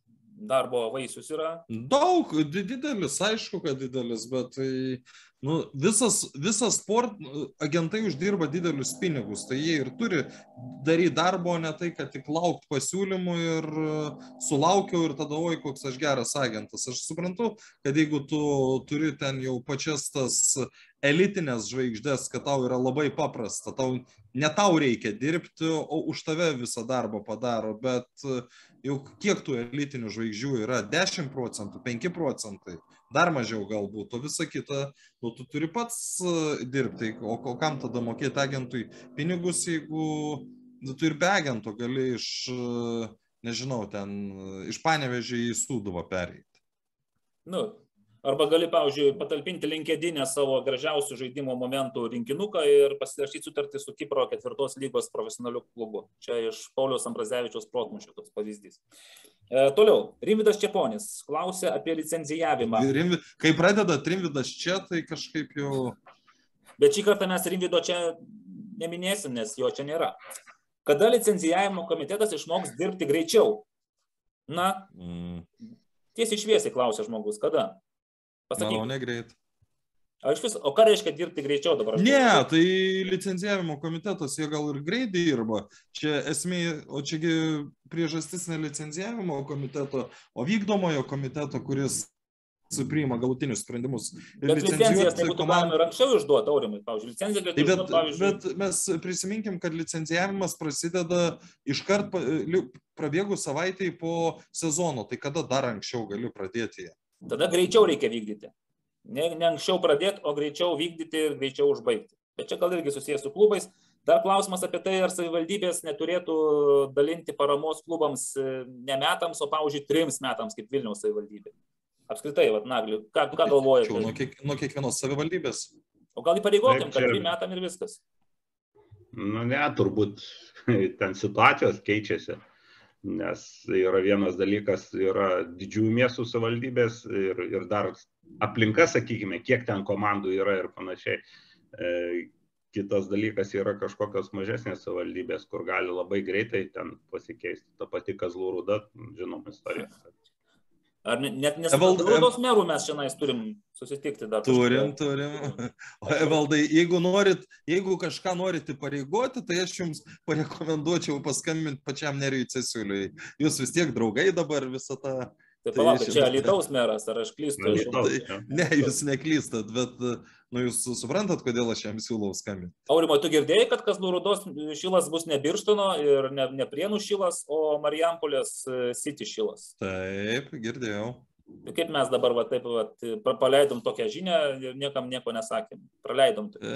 darbo vaisius yra? Daug, didelis, aišku, kad didelis, bet tai, nu, visas, visas sport, agentai uždirba didelius pinigus, tai jie ir turi daryti darbo, ne tai, kad tik laukti pasiūlymų ir sulaukiau ir tada, oi, koks aš geras agentas. Aš suprantu, kad jeigu tu turi ten jau pačias tas elitinės žvaigždės, kad tau yra labai paprasta, tau, ne tau reikia dirbti, o už tave visą darbą padaro, bet jau kiek tų elitinių žvaigždžių yra, dešimt procentų, penki procentai, dar mažiau galbūt, o visa kita, nu, tu turi pats dirbti, o, o kam tada mokėti agentui pinigus, jeigu nu, tu ir be agento gali iš, nežinau, ten, iš Panevėžio į Sūduvą pereiti. Nu, arba gali, pavyzdžiui, patalpinti LinkedIn'e savo gražiausių žaidimo momentų rinkinuką ir pasirašyti sutartį su Kipro ketvirtos lygos profesionaliu klubu. Čia iš Pauliaus Ambrazevičiaus protmūšio toks pavyzdys. E, toliau, Rimvydas Čeponis klausė apie licenzijavimą. Rimvi, kai pradeda Rimvydas čia, tai kažkaip jau... Bet šį kartą mes Rimvydo čia neminėsim, nes jo čia nėra. Kada licenzijavimo komitetas išmoks dirbti greičiau? Na, mm. tiesiai šviesiai klausė žmogus, kada? Manau, negreit. O, vis, o ką reiškia dirbti greičiau dabar? Ne, tai licenzijavimo komitetas, jie gal ir greit dirba. Čia esmė, o čiagi priežastis ne licenzijavimo komiteto, o vykdomojo komiteto, kuris priima galutinius sprendimus. Bet licenzijas tai būtų galima ir anksčiau išduoti, Aurimai, pavyzdžiui, licenciją galėtų bet, išduoti, pavyzdžiui. Bet mes prisiminkim, kad licencijavimas prasideda iškart prabėgus savaitėj po sezono, tai kada dar anksčiau galiu pradėti ją? Tada greičiau reikia vykdyti. Ne, ne anksčiau pradėti, o greičiau vykdyti ir greičiau užbaigti. Bet čia gal irgi susijęs su klubais. Dar klausimas apie tai, ar savivaldybės neturėtų dalinti paramos klubams ne metams, o, pavyzdžiui, trims metams, kaip Vilniaus savivaldybė. Apskritai, vat, Nagli, ką, ką galvojate? Nuo, kiek, nuo kiekvienos savivaldybės. O gal įpareigokim, kad trim metam ir viskas? Nu ne, turbūt ten situacijos keičiasi. Nes yra vienas dalykas, yra didžiųjų miestų savivaldybės ir, ir dar aplinka, sakykime, kiek ten komandų yra ir panašiai. E, kitas dalykas yra kažkokios mažesnės savivaldybės, kur gali labai greitai ten pasikeisti. Ta pati Kazlų Rūda, žinom istoriją. Ar net nesavaldybės merų mes šiandien turim susitikti dar? Turim, turim. O Evaldai, jeigu norit, jeigu kažką norite pareigoti, tai aš jums parekomenduočiau paskambinti pačiam Nerijui Cesiuliui. Jūs vis tiek draugai dabar visą tą... Tai palauk, čia Alytaus meras, ar aš klystu? Tai, ne, jūs neklystat, bet nu, jūs suprantat, kodėl aš jam siūlau skambinti. Aurimo, tu girdėjai, kad Kazlų Rūdos šilas bus ne Birštono ir ne, ne Prienų šilas, o Marijampolės City šilas? Taip, girdėjau. Kaip mes dabar va, taip, va, paleidom tokią žinią ir niekam nieko nesakėm? Praleidom. Tai.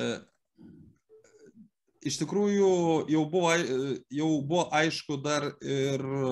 E, iš tikrųjų, jau buvo, jau buvo aišku dar ir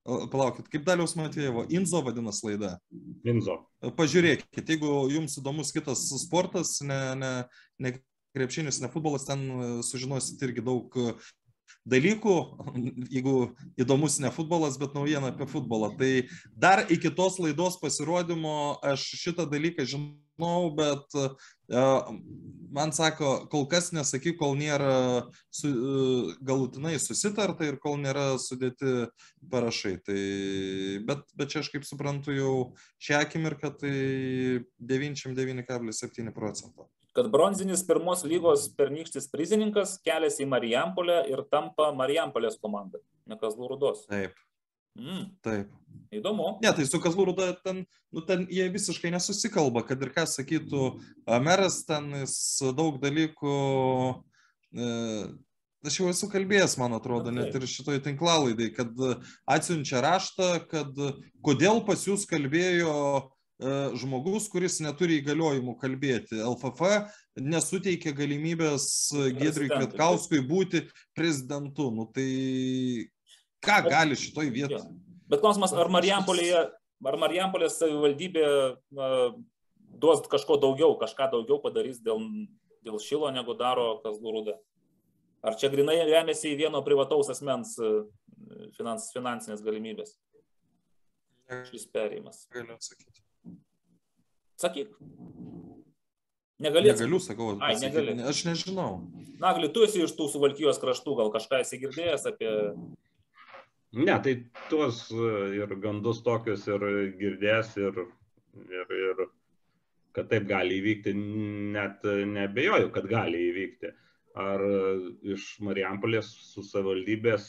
palaukit, kaip Daliaus Matvejevo, Inzo vadinas laida. Inzo. Pažiūrėkit, jeigu jums įdomus kitas sportas, ne, ne, ne krepšinis, ne futbolas, ten sužinosit irgi daug dalykų, jeigu įdomus ne futbolas, bet naujiena apie futbolą. Tai dar iki tos laidos pasirodymo aš šitą dalyką žinau, bet uh, man sako, kol kas nesakyk, kol nėra su, uh, galutinai susitarta ir kol nėra sudėti parašai. Tai, bet, bet čia aš kaip suprantu jau šią akimirką, tai devyniasdešimt devyni kablelis septyni procento. Kad bronzinis pirmos lygos pernykštis prizininkas keliasi į Marijampolę ir tampa Marijampolės komanda, ne Kazlų Rūdos. Taip. Mm. Taip. Įdomu. Ne, tai su Kazlų Rūda ten, nu, ten jie visiškai nesusikalba, kad ir ką sakytų meras, ten jis daug dalykų, e, aš jau esu kalbėjęs, man atrodo, net ir šitoj tinklalaidai, kad atsiunčia raštą, kad kodėl pas jūs kalbėjo žmogus, kuris neturi įgaliojimų kalbėti. L F F nesuteikė galimybės Giedriui Kvietkauskui būti prezidentu. Nu tai ką gali šitoj vietoj? Bet klausimas, ar Marijampolėje, ar Marijampolės savivaldybė uh, duos kažko daugiau, kažką daugiau padarys dėl, dėl Šilo, negu daro Kazlų Rūda? Ar čia grinai remiasi į vieno privataus asmens uh, finans, finansinės galimybės? Šis perėjimas. Galiu atsakyti. Sakyk. Negali atsakyti. Negaliu, sakau. Ai, negali. Aš nežinau. Nagli, tu esi iš tų Suvalkijos kraštų, gal kažką esi girdėjęs apie... Ne, tai tuos ir gandus tokius ir girdėjęs ir, ir, ir kad taip gali įvykti, net nebejoju, kad gali įvykti. Ar iš Marijampolės su savivaldybės,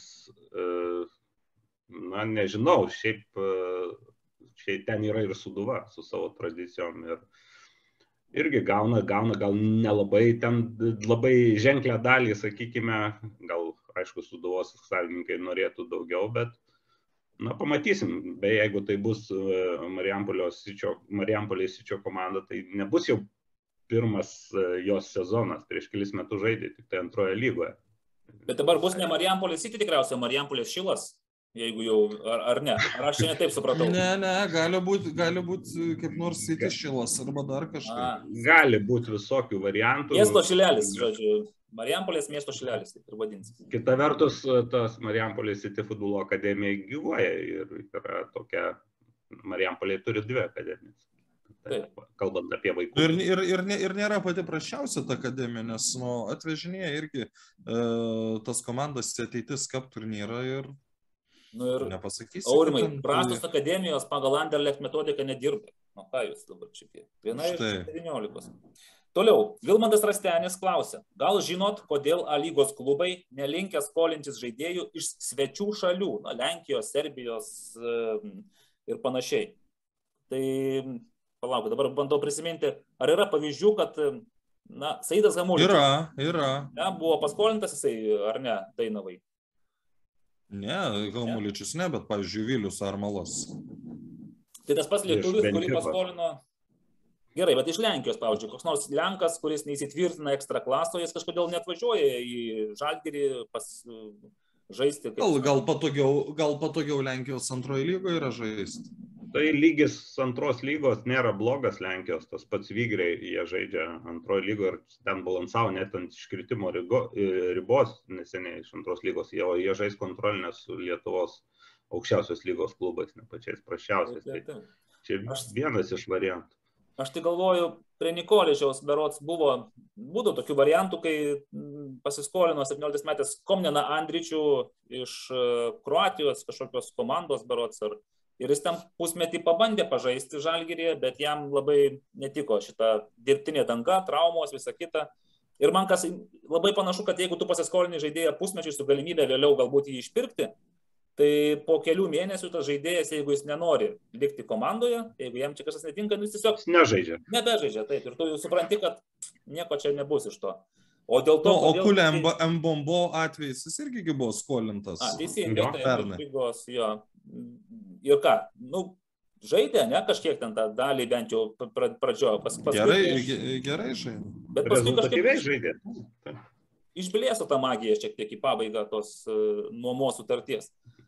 na, nežinau, šiaip... Šiai ten yra ir Sūduva su savo tradicijom ir irgi gauna, gauna gal nelabai ten labai ženklę dalį, sakykime, gal aišku Sūduvos savininkai norėtų daugiau, bet na, pamatysim. Beje, jeigu tai bus Marijampolės Sičio komanda, tai nebus jau pirmas jos sezonas, prieš kelis metus žaidė, tik tai antroje lygoje. Bet dabar bus ne Marijampolės City tikriausiai, Marijampolės Šilas. Jeigu jau, ar, ar ne? Ar aš čia netaip supratau? Ne, ne, gali būti gali būt kaip nors City Šilas arba dar kažkaip. Gali būti visokių variantų. Miesto Šilelis, žodžiu. Marijampolės miesto Šilelis, taip ir vadinsis. Kita vertus, tas Marijampolės City futbolo akademija gyvuoja ir yra tokia, Marijampolė turi dvi akademijas. Taip. Kalbant apie vaikų. Ir, ir, ir, ir nėra pati prasčiausia ta akademija, nes nu, atvežinėja irgi e, tas komandas ateitis cup turnyrą ir Nu ir, nepasakysi. Aurimai, prastos akademijos pagal Anderlecht metodiką nedirba. Nu, ką jūs dabar čia? Viena iš devyniolikos. Toliau, Vilmantas Rastenis klausia, gal žinot, kodėl A lygos klubai nelinkę skolintis žaidėjų iš svečių šalių, na, Lenkijos, Serbijos ir panašiai. Tai, palauk, dabar bandau prisiminti, ar yra pavyzdžių, kad, na, Saidas Hamuličius. Yra, yra. Ne, buvo paskolintas jisai, ar ne, Dainavai? Ne, Hamuličius ne, bet, pavyzdžiui, Vilius Armalas. Tai tas pats lietuvis, kurį paskolino... Gerai, bet iš Lenkijos, pavyzdžiui, koks nors Lenkas, kuris neįsitvirtina ekstra klaso, jis kažkodėl neatvažiuoja į Žalgirį pas žaisti. Kaip... Gal, gal, patogiau, gal patogiau Lenkijos antroje lygoje yra žaisti. Tai lygis antros lygos nėra blogas Lenkijos, tas pats Vygriai, jie žaidžia antroje lygoje ir ten balansavo net ant iškritimo ribos neseniai iš antros lygos, jie, jie žais kontrolinės su Lietuvos aukščiausios lygos klubais, ne pačiais prašiausiais. Tai čia vienas iš variantų. Aš tai galvoju, prie Nikoličiaus berods buvo, būdų tokių variantų, kai pasiskolino septynioliktais metais Komneną Andričių iš Kroatijos kažkokios komandos berods. Ar, ir jis ten pusmetį pabandė pažaisti Žalgiryje, bet jam labai netiko šita dirbtinė danga, traumos, visa kita. Ir man kas labai panašu, kad jeigu tu pasiskolini žaidėją pusmečiui su galimybė vėliau galbūt jį išpirkti, tai po kelių mėnesių tas žaidėjas, jeigu jis nenori likti komandoje, jeigu jam čia kažkas netinka, jis tiesiog nežaidžia. Nebežaidžia, taip. Ir tu supranti, kad nieko čia nebus iš to. O dėl to... O, o Kulė Mbombo atvejais jis irgi buvo skolintas. A, teisingai, tai lygos, jo. Ir ką? Nu, žaidė, ne, kažkiek ten tą dalį bent jau pradžiojo. Pas, gerai, iš... gerai žaidė. Bet paskui kažkaip žaidė. Išblėso tą magiją šiek tiek į pabaigą tos uh, nuomos sutarties.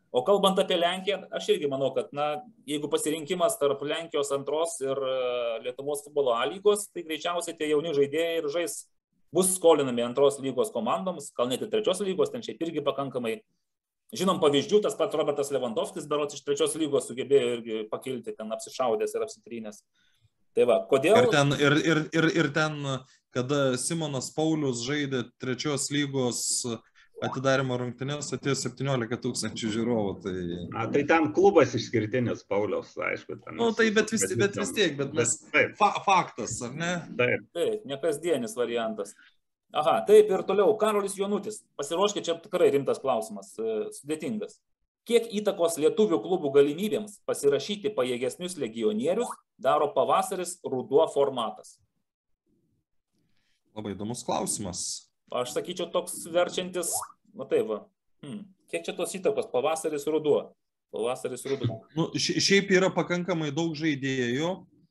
O kalbant apie Lenkiją, aš irgi manau, kad na, jeigu pasirinkimas tarp Lenkijos antros ir Lietuvos futbolo A lygos, tai greičiausiai tie jauni žaidėjai ir žais bus skolinami antros lygos komandoms, gal net ir trečios lygos, ten šiaip irgi pakankamai. Žinom pavyzdžių, tas pats Robertas Lewandowskis berods iš trečios lygos sugebėjo irgi pakilti, ten apsišaudęs ir apsitrynęs. Tai va, kodėl... Ir ten, ir, ir, ir, ir ten, kada Simonas Paulius žaidė trečios lygos atidarimo rungtynės, atėjo septyniolika tūkstančių žiūrovų. Tai... A, tai ten klubas išskirtinis Pauliaus, aišku. Ten nu, tai bet vis, bet vis tiek, bet mes... Bet, fa faktas, ar ne? Taip. Taip, nekasdienis variantas. Aha, taip ir toliau. Karolis Jonutis. Pasiruoškit, čia tikrai rimtas klausimas, sudėtingas. Kiek įtakos lietuvių klubų galimybėms pasirašyti pajėgesnius legionierius daro pavasaris ruduo formatas? Labai įdomus klausimas. Aš sakyčiau toks verčiantis, na taip va, hmm. kiek čia tos įtakos pavasaris ruduo? Pavasaris ruduo. Nu, šiaip yra pakankamai daug žaidėjų,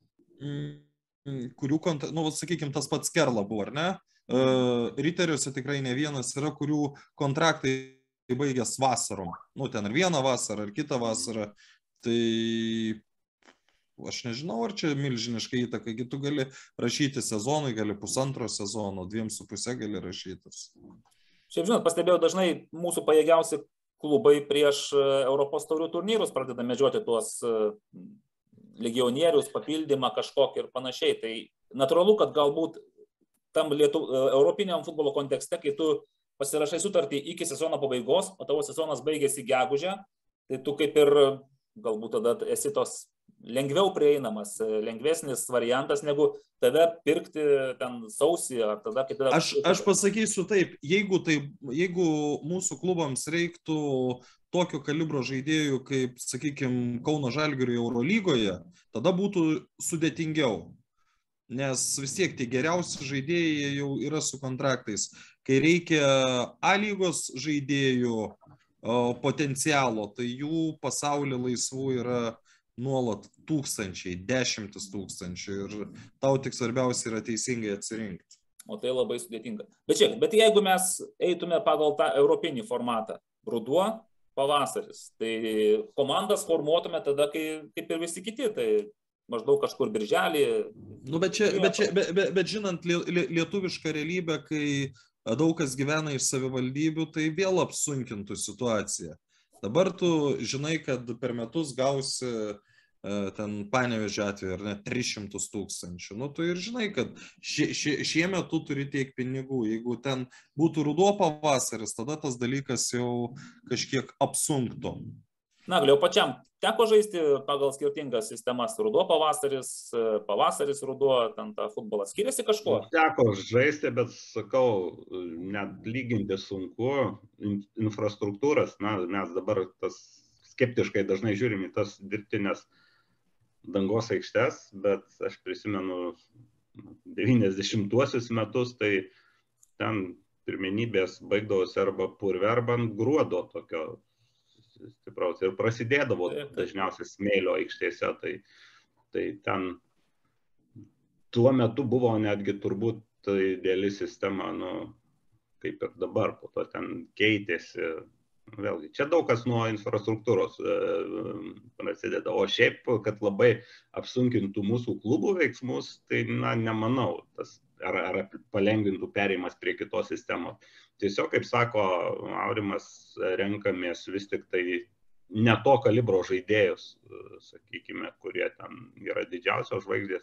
kurių, nu, sakykime, tas pats Kerla buvo, ar ne? Riteriuose tikrai ne vienas yra, kurių kontraktai baigęs vasarom. Nu, ten ar vieną vasarą, ar kitą vasarą. Tai aš nežinau, ar čia milžiniškai įtaka, tu gali rašyti sezonui, gali pusantro sezono, dviem su pusė gali rašytis. Šiaip žinot, pastebėjau, dažnai mūsų pajėgiausi klubai prieš Europos taurių turnyrus pradeda medžioti tuos legionierius, papildymą kažkokį ir panašiai. Tai natūralu, kad galbūt tam lietu, europiniam futbolo kontekste, kai tu pasirašai sutartį iki sezono pabaigos, o tavo sezonas baigėsi gegužę, tai tu kaip ir galbūt tada esi tos lengviau prieinamas, lengvesnis variantas, negu tave pirkti ten sausį ar tada, kai tada... Aš, aš pasakysiu taip, jeigu, tai, jeigu mūsų klubams reiktų tokio kalibro žaidėjų, kaip, sakykime, Kauno Žalgiriui Eurolygoje, tada būtų sudėtingiau. Nes vis tiek tie geriausi žaidėjai jau yra su kontraktais. Kai reikia A lygos žaidėjų potencialo, tai jų pasaulyje laisvų yra nuolat tūkstančiai, dešimtis tūkstančių ir tau tik svarbiausia yra teisingai atsirinkti. O tai labai sudėtinga. Bet žiūrėk, bet jeigu mes eitume pagal tą europinį formatą, ruduo, pavasaris, tai komandas formuotume tada, kai, kaip ir visi kiti, tai maždaug kažkur birželį. Nu, bet, čia, bet, čia, bet, bet, bet žinant lietuvišką realybę, kai daug kas gyvena iš savivaldybių, tai vėl apsunkintų situaciją. Dabar tu žinai, kad per metus gausi ten Panevėžio atveju ar net tris šimtus tūkstančių. Nu, tu ir žinai, kad šie, šie, šiemet tu turi tiek pinigų. Jeigu ten būtų ruduo pavasaris, tada tas dalykas jau kažkiek apsunktų. Na, galiu pačiam teko žaisti pagal skirtingas sistemas. Ruduo pavasaris, pavasaris ruduo, ten tą futbolą skiriasi kažkuo? Teko žaisti, bet sakau, net lyginti sunku infrastruktūras. Na, mes dabar tas skeptiškai dažnai žiūrim į tas dirbtinės dangos aikštes, bet aš prisimenu devyniasdešimtuosius metus, tai ten pirmenybės baigdavosi arba purve, arba ant gruodo tokio stipraus ir prasidėdavo dažniausiai smėlio aikštėse, tai, tai ten tuo metu buvo netgi turbūt ideali sistema, nu, kaip ir dabar, po to ten keitėsi. Vėlgi, čia daug kas nuo infrastruktūros e, prasideda, o šiaip, kad labai apsunkintų mūsų klubų veiksmus, tai, na, nemanau, tas, ar, ar palengvintų perėjimas prie kitos sistemos. Tiesiog, kaip sako Aurimas, renkamės vis tik tai ne to kalibro žaidėjus, sakykime, kurie ten yra didžiausios žvaigždės,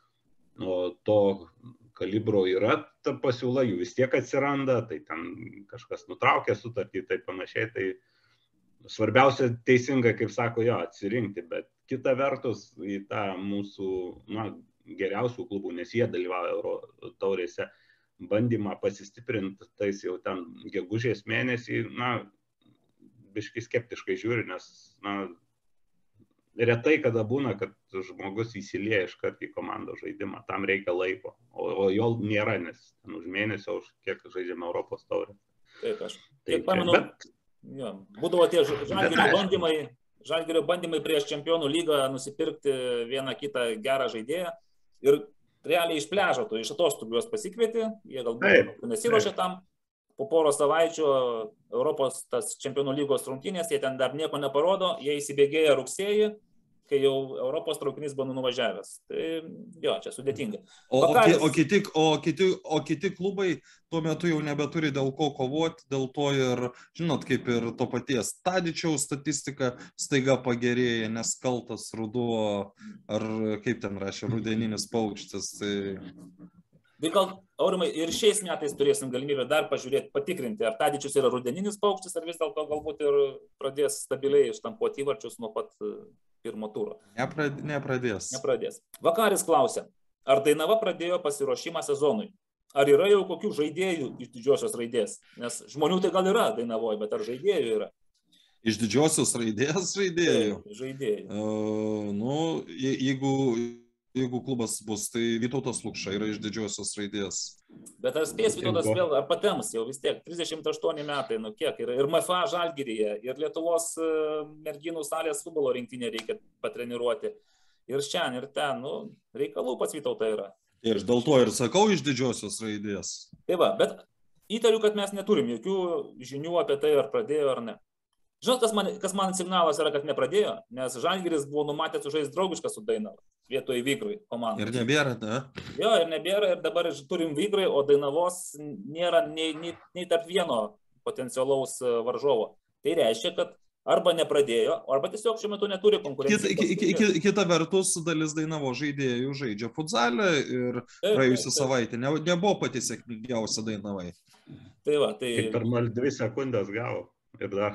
o to kalibro yra ta pasiūla, jų vis tiek atsiranda, tai ten kažkas nutraukia sutartį, tai panašiai, tai svarbiausia teisingai, kaip sako, jo, atsirinkti, bet kita vertus į tą mūsų, na, geriausių klubų, nes jie dalyvauja Euro taurėse, bandymą pasistiprinti, tais jau ten gegužės mėnesį, na, biškai skeptiškai žiūri, nes, na, retai kada būna, kad žmogus įsilieja iškart į komandos žaidimą, tam reikia laiko, o, o jo nėra, nes ten už mėnesio, už kiek žaidžiame Europos taurę. Taip, aš taip pamenu, bet... jo, būdavo tie Žalgirio bandymai, Žalgirio bandymai prieš Čempionų lygą nusipirkti vieną kitą gerą žaidėją ir realiai iš pliažo, tu iš atostogų juos pasikvieti, jie galbūt nesiruošia tam, po poros savaičių Europos tas čempionų lygos rungtynės, jie ten dar nieko neparodo, jie įsibėgėja rugsėjį, kai jau Europos traukinys buvo nuvažiavęs. Tai jo, čia sudėtinga. O, o, Vakaris... o, kiti, o, kiti, o kiti klubai tuo metu jau nebeturi dėl ko kovoti, dėl to ir, žinot, kaip ir to paties Tadičiaus statistika staiga pagerėja, nes kaltas ruduo, ar kaip ten rašė, rudeninis paukštis. Tai... Tai gal, Aurimai, ir šiais metais turėsim galimybę dar pažiūrėti, patikrinti, ar Tadičius yra rudeninis paukštis, ar vis dėlto galbūt ir pradės stabiliai štampuoti įvarčius nuo pat pirmo turo. Neprad, nepradės. Nepradės. Vakaris klausia, ar Dainava pradėjo pasiruošimą sezonui? Ar yra jau kokių žaidėjų iš didžiosios raidės? Nes žmonių tai gal yra Dainavoje, bet ar žaidėjų yra? Iš didžiosios raidės žaidėjų? Tai, žaidėjų. Uh, nu, je, jeigu... Jeigu klubas bus, tai Vytautas Lukša yra iš didžiosios raidės. Bet ar spės Vytautas vėl, ar patems jau vis tiek, trisdešimt aštuoni metai, nu kiek, ir, ir M F A Žalgiryje, ir Lietuvos merginų salės futbolo rinktinė reikia patreniruoti. Ir šiandien, ir ten, nu, reikalų pas Vytautą yra. Ir dėl to ir sakau iš didžiosios raidės. Tai va, bet įtariu, kad mes neturim jokių žinių apie tai, ar pradėjo ar ne. Žinot, kas man, kas man signalas yra, kad nepradėjo, nes Žalgiris buvo numatęs sužaisti draugišką su Dainava, vietoje Vygrui komandą. Ir nebėra, ne? Jo, ir nebėra, ir dabar turim Vygrai, o Dainavos nėra nei, nei, nei tarp vieno potencialaus varžovo. Tai reiškia, kad arba nepradėjo, arba tiesiog šiuo metu neturi konkurencijos. Kita, kita, kita vertus, dalis Dainavo žaidėjų žaidžia futzalę ir taip, praėjusią taip, taip. savaitę ne, nebuvo pati sėkmingiausia Dainavai. Tai va, tai... Kaip per mal dvi sekundės gavo ir dar...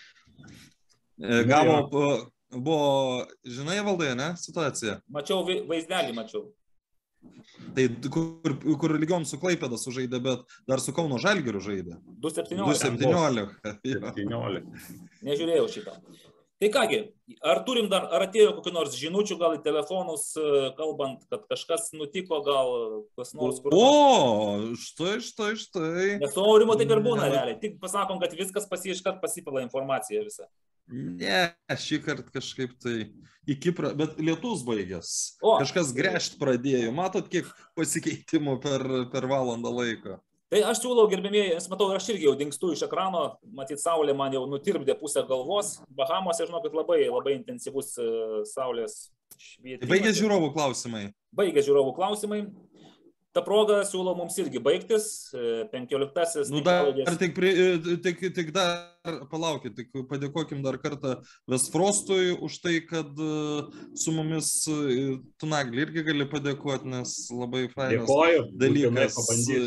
Gavo, buvo, žinai, Valdai, ne, situacija? Mačiau vaizdelį, mačiau. Tai kur, kur lygiom su Klaipėda sužaidė, bet dar su Kauno Žalgiriu žaidė. du septyniolika. du septyniolika. Nežiūrėjau šitą. Tai kągi, ar turim dar, ar atėjo kokių nors žinučių, gal į telefonus, kalbant, kad kažkas nutiko, gal kas nors kur... O, štai, štai, štai. Nes su Aurimu taip ir būna, realiai. Tik pasakom, kad viskas pasi iškart pasipila informacija visą. Ne, šį kartą kažkaip tai į Kiprą, bet lietus baigęs. O. Kažkas gręžt pradėjo. Matot, kiek pasikeitimų per, per valandą laiko. Tai aš siūlau, gerbėmieji, aš matau, aš irgi jau dingstu iš ekrano, matyt, saulė man jau nutirpdė pusę galvos. Bahamose, žinokit, labai, labai intensyvus saulės švietimas. Baigė žiūrovų klausimai. Baigė žiūrovų klausimai. Ta proga siūlau mums irgi baigtis. penkioliktasis. Nu, dar, tik, tik, tik dar palaukit, tik padėkokim dar kartą Vesfrostui už tai, kad su mumis tu Naglį irgi gali padėkoti, nes labai fainas dalykas.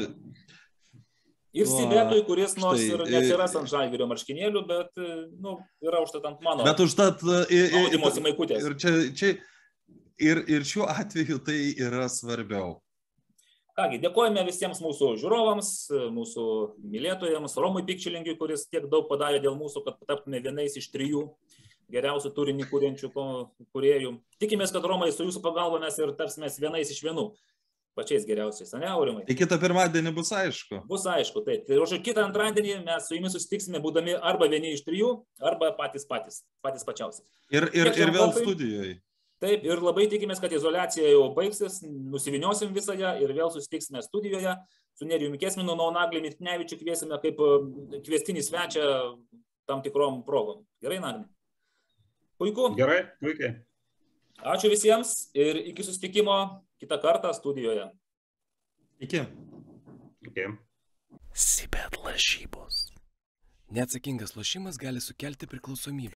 Ir Sibetui, kuris nors štai, ir neatsiras ant Žalgirio marškinėlių, bet nu, yra užtat ant mano. Bet užtat audimosi maikutės. Ir, čia, čia, ir, ir šiuo atveju tai yra svarbiau. Kągi, dėkojame visiems mūsų žiūrovams, mūsų mylėtojams, Romui Pikčilingiui, kuris tiek daug padarė dėl mūsų, kad taptume vienais iš trijų geriausių turinį kūrenčių kūrėjų. Tikimės, kad Romai su jūsų pagalba mes ir tapsime vienais iš vienų. Pačiais geriausiais, ne, Aurimai? Tai kitą pirmadienį bus aišku. Bus aišku, taip. Tai už kitą antradienį mes su jumis susitiksime, būdami arba vieni iš trijų, arba patys patys, patys pačiausiai. Ir, ir, ir vėl studijoje. Taip, ir labai tikimės, kad izoliacija jau baigsis, nusiviniosim visą ją ir vėl susitiksime studijoje. Su Nerijumi Kesminu, nuo Naglį Mitnevičių kviesime kaip kviestinį svečią tam tikrom progom. Gerai, Naglį? Puiku. Gerai, puikiai. Ačiū visiems ir iki susitikimo kitą kartą studijoje. Iki. Iki. Sibet lažybos. Neatsakingas lošimas gali sukelti priklausomybę.